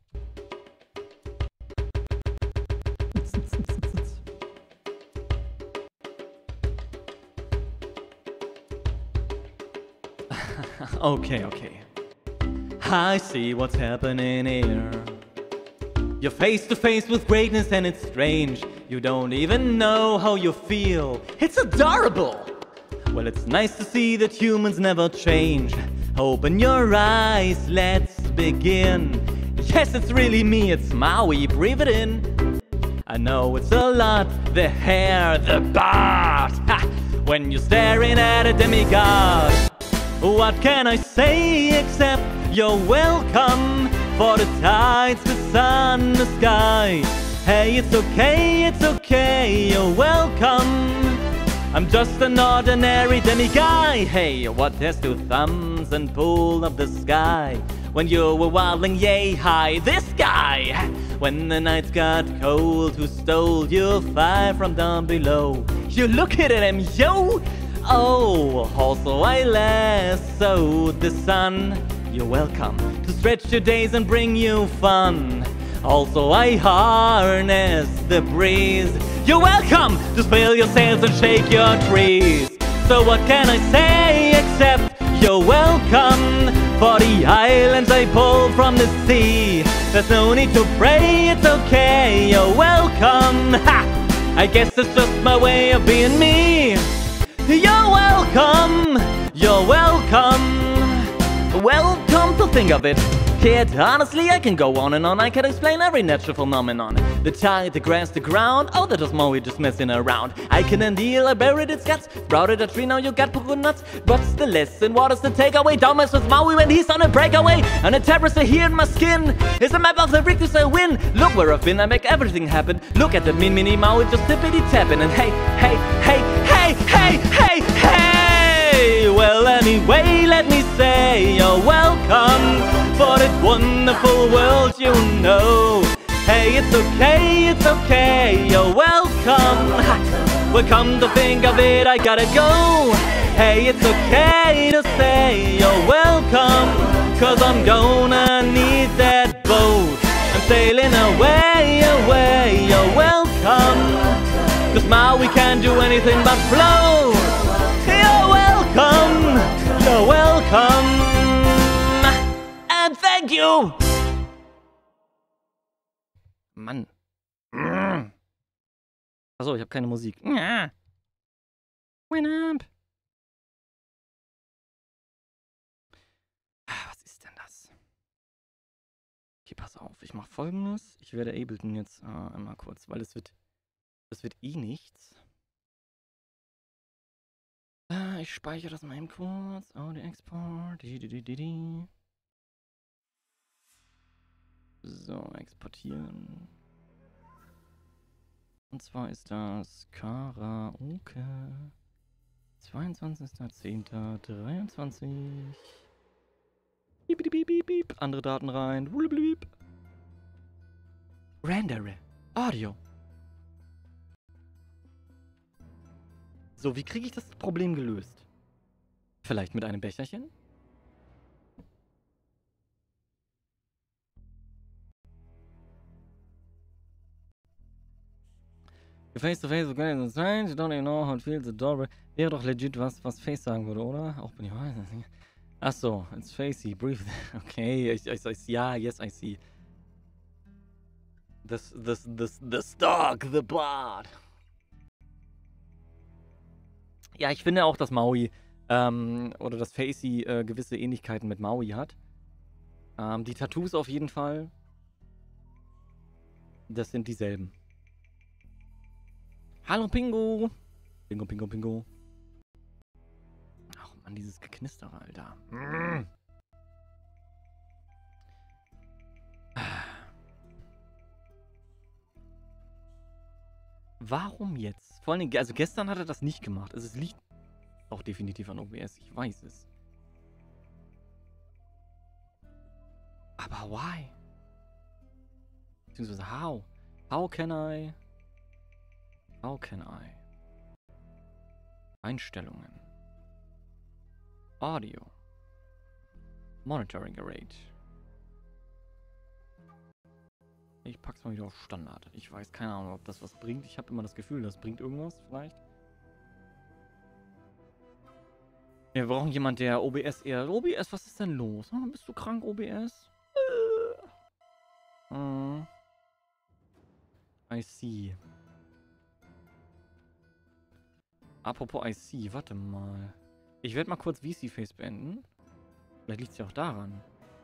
Okay, okay. I see what's happening here. You're face to face with greatness and it's strange. You don't even know how you feel. It's adorable. Well, it's nice to see that humans never change. Open your eyes, let's begin. Yes, it's really me, it's Maui, breathe it in. I know it's a lot, the hair, the beard. Ha! When you're staring at a demigod. What can I say except you're welcome? For the tides, the sun, the sky. Hey, it's okay, it's okay, you're welcome. I'm just an ordinary demiguy. Hey, what has two thumbs and pull up the sky? When you were wilding yay high, this guy. When the nights got cold, who stole your fire from down below? You look at him, yo. Oh, also I lassoed the sun. You're welcome to stretch your days and bring you fun. Also I harness the breeze. You're welcome to spill your sails and shake your trees. So what can I say except you're welcome for the islands I pulled from the sea. There's no need to pray, it's okay, you're welcome. Ha! I guess it's just my way of being me. You're welcome, you're welcome. Welcome to think of it, kid. Honestly, I can go on and on. I can explain every natural phenomenon. The tide, the grass, the ground. Oh, that was Maui just messing around. I can indeed, I buried its guts. Sprouted a tree, now you got poo nuts. What's the lesson? What is the takeaway? Don't mess with Maui when he's on a breakaway. And a terrace here in my skin is a map of the victors I win. Look where I've been, I make everything happen. Look at the mean mini Maui just tippity tapping. And hey, hey, hey, hey, hey, hey, hey. Well, anyway, let me say you're welcome for this wonderful world you know. Hey, it's okay, it's okay, you're welcome. Well, come to think of it, I gotta go. Hey, it's okay to say you're welcome, cause I'm gonna need that boat. I'm sailing away, away, you're welcome. Cause Maui can't do anything but float. You're welcome, you're welcome. And thank you! Mann. Achso, ich habe keine Musik. Win up. Was ist denn das? Okay, pass auf. Ich mache Folgendes. Ich werde Ableton jetzt äh, einmal kurz, weil es wird, das wird eh nichts. Äh, ich speichere das mal eben kurz. Audio Export. Di, di, di, di, di. So, exportieren. Und zwar ist das Karaoke. zweiundzwanzigster zehnter dreiundzwanzig. Piep, piep, piep, piep. Andere Daten rein. Blub. Rendere. Audio. So, wie kriege ich das Problem gelöst? Vielleicht mit einem Becherchen? Face to face, okay, so strange, you don't even know how it feels, adorable. Wäre doch legit was, was Face sagen würde, oder? Auch wenn ich weiß nicht. Achso, it's Facey, breathe. Okay, I, I, I, yeah, yes, I see. This, this, this, the stock, the blood. Ja, ich finde auch, dass Maui, ähm, oder dass Facey äh, gewisse Ähnlichkeiten mit Maui hat. Ähm, die Tattoos auf jeden Fall. Das sind dieselben. Hallo Pingo! Pingo, Pingo, Pingo. Ach man, dieses Geknistere, Alter. Mm. Warum jetzt? Vor allem, also gestern hat er das nicht gemacht. Also es liegt auch definitiv an O B S, ich weiß es. Aber why? Beziehungsweise how? How can I... How can I? Einstellungen. Audio. Monitoring Rate. Ich pack's mal wieder auf Standard. Ich weiß keine Ahnung, ob das was bringt. Ich habe immer das Gefühl, das bringt irgendwas vielleicht. Wir brauchen jemanden, der O B S eher... O B S, was ist denn los? Oh, bist du krank, O B S? Uh. I see. Apropos I C, warte mal. Ich werde mal kurz V C Face beenden. Vielleicht liegt es ja auch daran.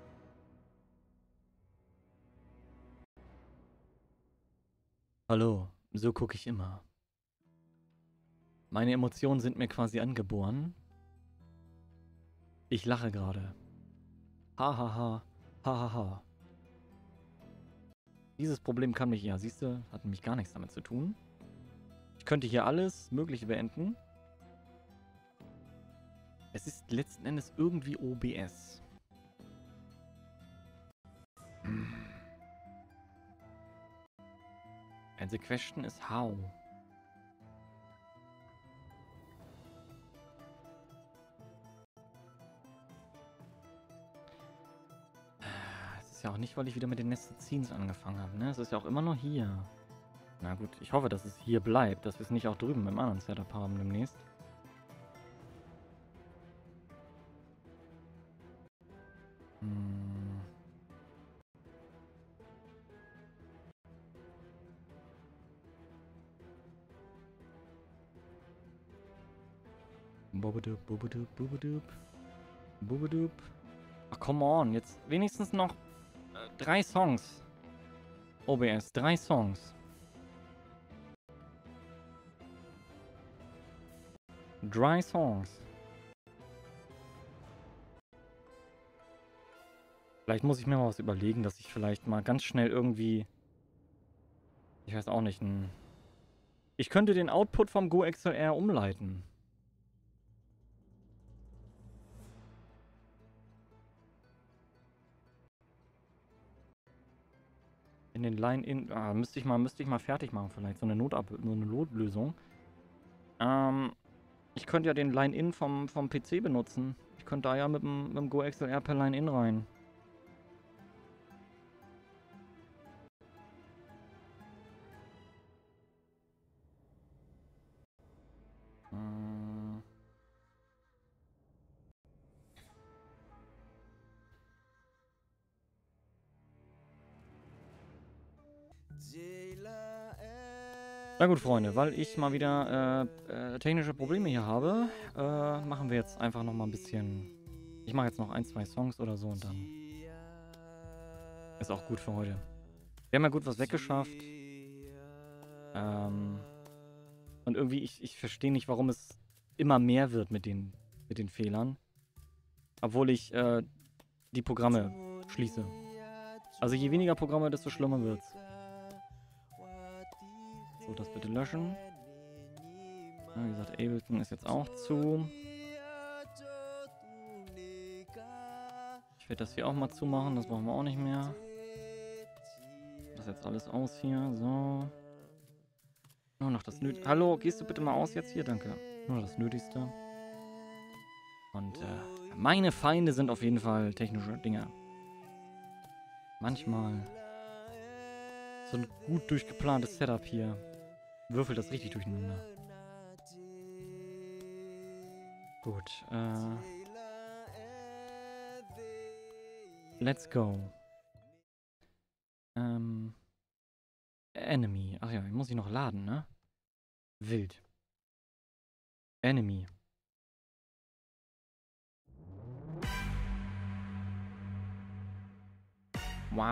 Hallo, so gucke ich immer. Meine Emotionen sind mir quasi angeboren. Ich lache gerade. Ha ha ha, ha ha ha. Dieses Problem kann mich, ja, siehst du, hat nämlich gar nichts damit zu tun. Ich könnte hier alles Mögliche beenden. Es ist letzten Endes irgendwie O B S. Hm. And the question is how? Es ist ja auch nicht, weil ich wieder mit den Nested Scenes angefangen habe, ne? Es ist ja auch immer nur hier. Na gut, ich hoffe, dass es hier bleibt, dass wir es nicht auch drüben beim anderen Setup haben demnächst. Hm. Bobadoop, bobadoop, bobadoop. Bobadoop. Ach, come on, jetzt wenigstens noch äh, drei Songs. O B S, drei Songs. Drei Songs. Vielleicht muss ich mir mal was überlegen, dass ich vielleicht mal ganz schnell irgendwie... Ich weiß auch nicht, ein... Ich könnte den Output vom Go X L R umleiten. In den Line-In... Ah, müsste ich mal, müsste ich mal fertig machen vielleicht. So eine Notab so eine Notlösung. Ähm... Ich könnte ja den Line-In vom, vom P C benutzen. Ich könnte da ja mit dem, mit dem Go X L R per Line-In rein. Hm. Na gut, Freunde, weil ich mal wieder äh, äh, technische Probleme hier habe, äh, machen wir jetzt einfach noch mal ein bisschen... Ich mache jetzt noch ein, zwei Songs oder so und dann ist auch gut für heute. Wir haben ja gut was weggeschafft. Ähm, und irgendwie, ich, ich verstehe nicht, warum es immer mehr wird mit den, mit den Fehlern. Obwohl ich äh, die Programme schließe. Also je weniger Programme, desto schlimmer wird's. So, das bitte löschen. Ja, wie gesagt, Ableton ist jetzt auch zu. Ich werde das hier auch mal zumachen, das brauchen wir auch nicht mehr. Das ist jetzt alles aus hier, so. Nur noch das Nötigste. Hallo, gehst du bitte mal aus jetzt hier? Danke. Nur das Nötigste. Und äh, meine Feinde sind auf jeden Fall technische Dinge. Manchmal so ein gut durchgeplantes Setup hier würfelt das richtig durcheinander. Gut, äh... let's go. Ähm... Enemy. Ach ja, muss ich noch laden, ne? Wild. Enemy. Wap.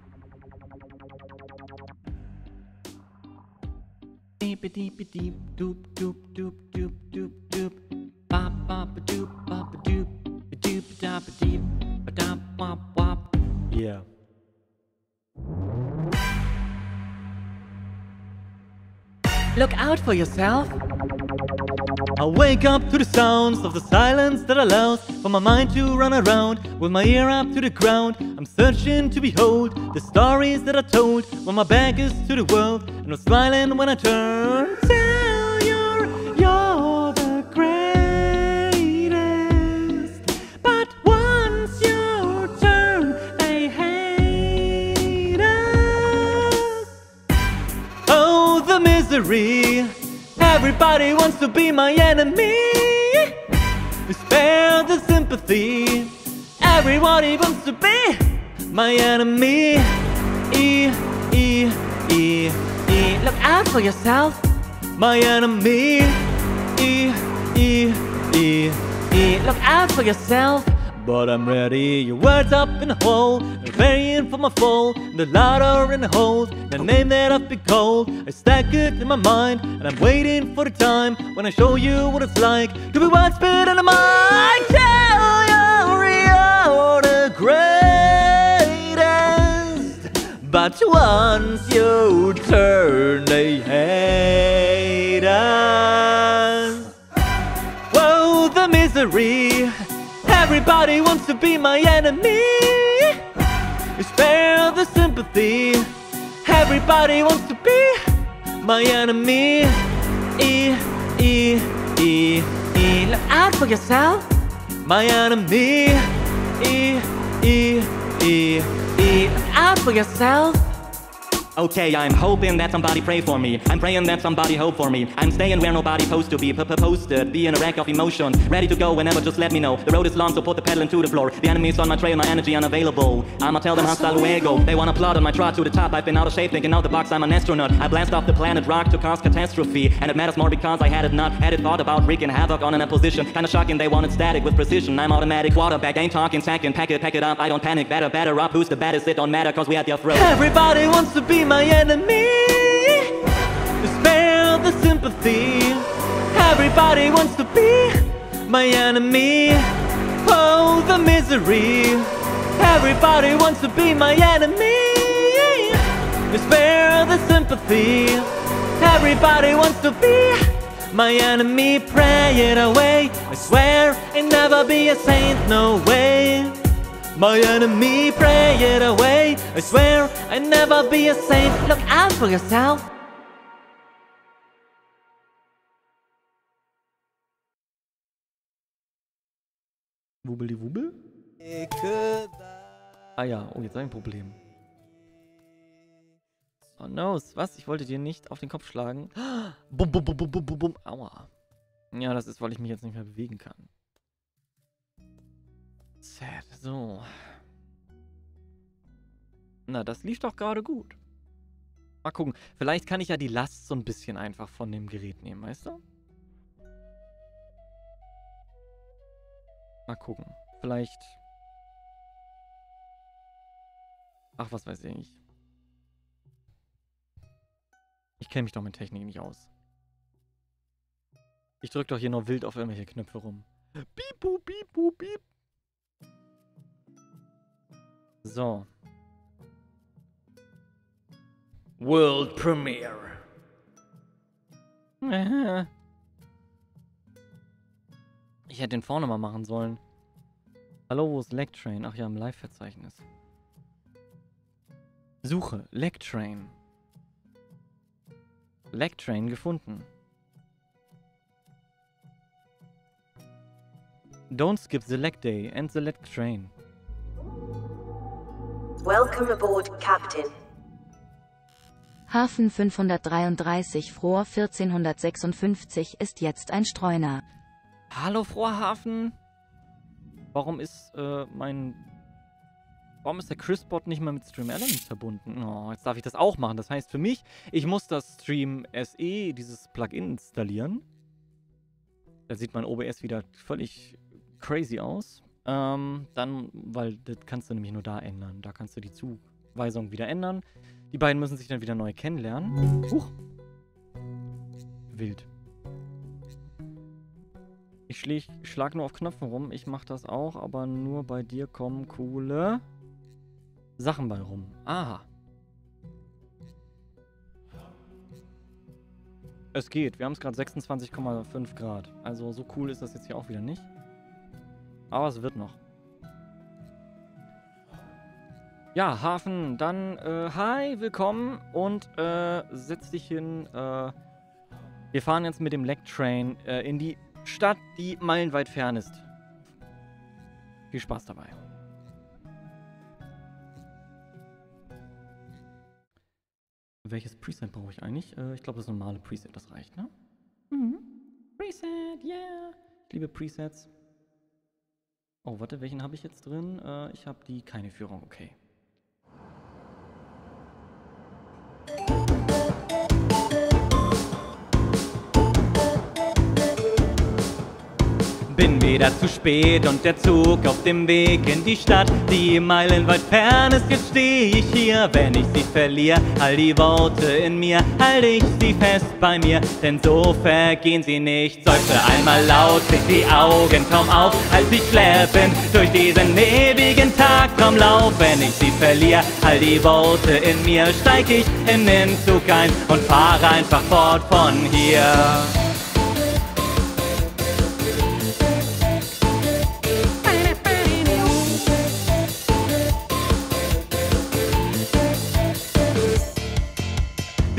Deep deep deep doop doop doop doop doop doop bop bop doop bop doop doop dop deep dop wop wop. Yeah. Look out for yourself. I wake up to the sounds of the silence that allows for my mind to run around with my ear up to the ground. I'm searching to behold the stories that I told when my back is to the world and I'm smiling when I turn. Tell you're, you're the greatest, but once you turn, they hate us. Oh, the misery. Everybody wants to be my enemy. Spare the sympathy. Everybody wants to be my enemy. E, E, E, E. Look out for yourself. My enemy. E, E, E, E. Look out for yourself. But I'm ready, your words up in the hole. They're varying for my fall. The louder in the holes, the name that I've been called. I stack it in my mind, and I'm waiting for the time when I show you what it's like to be one spit in the mind. Tell you you're the greatest, but once you turn, they hate us. Whoa, the misery. Everybody wants to be my enemy. Spare the sympathy. Everybody wants to be my enemy. E, E, E, E. Look out for yourself. My enemy. E, E, E, E. Look out for yourself. Okay, I'm hoping that somebody pray for me. I'm praying that somebody hope for me. I'm staying where nobody's supposed to be. Posted, be in a wreck of emotion. Ready to go whenever, just let me know. The road is long, so put the pedal into the floor. The enemy's on my trail, my energy unavailable. I'ma tell them hasta luego. They wanna plot on my trot to the top. I've been out of shape, thinking out the box, I'm an astronaut. I blast off the planet rock to cause catastrophe. And it matters more because I had it not. Had it thought about wreaking havoc on an opposition. Kinda shocking, they wanted static with precision. I'm automatic, quarterback, ain't talking, sacking. Pack it, pack it up, I don't panic. Better, better up, who's the baddest? It don't matter, cause we at your throat. Everybody wants to be my enemy. Spare the sympathy. Everybody wants to be my enemy. Oh, the misery. Everybody wants to be my enemy. Spare the sympathy. Everybody wants to be my enemy. Pray it away. I swear I'll never be a saint, no way. My enemy, pray it away. I swear I'll never be a saint. Look out for yourself. Wubbeli wubbel? Ah ja, oh, jetzt habe ich ein Problem. Oh no, was? Ich wollte dir nicht auf den Kopf schlagen. Bum, bum, bum, bum, bum, bum, bum. Aua. Ja, das ist, weil ich mich jetzt nicht mehr bewegen kann. Sad. So. Na, das lief doch gerade gut. Mal gucken. Vielleicht kann ich ja die Last so ein bisschen einfach von dem Gerät nehmen, weißt du? Mal gucken. Vielleicht... Ach, was weiß ich. Ich kenne mich doch mit Technik nicht aus. Ich drücke doch hier nur wild auf irgendwelche Knöpfe rum. Piep, boop, piep, boop, piep. So. World Premiere. Ich hätte den vorne mal machen sollen. Hallo, wo ist Lectrain? Ach ja, im Live-Verzeichnis. Suche. Lectrain. Lectrain gefunden. Don't skip the leg day and the Lectrain. Welcome aboard, Captain. Hafen fünfhundertdreiunddreißig Frohr vierzehnhundertsechsundfünfzig ist jetzt ein Streuner. Hallo, froher Hafen. Warum ist äh, mein... Warum ist der Chris-Bot nicht mal mit Stream Elements verbunden? Oh, jetzt darf ich das auch machen. Das heißt für mich, ich muss das Stream S E, dieses Plugin installieren. Da sieht mein O B S wieder völlig crazy aus. Ähm, dann, weil das kannst du nämlich nur da ändern. Da kannst du die Zuweisung wieder ändern. Die beiden müssen sich dann wieder neu kennenlernen. Huch. Wild. Ich schlag, schlag nur auf Knöpfen rum. Ich mach das auch, aber nur bei dir kommen coole Sachen bei rum. Aha. Es geht. Wir haben es gerade sechsundzwanzig Komma fünf Grad. Also so cool ist das jetzt hier auch wieder nicht. Aber es wird noch. Ja, Hafen, dann, äh, hi, willkommen und, äh, setz dich hin, äh, wir fahren jetzt mit dem Lectrain, äh, in die Stadt, die meilenweit fern ist. Viel Spaß dabei. Welches Preset brauche ich eigentlich? Äh, ich glaube, das normale Preset, das reicht, ne? Mhm. Preset, yeah. Ich liebe Presets. Oh, warte, welchen habe ich jetzt drin? Äh, ich habe die, keine Führung, okay. Bin wieder zu spät und der Zug auf dem Weg in die Stadt, die meilenweit fern ist. Jetzt stehe ich hier, wenn ich sie verliere. All die Worte in mir, halte ich sie fest bei mir, denn so vergehen sie nicht. Seufze einmal laut, krieg die Augen kaum auf, als ich schleppend durch diesen ewigen Tagtraumlauf. Wenn ich sie verliere, all die Worte in mir, steig ich in den Zug ein und fahre einfach fort von hier.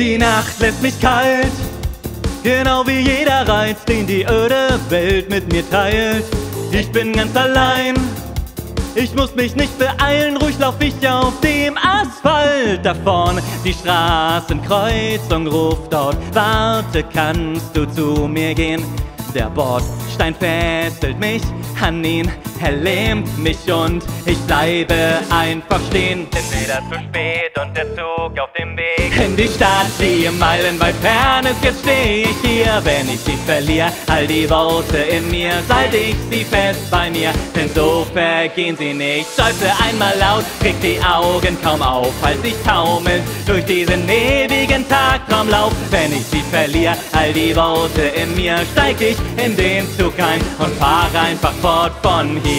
Die Nacht lässt mich kalt, genau wie jeder Reiz, den die öde Welt mit mir teilt. Ich bin ganz allein, ich muss mich nicht beeilen, ruhig lauf ich auf dem Asphalt davon. Die Straßenkreuzung ruft dort, warte, kannst du zu mir gehen? Der Bordstein fesselt mich an ihn, er lähmt mich und ich bleibe einfach stehen. Entweder zu spät und der Zug auf dem Weg in die Stadt, die meilenweit fern ist. Jetzt steh ich hier, wenn ich sie verliere, all die Worte in mir, halte ich sie fest bei mir, denn so vergehen sie nicht. Seufze einmal laut, krieg die Augen kaum auf, als ich taumelnd durch diesen ewigen Tagtraumlauf. Wenn ich sie verliere, all die Worte in mir, steig ich in den Zug ein und fahr einfach fort von hier.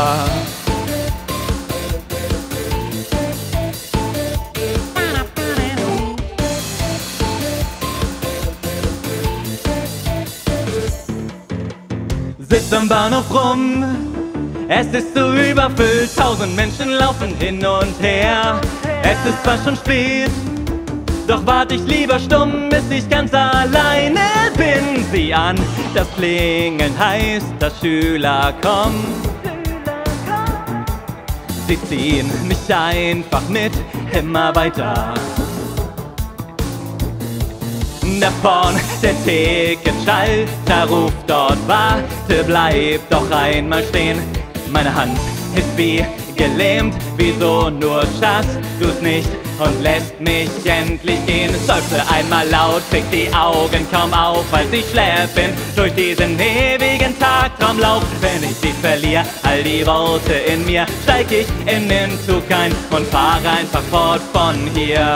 Sitz am Bahnhof rum, es ist so überfüllt, tausend Menschen laufen hin und her. Es ist fast schon spät, doch wart ich lieber stumm, bis ich ganz alleine bin. Sieh an, das Klingeln heißt, dass Schüler kommen. Sie ziehen mich einfach mit, immer weiter. Da vorn, der Ticketschalter ruft dort, warte, bleib doch einmal stehen. Meine Hand ist wie gelähmt, wieso nur schaffst du's nicht und lässt mich endlich gehen? Seufze einmal laut, krieg die Augen kaum auf, als ich schleppend durch diesen ewigen Tagtraumlauf. Wenn ich sie verliere, all die Worte in mir, steig ich in den Zug ein und fahre einfach fort von hier.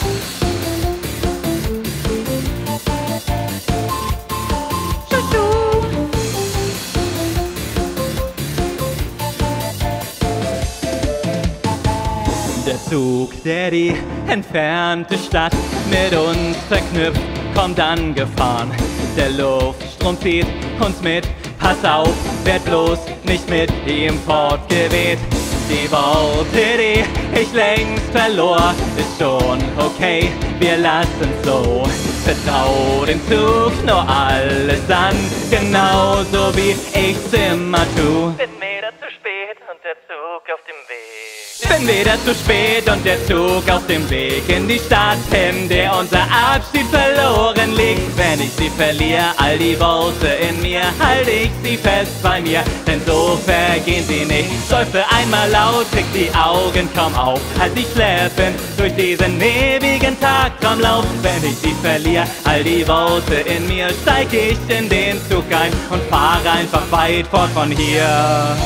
Der Zug, der die entfernte Stadt mit uns verknüpft, kommt angefahren. Der Luftstrom zieht uns mit, pass auf, werd bloß nicht mit ihm fortgeweht. Die Worte, die ich längst verlor, ist schon okay, wir lassen's so. Vertrau dem Zug nur alles an, genauso wie ich's immer tu. Bin wieder zu spät und der Zug auf dem Weg. Bin wieder zu spät und der Zug auf dem Weg in die Stadt, in der unser Abschied verloren liegt. Wenn ich sie verliere, all die Worte in mir, halte ich sie fest bei mir, denn so vergehen sie nicht. Seufze einmal laut, krieg die Augen kaum auf, als ich schleppend durch diesen ewigen Tagtraumlauf. Wenn ich sie verliere, all die Worte in mir, steig ich in den Zug ein und fahre einfach weit fort von hier.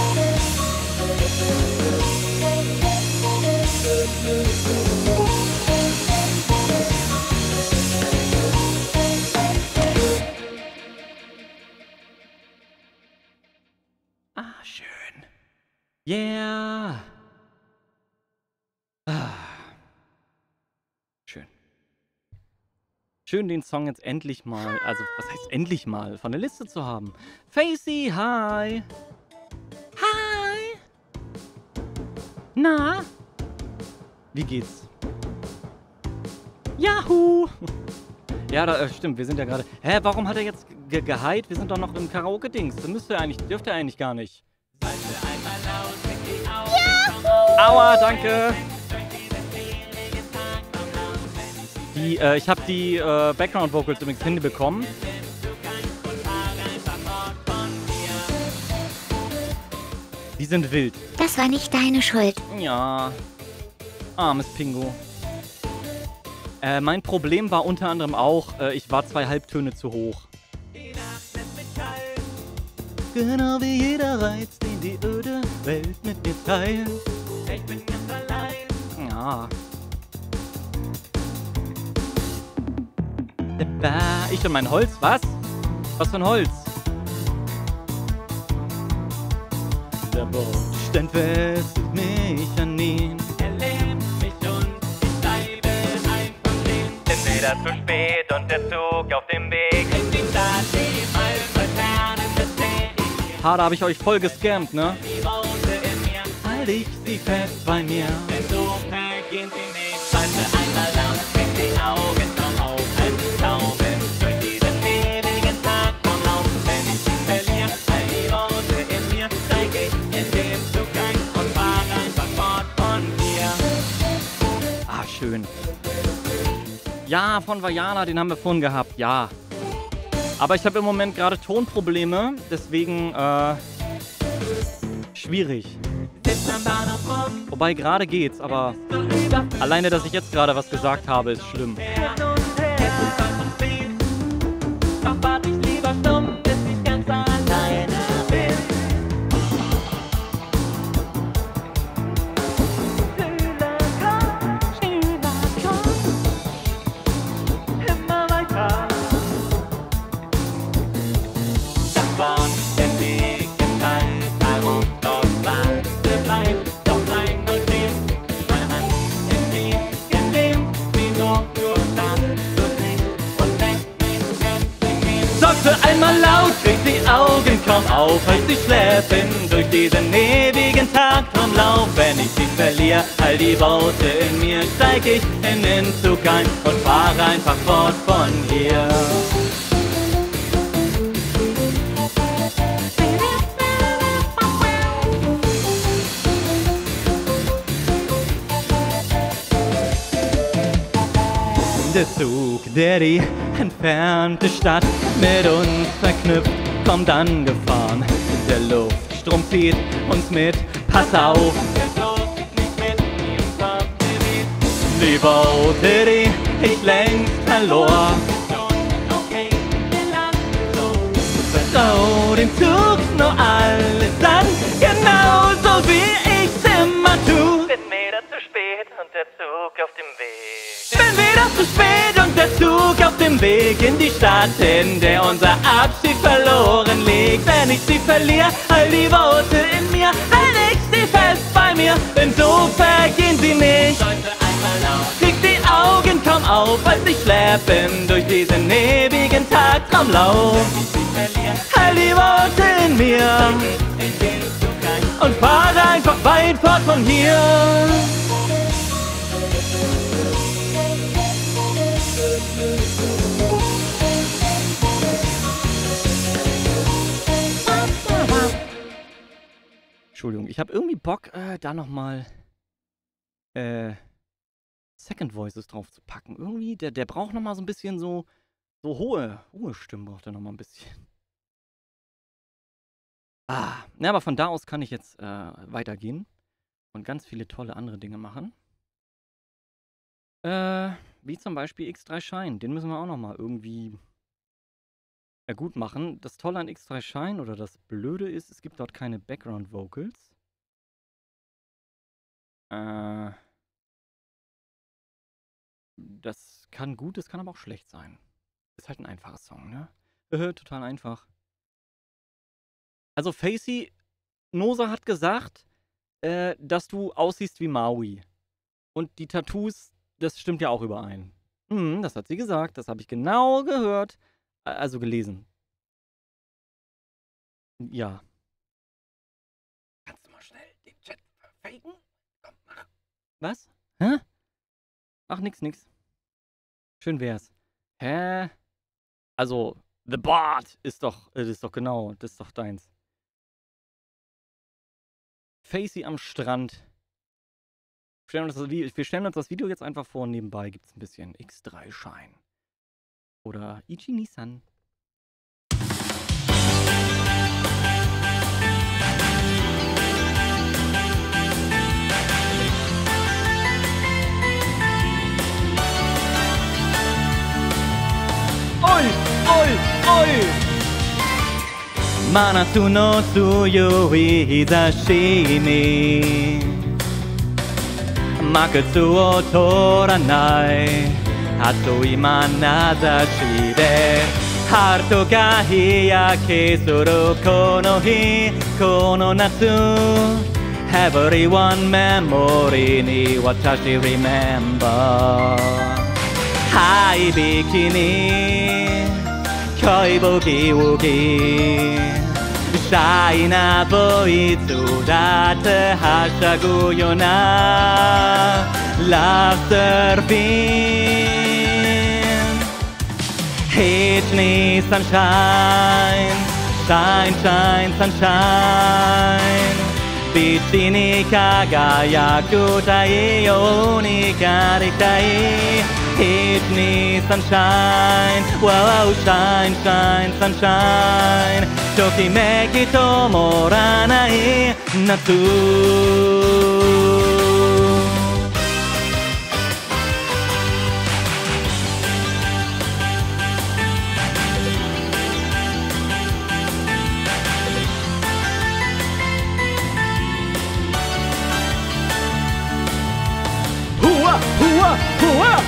Ah, schön. Yeah. Ah. Schön. Schön, den Song jetzt endlich mal, also was heißt endlich mal, von der Liste zu haben. Facey, hi. Hi. Na? Wie geht's? Yahoo! Ja, da, äh, stimmt, wir sind ja gerade... Hä, warum hat er jetzt ge geheilt? Wir sind doch noch im Karaoke-Dings. Das müsste er eigentlich, dürfte er eigentlich gar nicht. Yahoo! Aua, danke! Die, äh, ich habe die äh, Background-Vocals übrigens hinbekommen. Die sind wild. Das war nicht deine Schuld. Ja. Armes Pingo. Äh, mein Problem war unter anderem auch, äh, ich war zwei Halbtöne zu hoch. Genau wie jeder Reiz, den die öde Welt mit mir teilt. Ich bin ganz allein. Ja. Ich und mein Holz, was? Was für ein Holz? Der Bordstein fesselt mich an ihn. Er lähmt mich und ich bleibe einfach stehen. Entweder zu spät und der Zug auf dem Weg in die Stadt, die mal verfernen, das seh ich. Ha, da hab ich euch voll gescammt, ne? Die Worte in mir, halt ich sie fest bei mir. Denn so vergehen sie nicht. Seite einmal laut, krieg die Augen Dankeschön. Ja, von Vajana, den haben wir vorhin gehabt, ja. Aber ich habe im Moment gerade Tonprobleme, deswegen, äh, schwierig. Wobei, gerade geht's, aber alleine, dass ich jetzt gerade was gesagt habe, ist schlimm. Doch wart ich lieber stumm, bis ich ganz alleine bin. Schüler kommt, Schüler kommt, immer weiter. Davon den Weg geteilt, herum dort Warte bleibt, doch bleib nur stehen. Meine Hand in die gelähmt, wie nur nur dann so nicht und weg mit Sag für einmal laut, krieg die Augen kaum auf, als ich schläfen durch diesen ewigen Tag vom Lauf. Wenn ich dich verliere, all die Worte in mir, steig ich in den Zug ein und fahr einfach fort von hier. Der Zug, der die entfernte Stadt mit uns verknüpft, kommt angefahren. Der Luftstrom zieht uns mit, pass auf, die Worte, die ich längst verlor. Vertrau dem Zug nur alles an, genauso wie ich's immer tu. Bin wieder zu spät und der Zug auf dem Weg. Bin wieder zu spät und der Zug auf dem Weg in die Stadt, in der unser Abschied verloren liegt. Wenn ich sie verliere, all die Worte in mir, halte ich sie fest bei mir, denn so vergehen sie nicht. Krieg die Augen kaum auf, als ich schleppen durch diesen ewigen Tagtraumlauf. All die Worte in mir und fahre einfach weit fort von hier. Entschuldigung, ich habe irgendwie Bock, äh, da nochmal äh, Second Voices drauf zu packen. Irgendwie, der, der braucht nochmal so ein bisschen so, so hohe, hohe Stimmen braucht er nochmal ein bisschen. Ah, na, aber von da aus kann ich jetzt äh, weitergehen und ganz viele tolle andere Dinge machen. Äh, wie zum Beispiel X drei Shine. Den müssen wir auch nochmal irgendwie ja, gut machen. Das Tolle an X drei Shine oder das Blöde ist, es gibt dort keine Background Vocals. Äh, das kann gut, das kann aber auch schlecht sein. Ist halt ein einfacher Song, ne? Total einfach. Also Facey, Nosa hat gesagt, äh, dass du aussiehst wie Maui. Und die Tattoos, das stimmt ja auch überein. Hm, das hat sie gesagt, das habe ich genau gehört, äh, also gelesen. Ja. Kannst du mal schnell den Chat verfaken? Komm, mach. Was? Hä? Ach, nix, nix. Schön wär's. Hä? Also, The Bard ist doch, äh, das ist doch genau, das ist doch deins. Facey am Strand. Wir stellen, uns das, wir stellen uns das Video jetzt einfach vor, nebenbei gibt es ein bisschen X drei Shine. Oder Ichi Nissan. Oi, oi, oi! Manatsu no tsuyoi hizashi ni Makutsu o toranai Hatsui manazashi de Haruto ga hiyake suru kono hi Kono natsu Everyone memory ni watashi remember Hai bikini Koi bogi wogi Shy na boy tsudatte hashagu yo na Love surfing Heat ni sunshine Shine, shine, sunshine Vicini kagayaku taiyo ni karitai. Hit me sunshine, wow, shine, shine, sunshine. Tokimeki to moranai natsu. Hua, hua, hua!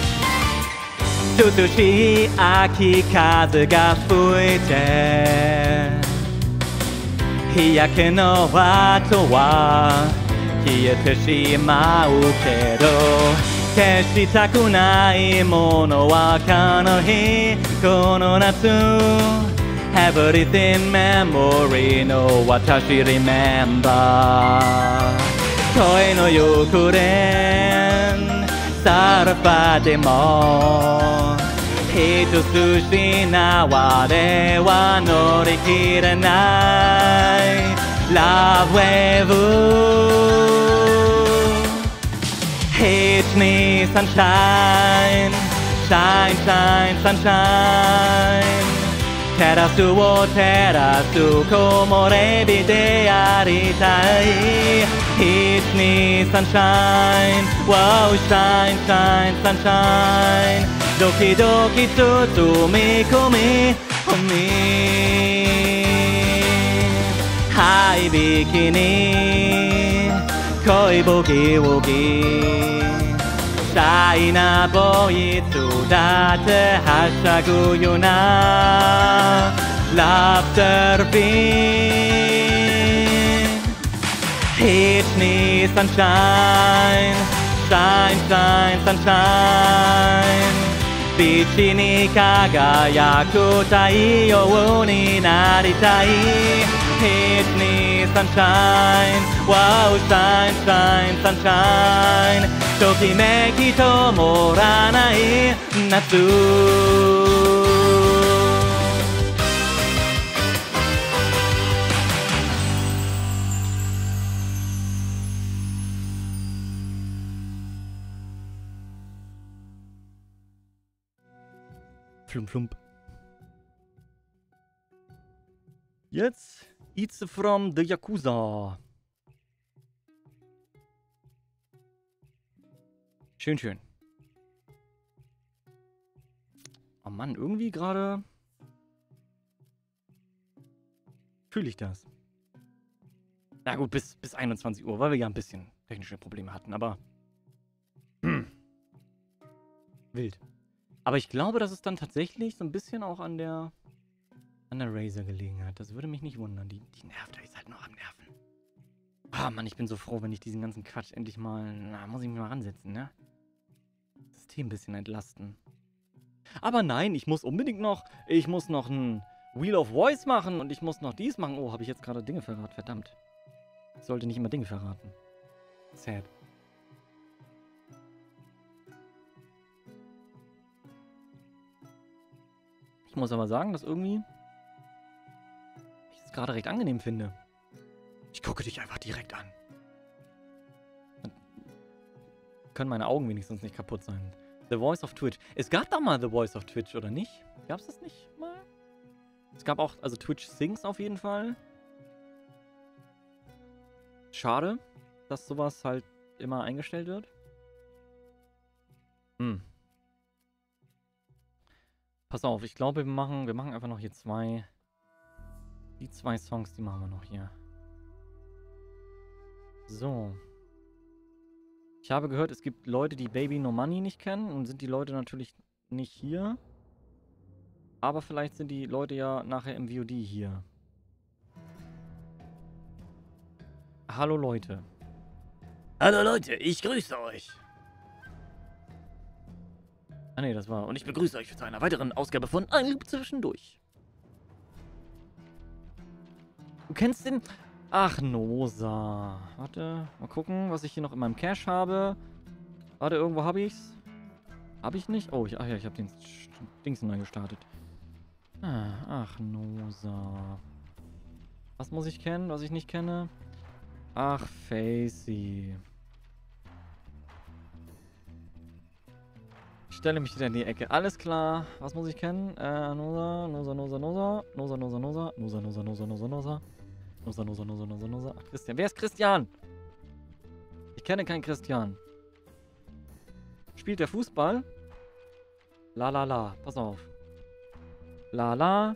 涼しい秋風が吹いて日焼けの後は消えてしまうけど消したくないものはこの日この夏 Everything memory の私 remember 恋の行方さらばでも一つ失われは乗り切れない Love wave Hit me sunshine Shine shine sunshine 照らすを照らす木漏れ日でありたい Hit me sunshine Wow shine shine sunshine ドキドキ包み込み込みはいびきに恋ボギウギシャイなボイスだってはしゃぐようなラフタービー Hit me sunshine Shine shine sunshine ビーチに輝く太陽になりたい Hit me sunshine Wow shine shine sunshine ときめきともらない夏 Flump, flump. Jetzt It's from the Yakuza. Schön, schön. Oh Mann, irgendwie gerade fühle ich das. Na gut, bis, bis einundzwanzig Uhr, weil wir ja ein bisschen technische Probleme hatten, aber hm. Wild. Aber ich glaube, dass es dann tatsächlich so ein bisschen auch an der an der Razer gelegen hat. Das würde mich nicht wundern. Die, die nervt, die ist halt noch am Nerven. Ah, Mann, ich bin so froh, wenn ich diesen ganzen Quatsch endlich mal... Na, muss ich mich mal ransetzen, ne? Das System ein bisschen entlasten. Aber nein, ich muss unbedingt noch... Ich muss noch ein Wheel of Voice machen und ich muss noch dies machen. Oh, habe ich jetzt gerade Dinge verraten? Verdammt. Ich sollte nicht immer Dinge verraten. Sad. Ich muss aber sagen, dass irgendwie ich es gerade recht angenehm finde. Ich gucke dich einfach direkt an. Dann können meine Augen wenigstens nicht kaputt sein. The Voice of Twitch. Es gab doch mal The Voice of Twitch, oder nicht? Gab es das nicht mal? Es gab auch, also Twitch Sings auf jeden Fall. Schade, dass sowas halt immer eingestellt wird. Hm. Pass auf, ich glaube, wir machen, wir machen einfach noch hier zwei. Die zwei Songs, die machen wir noch hier. So. Ich habe gehört, es gibt Leute, die Baby No Money nicht kennen. Und sind die Leute natürlich nicht hier. Aber vielleicht sind die Leute ja nachher im V O D hier. Hallo Leute. Hallo Leute, ich grüße euch. Ah ne, das war... Und ich begrüße euch zu einer weiteren Ausgabe von Ein Loop zwischendurch. Du kennst den... Ach, Nosa. Warte, mal gucken, was ich hier noch in meinem Cache habe. Warte, irgendwo habe ich's. Habe ich nicht? Oh, ich, ach ja, ich habe den Dings neu gestartet. Ah, ach, Nosa. Was muss ich kennen, was ich nicht kenne? Ach, Facey. Ich stelle mich wieder in die Ecke. Alles klar. Was muss ich kennen? Äh, Nosa, Nosa, Nosa, Nosa. Nosa, Nosa, Nosa. Nosa, Nosa, Nosa, Nosa, Nosa. Nosa, Nosa, Nosa, Nosa, Nosa. Ach, Christian. Wer ist Christian? Ich kenne keinen Christian. Spielt der Fußball? La la la. Pass auf. La la.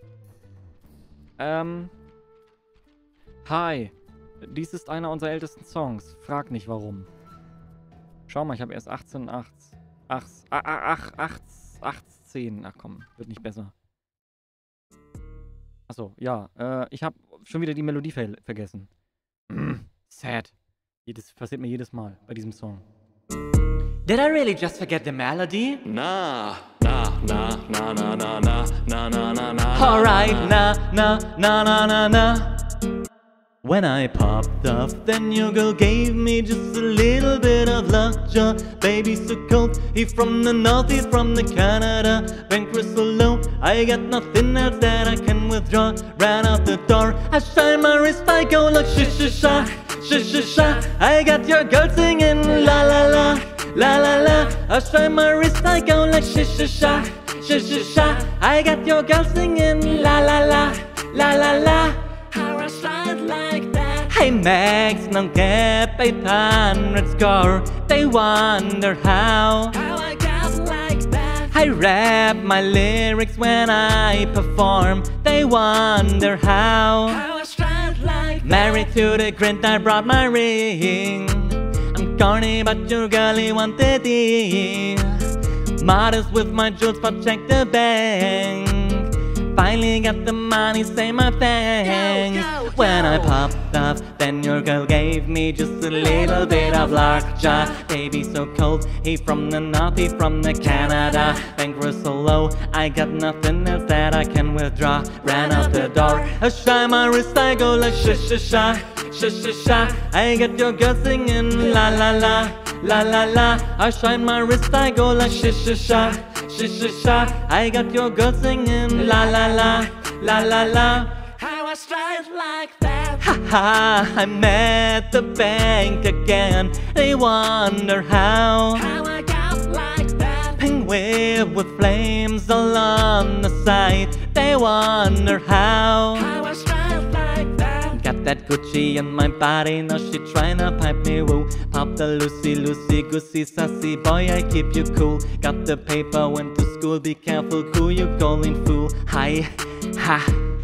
Ähm. Hi. Dies ist einer unserer ältesten Songs. Frag nicht warum. Schau mal, ich habe erst achtzehn, acht, acht, acht, acht, achtzehn. Ach komm, wird nicht besser. Achso, ja. Äh, ich habe schon wieder die Melodie ver vergessen. Mm, sad. Das passiert mir jedes Mal bei diesem Song. Did I really just forget the melody? Na, na, na, na, na, na, na, na, na, na, na. Alright, na, na, na, na, na, na. When I popped off, then your girl gave me just a little bit of luxury. Baby so cold, he from the north, he from the Canada. Bankrupt so low, I got nothing else that I can withdraw. Ran out the door, I shine my wrist, I go like sh-sh-sha, sh-sh-sha. I got your girl singing la la la, la la la. I shine my wrist, I go like sh-sh-sha, sh-sh-sha. I got your girl singing la la la, la la la. How I slide like that. Hey Max, น้องแกไปทัน Red Score. They wonder how How I got like that. I rap my lyrics when I perform. They wonder how How I stride like that. Married to the grind, I brought my ring. I'm corny but your girlie wanted it. Modest with my jewels but check the bank. Finally got the money, say my thanks. Go, go, go. When I popped up, then your girl gave me just a little bit of lockjaw. Baby so cold, he from the north, he from the Canada. Bankroll so low, I got nothing else that I can withdraw. Ran out the door, I shine my wrist, I go like sh-sh-sha, sh-sh-sha. I got your girl singing la la la, la la la. I shine my wrist, I go like sh-sh-sha, sh-sh-sha. I got your girl singing la la la, la la la. How I stride like that. Ha ha, I'm at the bank again. They wonder how How I got like that. Pink whip with flames all on the side. They wonder how How I stride like that. Got that Gucci in my body, now she tryna pipe me woo. Pop the Lucy, Lucy, goosey, sassy boy, I keep you cool. Got the paper, went to school, be careful who you calling fool. Hi, ha,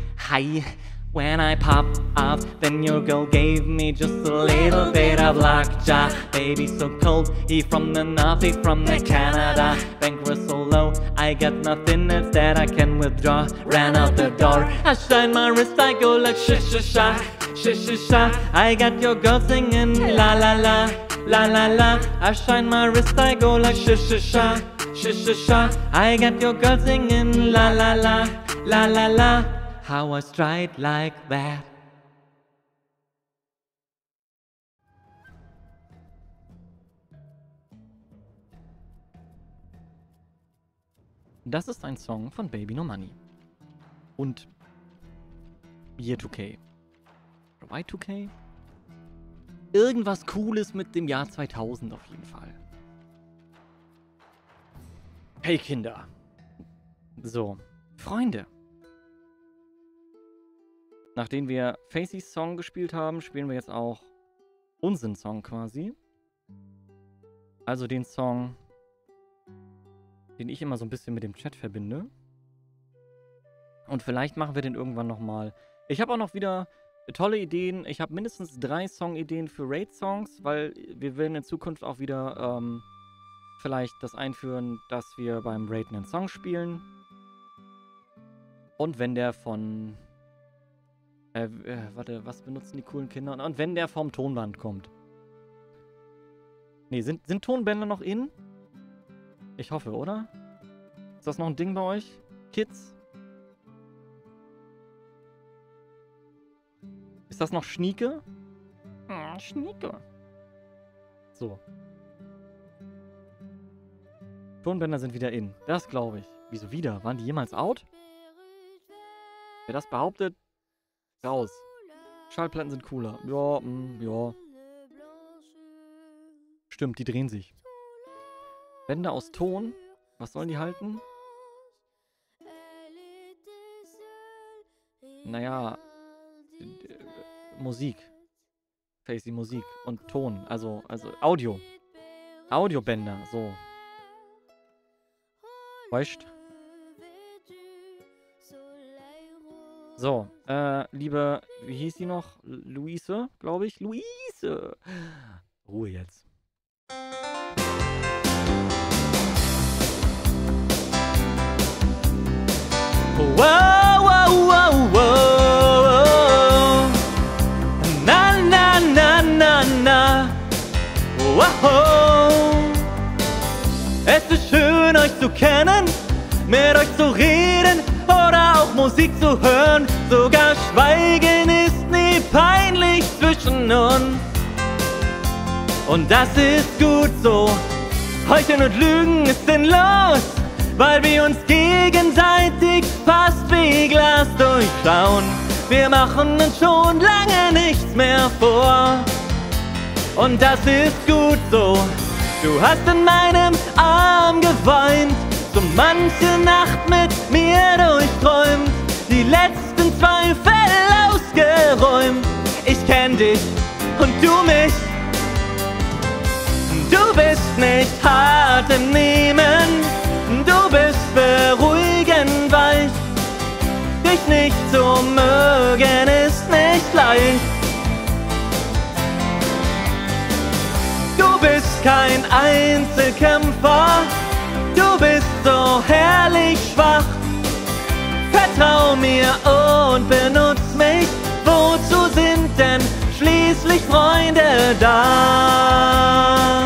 hi. When I pop up, then your girl gave me just a little bit of lockjaw. Baby so cold, he from the north, he from the Canada. Bankroll so low, I got nothing else that I can withdraw. Ran out the door, I shine my wrist, I go like sh-sh-sha, sh-sh-sha. I got your girl singing la la la, la la la. I shine my wrist, I go like sh-sh-sha, sh-sh-sha. I got your girl singing la la la, la la la. How I stride like that. Das ist ein Song von Baby No Money. Und Year two K. Y two K? Irgendwas Cooles mit dem Jahr zweitausend auf jeden Fall. Hey Kinder. So, Freunde. Nachdem wir Facey's Song gespielt haben, spielen wir jetzt auch unseren Song quasi. Also den Song, den ich immer so ein bisschen mit dem Chat verbinde. Und vielleicht machen wir den irgendwann nochmal. Ich habe auch noch wieder tolle Ideen. Ich habe mindestens drei Song-Ideen für Raid-Songs, weil wir werden in Zukunft auch wieder ähm, vielleicht das einführen, dass wir beim Raid einen Song spielen. Und wenn der von... Äh, äh, warte, was benutzen die coolen Kinder? Und wenn der vom Tonband kommt. Nee, sind, sind Tonbänder noch in? Ich hoffe, oder? Ist das noch ein Ding bei euch? Kids? Ist das noch Schnieke? Hm, Schnieke. So. Tonbänder sind wieder in. Das glaube ich. Wieso wieder? Waren die jemals out? Wer das behauptet, raus. Schallplatten sind cooler. Ja, mh, ja. Stimmt, die drehen sich. Bänder aus Ton. Was sollen die halten? Naja, Musik. Facey Musik und Ton. Also, also Audio. Audiobänder, so. Weißt? So, äh, liebe, wie hieß sie noch? Luise, glaube ich. Luise! Ruhe jetzt. Wow, wow, wow, wow. Na, na, na, na, na. Wow. Es ist schön, euch zu kennen, mit euch zu reden oder auch Musik zu hören. Sogar Schweigen ist nie peinlich zwischen uns. Und das ist gut so. Heucheln und Lügen ist sinnlos, weil wir uns gegenseitig fast wie Glas durchschauen. Wir machen uns schon lange nichts mehr vor. Und das ist gut so. Du hast in meinem Arm geweint, so manche Nacht mit mir durchträumt, die letzten Zweifel ausgeräumt. Ich kenn dich und du mich. Du bist nicht hart im Nehmen, du bist beruhigend weich. Dich nicht zu mögen ist nicht leicht. Du bist kein Einzelkämpfer, du bist so herrlich schwach. Vertrau mir und benutz mich, wozu sind denn schließlich Freunde da?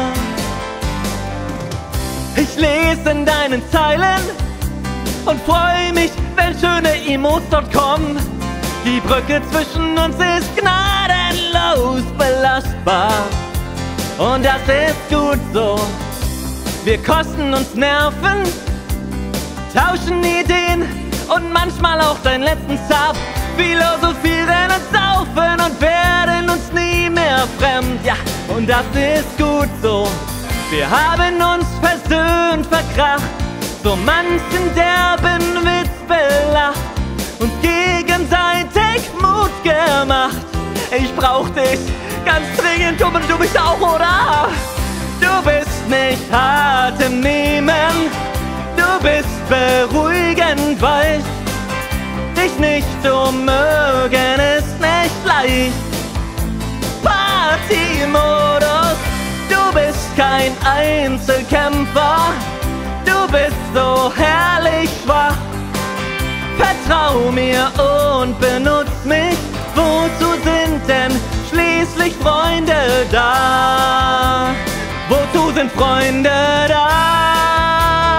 Ich lese in deinen Zeilen und freu mich, wenn schöne Emos dort kommen. Die Brücke zwischen uns ist gnadenlos belastbar. Und das ist gut so. Wir kosten uns Nerven, tauschen Ideen und manchmal auch deinen letzten Saft. Philosophieren und saufen und werden uns nie mehr fremd. Ja, und das ist gut so. Wir haben uns versöhnt, verkracht, so manchen derben Witz belacht und gegenseitig Mut gemacht. Ich brauch dich ganz dringend, du, du bist auch, oder? Du bist nicht hart im Nehmen, du bist beruhigend weich. Dich nicht zu mögen ist nicht leicht. Partymodus, du bist kein Einzelkämpfer, du bist so herrlich schwach. Vertrau mir und benutz mich, wozu sind denn schließlich Freunde da? Wozu sind Freunde da?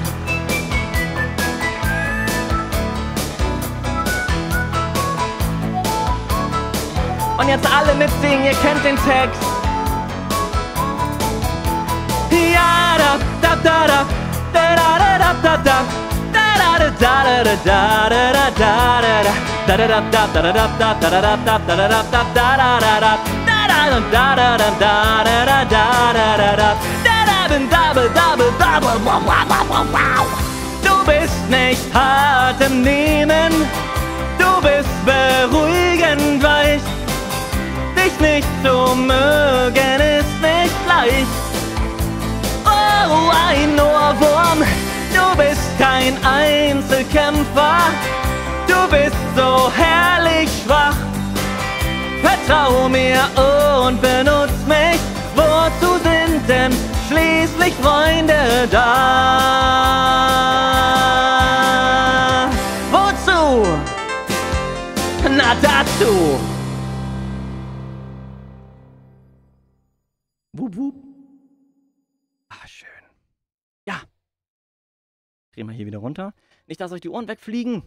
Und jetzt alle mitsingen, ihr kennt den Text. Ja, da, da, da, da, da, da, da, da, da. Du bist nicht hart im Nehmen, du bist beruhigend weich. Dich nicht zu mögen ist nicht leicht. Oh, ein Ohrwurm, du bist kein Einzelkämpfer, du bist so herrlich schwach. Vertrau mir und benutz mich, wozu sind denn schließlich Freunde da? Wozu? Na dazu! Wup, wup. Ah, schön. Ja. Drehen wir hier wieder runter. Nicht, dass euch die Ohren wegfliegen.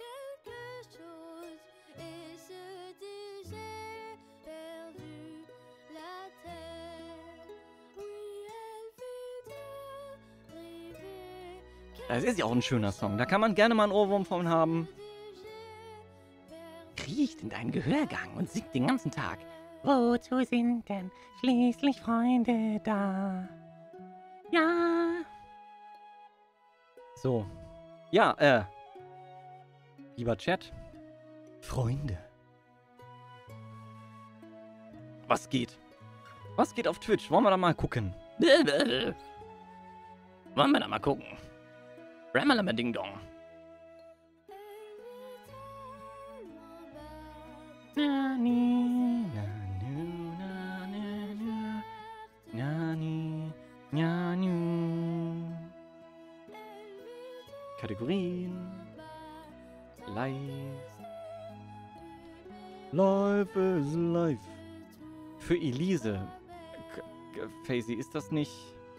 Das ist ja auch ein schöner Song. Da kann man gerne mal einen Ohrwurm von haben. Riecht in deinen Gehörgang und singt den ganzen Tag. Wozu sind denn schließlich Freunde da? Ja. So. Ja, äh. Lieber Chat. Freunde. Was geht? Was geht auf Twitch? Wollen wir da mal gucken? Wollen wir da mal gucken? Rammalama Ding Dong. Nani, nanu, nanu, nani, nanu. Kategorien. Live. Life is life. Für Elise. Faisy, ist das nicht...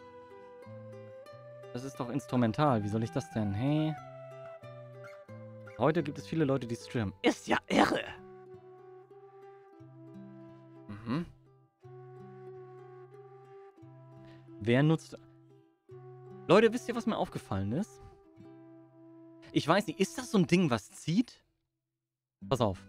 Das ist doch instrumental. Wie soll ich das denn? Hey? Heute gibt es viele Leute, die streamen. Ist ja irre. Mhm. Wer nutzt... Leute, wisst ihr, was mir aufgefallen ist? Ich weiß nicht, ist das so ein Ding, was zieht? Pass auf.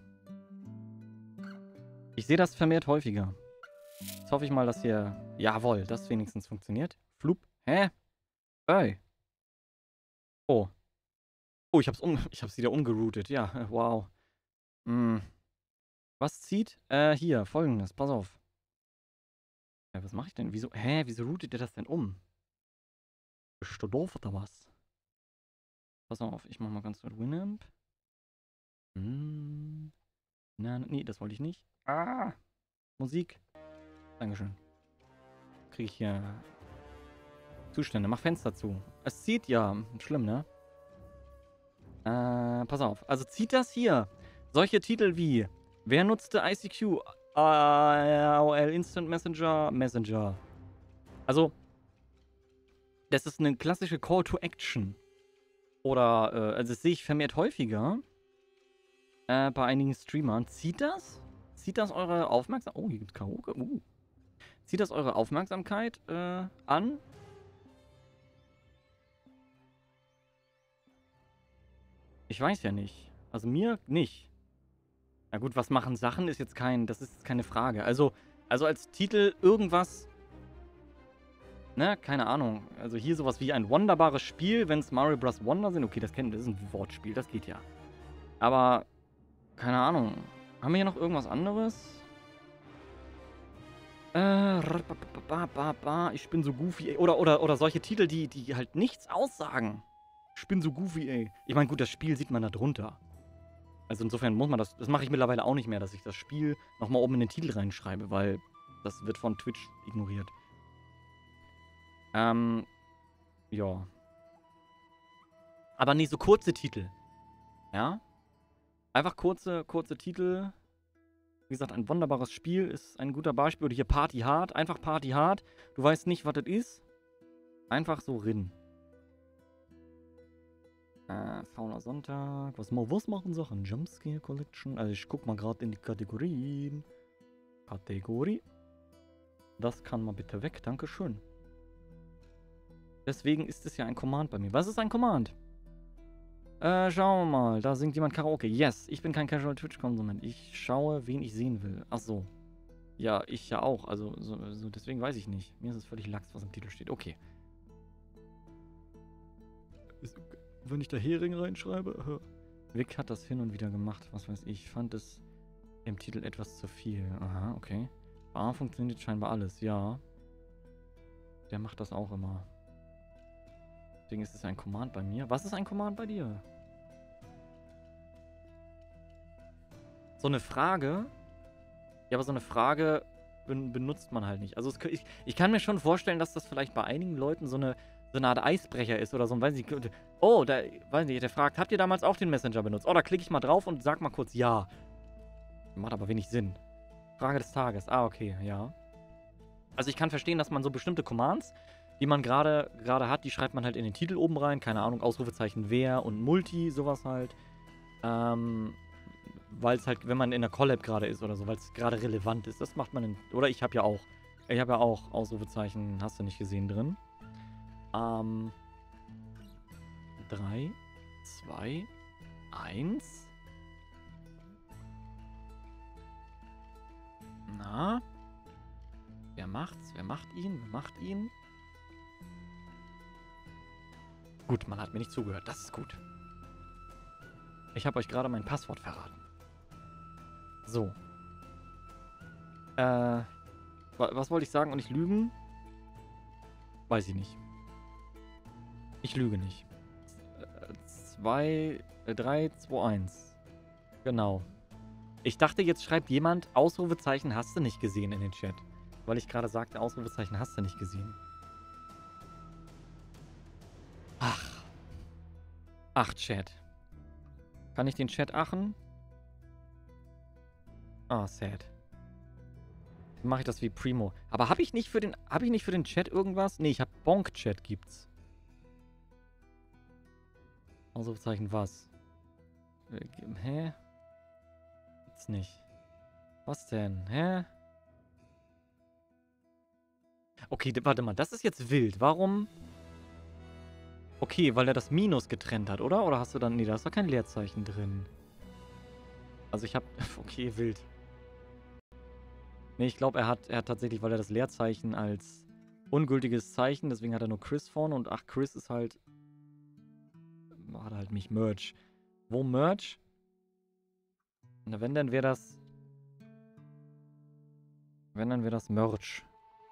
Ich sehe das vermehrt häufiger. Jetzt hoffe ich mal, dass hier... Jawohl, das wenigstens funktioniert. Flup. Hä? Ey. Oh. Oh, ich hab's, um, ich hab's wieder umgeroutet. Ja, wow. Hm. Was zieht? Äh, hier, folgendes. Pass auf. Ja, was mache ich denn? Wieso? Hä, wieso routet ihr das denn um? Bist du doof oder was? Pass auf, ich mach mal ganz kurz Winamp. Hm. Na, nee, das wollte ich nicht. Ah. Musik. Dankeschön. Kriege ich hier Zustände. Mach Fenster zu. Es zieht ja. Schlimm, ne? Äh, pass auf. Also zieht das hier. Solche Titel wie wer nutzte I C Q? A O L Instant Messenger? Messenger. Also, das ist eine klassische Call to Action. Oder, äh, also das sehe ich vermehrt häufiger. Äh, bei einigen Streamern. Zieht das? Zieht das eure Aufmerksamkeit? Oh, hier gibt's Karaoke. Uh. Zieht das eure Aufmerksamkeit äh, an? Ich weiß ja nicht. Also mir nicht. Na gut, was machen Sachen ist jetzt kein, das ist keine Frage. Also, also als Titel irgendwas, ne, keine Ahnung. Also hier sowas wie ein wunderbares Spiel, wenn es Mario Bros. Wonder sind. Okay, das kennt, das ist ein Wortspiel, das geht ja. Aber, keine Ahnung. Haben wir hier noch irgendwas anderes? Äh, ich bin so goofy, ey. Oder, oder, oder solche Titel, die, die halt nichts aussagen. Ich bin so goofy, ey. Ich meine, gut, das Spiel sieht man da drunter. Also insofern muss man das, das mache ich mittlerweile auch nicht mehr, dass ich das Spiel nochmal oben in den Titel reinschreibe, weil das wird von Twitch ignoriert. Ähm, ja. Aber nee, so kurze Titel. Ja? Einfach kurze, kurze Titel. Wie gesagt, ein wunderbares Spiel ist ein guter Beispiel. Oder hier Party Hard. Einfach Party Hard. Du weißt nicht, was das ist. Einfach so rin. Äh, Fauler Sonntag. Was, was machen Sachen? Jumpscare Collection. Also ich guck mal gerade in die Kategorien. Kategorie. Das kann mal bitte weg. Dankeschön. Deswegen ist es ja ein Command bei mir. Was ist ein Command? Äh, schauen wir mal. Da singt jemand Karaoke. Yes, ich bin kein Casual Twitch-Konsument. Ich schaue, wen ich sehen will. Ach so. Ja, ich ja auch. Also, so, so, deswegen weiß ich nicht. Mir ist es völlig lax, was im Titel steht. Okay. Ist, wenn ich da Hering reinschreibe? Vic hat das hin und wieder gemacht. Was weiß ich. Ich fand es im Titel etwas zu viel. Aha, okay. A funktioniert scheinbar alles. Ja. Der macht das auch immer. Deswegen ist es ein Command bei mir. Was ist ein Command bei dir? So eine Frage. Ja, aber so eine Frage ben benutzt man halt nicht. Also es, ich, ich kann mir schon vorstellen, dass das vielleicht bei einigen Leuten so eine, so eine Art Eisbrecher ist oder so. Weiß ich, oh, da, weiß nicht, der fragt, habt ihr damals auch den Messenger benutzt? Oh, da klicke ich mal drauf und sag mal kurz ja. Macht aber wenig Sinn. Frage des Tages. Ah, okay, ja. Also ich kann verstehen, dass man so bestimmte Commands, die man gerade gerade hat, die schreibt man halt in den Titel oben rein. Keine Ahnung, Ausrufezeichen wer und Multi, sowas halt. Ähm, weil es halt, wenn man in der Collab gerade ist oder so, weil es gerade relevant ist. Das macht man in, oder ich habe ja auch, ich habe ja auch Ausrufezeichen, hast du nicht gesehen, drin. Ähm, drei, zwei, eins. Na? Wer macht's? Wer macht ihn? Wer macht ihn? Gut, man hat mir nicht zugehört. Das ist gut. Ich habe euch gerade mein Passwort verraten. So. Äh, wa- was wollte ich sagen und nicht lügen? Weiß ich nicht. Ich lüge nicht. zwei, drei, zwei, eins. Genau. Ich dachte, jetzt schreibt jemand Ausrufezeichen hast du nicht gesehen in den Chat. Weil ich gerade sagte, Ausrufezeichen hast du nicht gesehen. Ach. Ach, Chat. Kann ich den Chat achen? Ah, sad. Dann mache ich das wie Primo. Aber habe ich nicht für den habe ich nicht für den Chat irgendwas? Nee, ich habe Bonk-Chat gibt's. Ausrufezeichen was? Äh, hä? Gibt's nicht. Was denn? Hä? Okay, warte mal, das ist jetzt wild. Warum? Okay, weil er das Minus getrennt hat, oder? Oder hast du dann... Nee, da ist doch kein Leerzeichen drin. Also ich hab... Okay, wild. Nee, ich glaube, er hat, er hat tatsächlich, weil er das Leerzeichen als ungültiges Zeichen, deswegen hat er nur Chris vorne und ach, Chris ist halt... Hat halt mich Merch. Wo Merch? Na, wenn, dann wäre das... Wenn, dann wäre das Merch.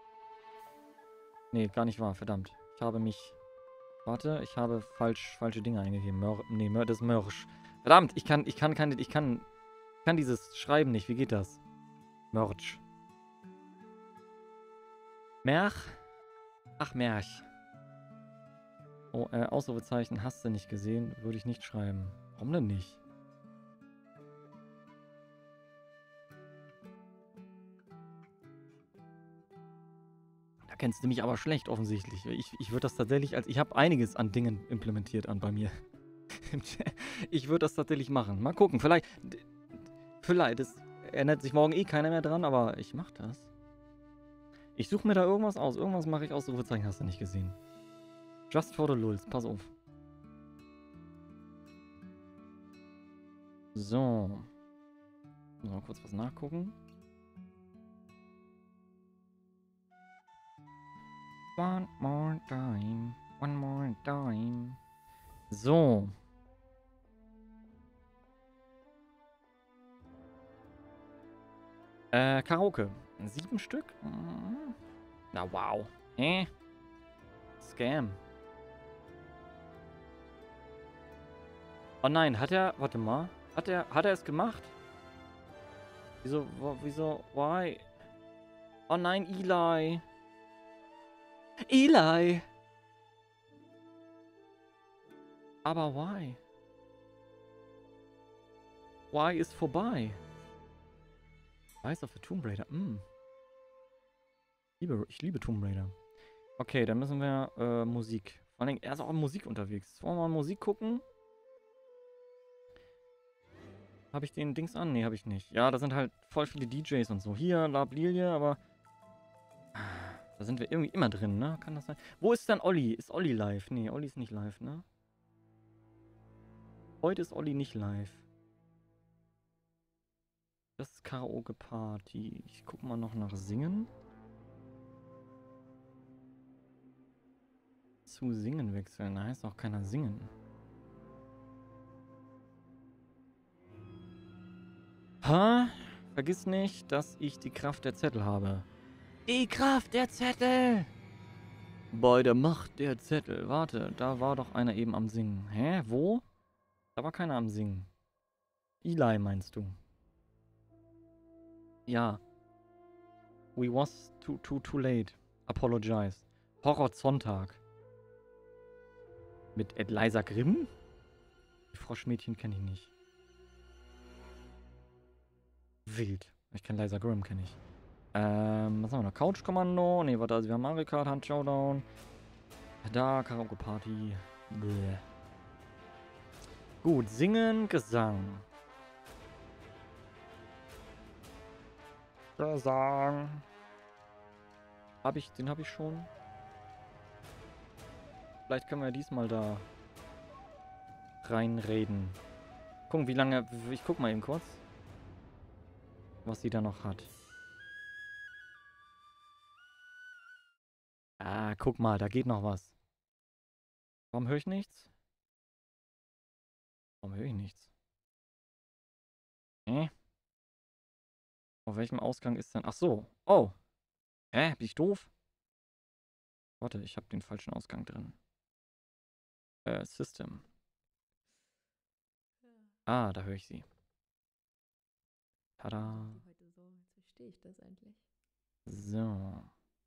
Nee, gar nicht wahr, verdammt. Ich habe mich... Warte, ich habe falsch, falsche Dinge eingegeben. Mör, nee, Mör, das ist Merch. Verdammt, ich kann, ich kann keine, ich kann, ich kann dieses Schreiben nicht. Wie geht das? Merch. Merch? Ach, Merch. Oh, äh, Ausrufezeichen hast du nicht gesehen. Würde ich nicht schreiben. Warum denn nicht? Da kennst du mich aber schlecht offensichtlich. Ich, ich würde das tatsächlich als... Ich habe einiges an Dingen implementiert an bei mir. Ich würde das tatsächlich machen. Mal gucken. Vielleicht... Vielleicht. Es erinnert sich morgen eh keiner mehr dran, aber ich mache das. Ich suche mir da irgendwas aus. Irgendwas mache ich. Ausrufezeichen hast du nicht gesehen. Just for the lulz. Pass auf. So. Mal kurz was nachgucken. One more time. One more time. So. Äh, Karaoke. Sieben Stück? Mhm. Na wow. Hä? Scam. Oh nein, hat er... Warte mal. Hat er... Hat er es gemacht? Wieso... Wieso... Why? Oh nein, Eli. Eli! Aber why? Why ist vorbei? Rise of the Tomb Raider. Mm. Ich liebe, ich liebe Tomb Raider. Okay, dann müssen wir äh, Musik. Vor allem, er ist auch in Musik unterwegs. Wollen wir mal Musik gucken? Habe ich den Dings an? Nee, habe ich nicht. Ja, da sind halt voll viele D Js und so. Hier, Labilie, aber... Da sind wir irgendwie immer drin, ne? Kann das sein? Wo ist denn Olli? Ist Olli live? Nee, Olli ist nicht live, ne? Heute ist Olli nicht live. Das ist Karaoke-Party. Ich gucke mal noch nach Singen. Zu Singen wechseln. Da heißt auch keiner singen. Ha? Vergiss nicht, dass ich die Kraft der Zettel habe. Die Kraft der Zettel! Bei der Macht der Zettel. Warte, da war doch einer eben am Singen. Hä? Wo? Da war keiner am Singen. Eli meinst du? Ja. We was too, too, too late. Apologize. Horrorsonntag. Mit Eliza Grimm? Die Froschmädchen kenne ich nicht. Wild. Ich kenne Eliza Grimm, kenne ich. Ähm, was haben wir noch? Couch-Kommando. Ne, warte, also wir haben Mario Kart, Hand Showdown. Da, Karaoke-Party. Bäh. Gut, Singen, Gesang. Gesang. Hab ich, den habe ich schon. Vielleicht können wir diesmal da reinreden. Gucken, wie lange... Ich guck mal eben kurz, was sie da noch hat. Ah, guck mal, da geht noch was. Warum höre ich nichts? Warum höre ich nichts? Hä? Auf welchem Ausgang ist denn... Ach so. Oh. Hä? Bin ich doof? Warte, ich habe den falschen Ausgang drin. Äh, System. Ah, da höre ich sie. Tada. Heute so, jetzt verstehe ich das endlich. So.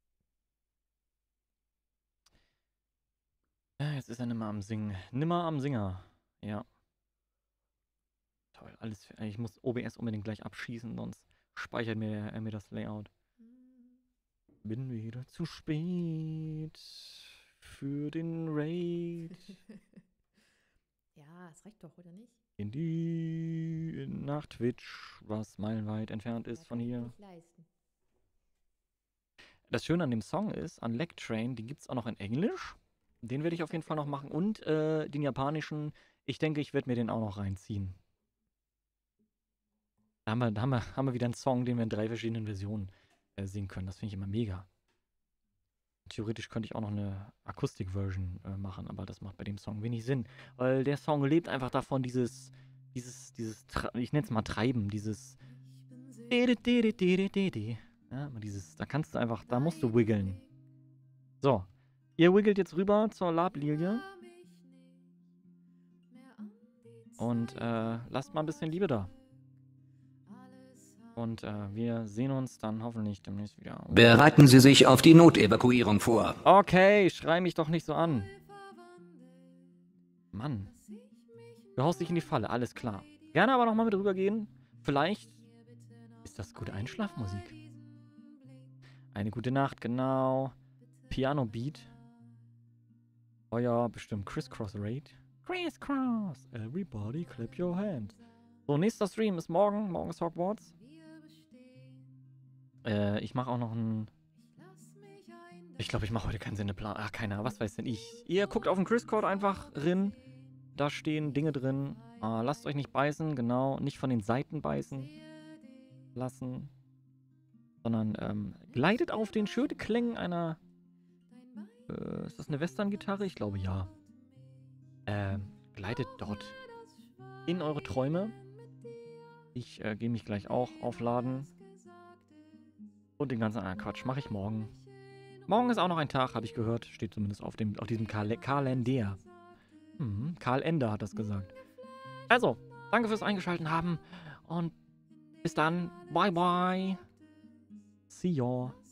Ja, jetzt ist er nimmer am Singen. Nimmer am Singer. Ja. Toll, alles. Für, ich muss O B S unbedingt gleich abschießen, sonst speichert mir, er mir das Layout. Bin wieder zu spät für den Raid. Ja, es reicht doch, oder nicht? In die nach Twitch, was meilenweit entfernt ist Da von kann ich hier. nicht leisten. Das Schöne an dem Song ist, an Leg Train, den gibt es auch noch in Englisch. Den werde ich auf jeden Fall noch machen. Und äh, den japanischen, ich denke, ich werde mir den auch noch reinziehen. Da haben wir, da haben wir, haben wir wieder einen Song, den wir in drei verschiedenen Versionen äh, singen können. Das finde ich immer mega. Theoretisch könnte ich auch noch eine Akustik-Version äh, machen, aber das macht bei dem Song wenig Sinn. Weil der Song lebt einfach davon, dieses, dieses, dieses, ich nenne es mal Treiben, dieses ja, dieses, da kannst du einfach, da musst du wiggeln. So, ihr wiggelt jetzt rüber zur Lablilie. Und äh, lasst mal ein bisschen Liebe da. Und äh, wir sehen uns dann hoffentlich demnächst wieder. Bereiten Sie sich auf die Notevakuierung vor. Okay, schrei mich doch nicht so an. Mann. Du haust dich in die Falle, alles klar. Gerne aber nochmal mit rübergehen. Vielleicht ist das gute Einschlafmusik. Eine gute Nacht, genau. Piano Beat. Oh ja, bestimmt Crisscross Raid. Crisscross. Everybody clap your hands. So, nächster Stream ist morgen. Morgen ist Hogwarts. Äh, ich mache auch noch einen... Ich glaube, ich mache heute keinen Sendeplan. Ach, keiner. Was weiß denn ich? Ihr guckt auf den Discord einfach rein. Da stehen Dinge drin. Ah, lasst euch nicht beißen, genau. Nicht von den Seiten beißen lassen. Sondern ähm, gleitet auf den schönen Klängen einer... Äh, ist das eine Western-Gitarre? Ich glaube, ja. Ähm, gleitet dort in eure Träume. Ich äh, gehe mich gleich auch aufladen. Und den ganzen anderen Quatsch mache ich morgen. Morgen ist auch noch ein Tag, habe ich gehört. Steht zumindest auf, dem, auf diesem Kal Kalender. Hm, Karl Ender hat das gesagt. Also, danke fürs Eingeschalten haben. Und bis dann. Bye, bye. See ya.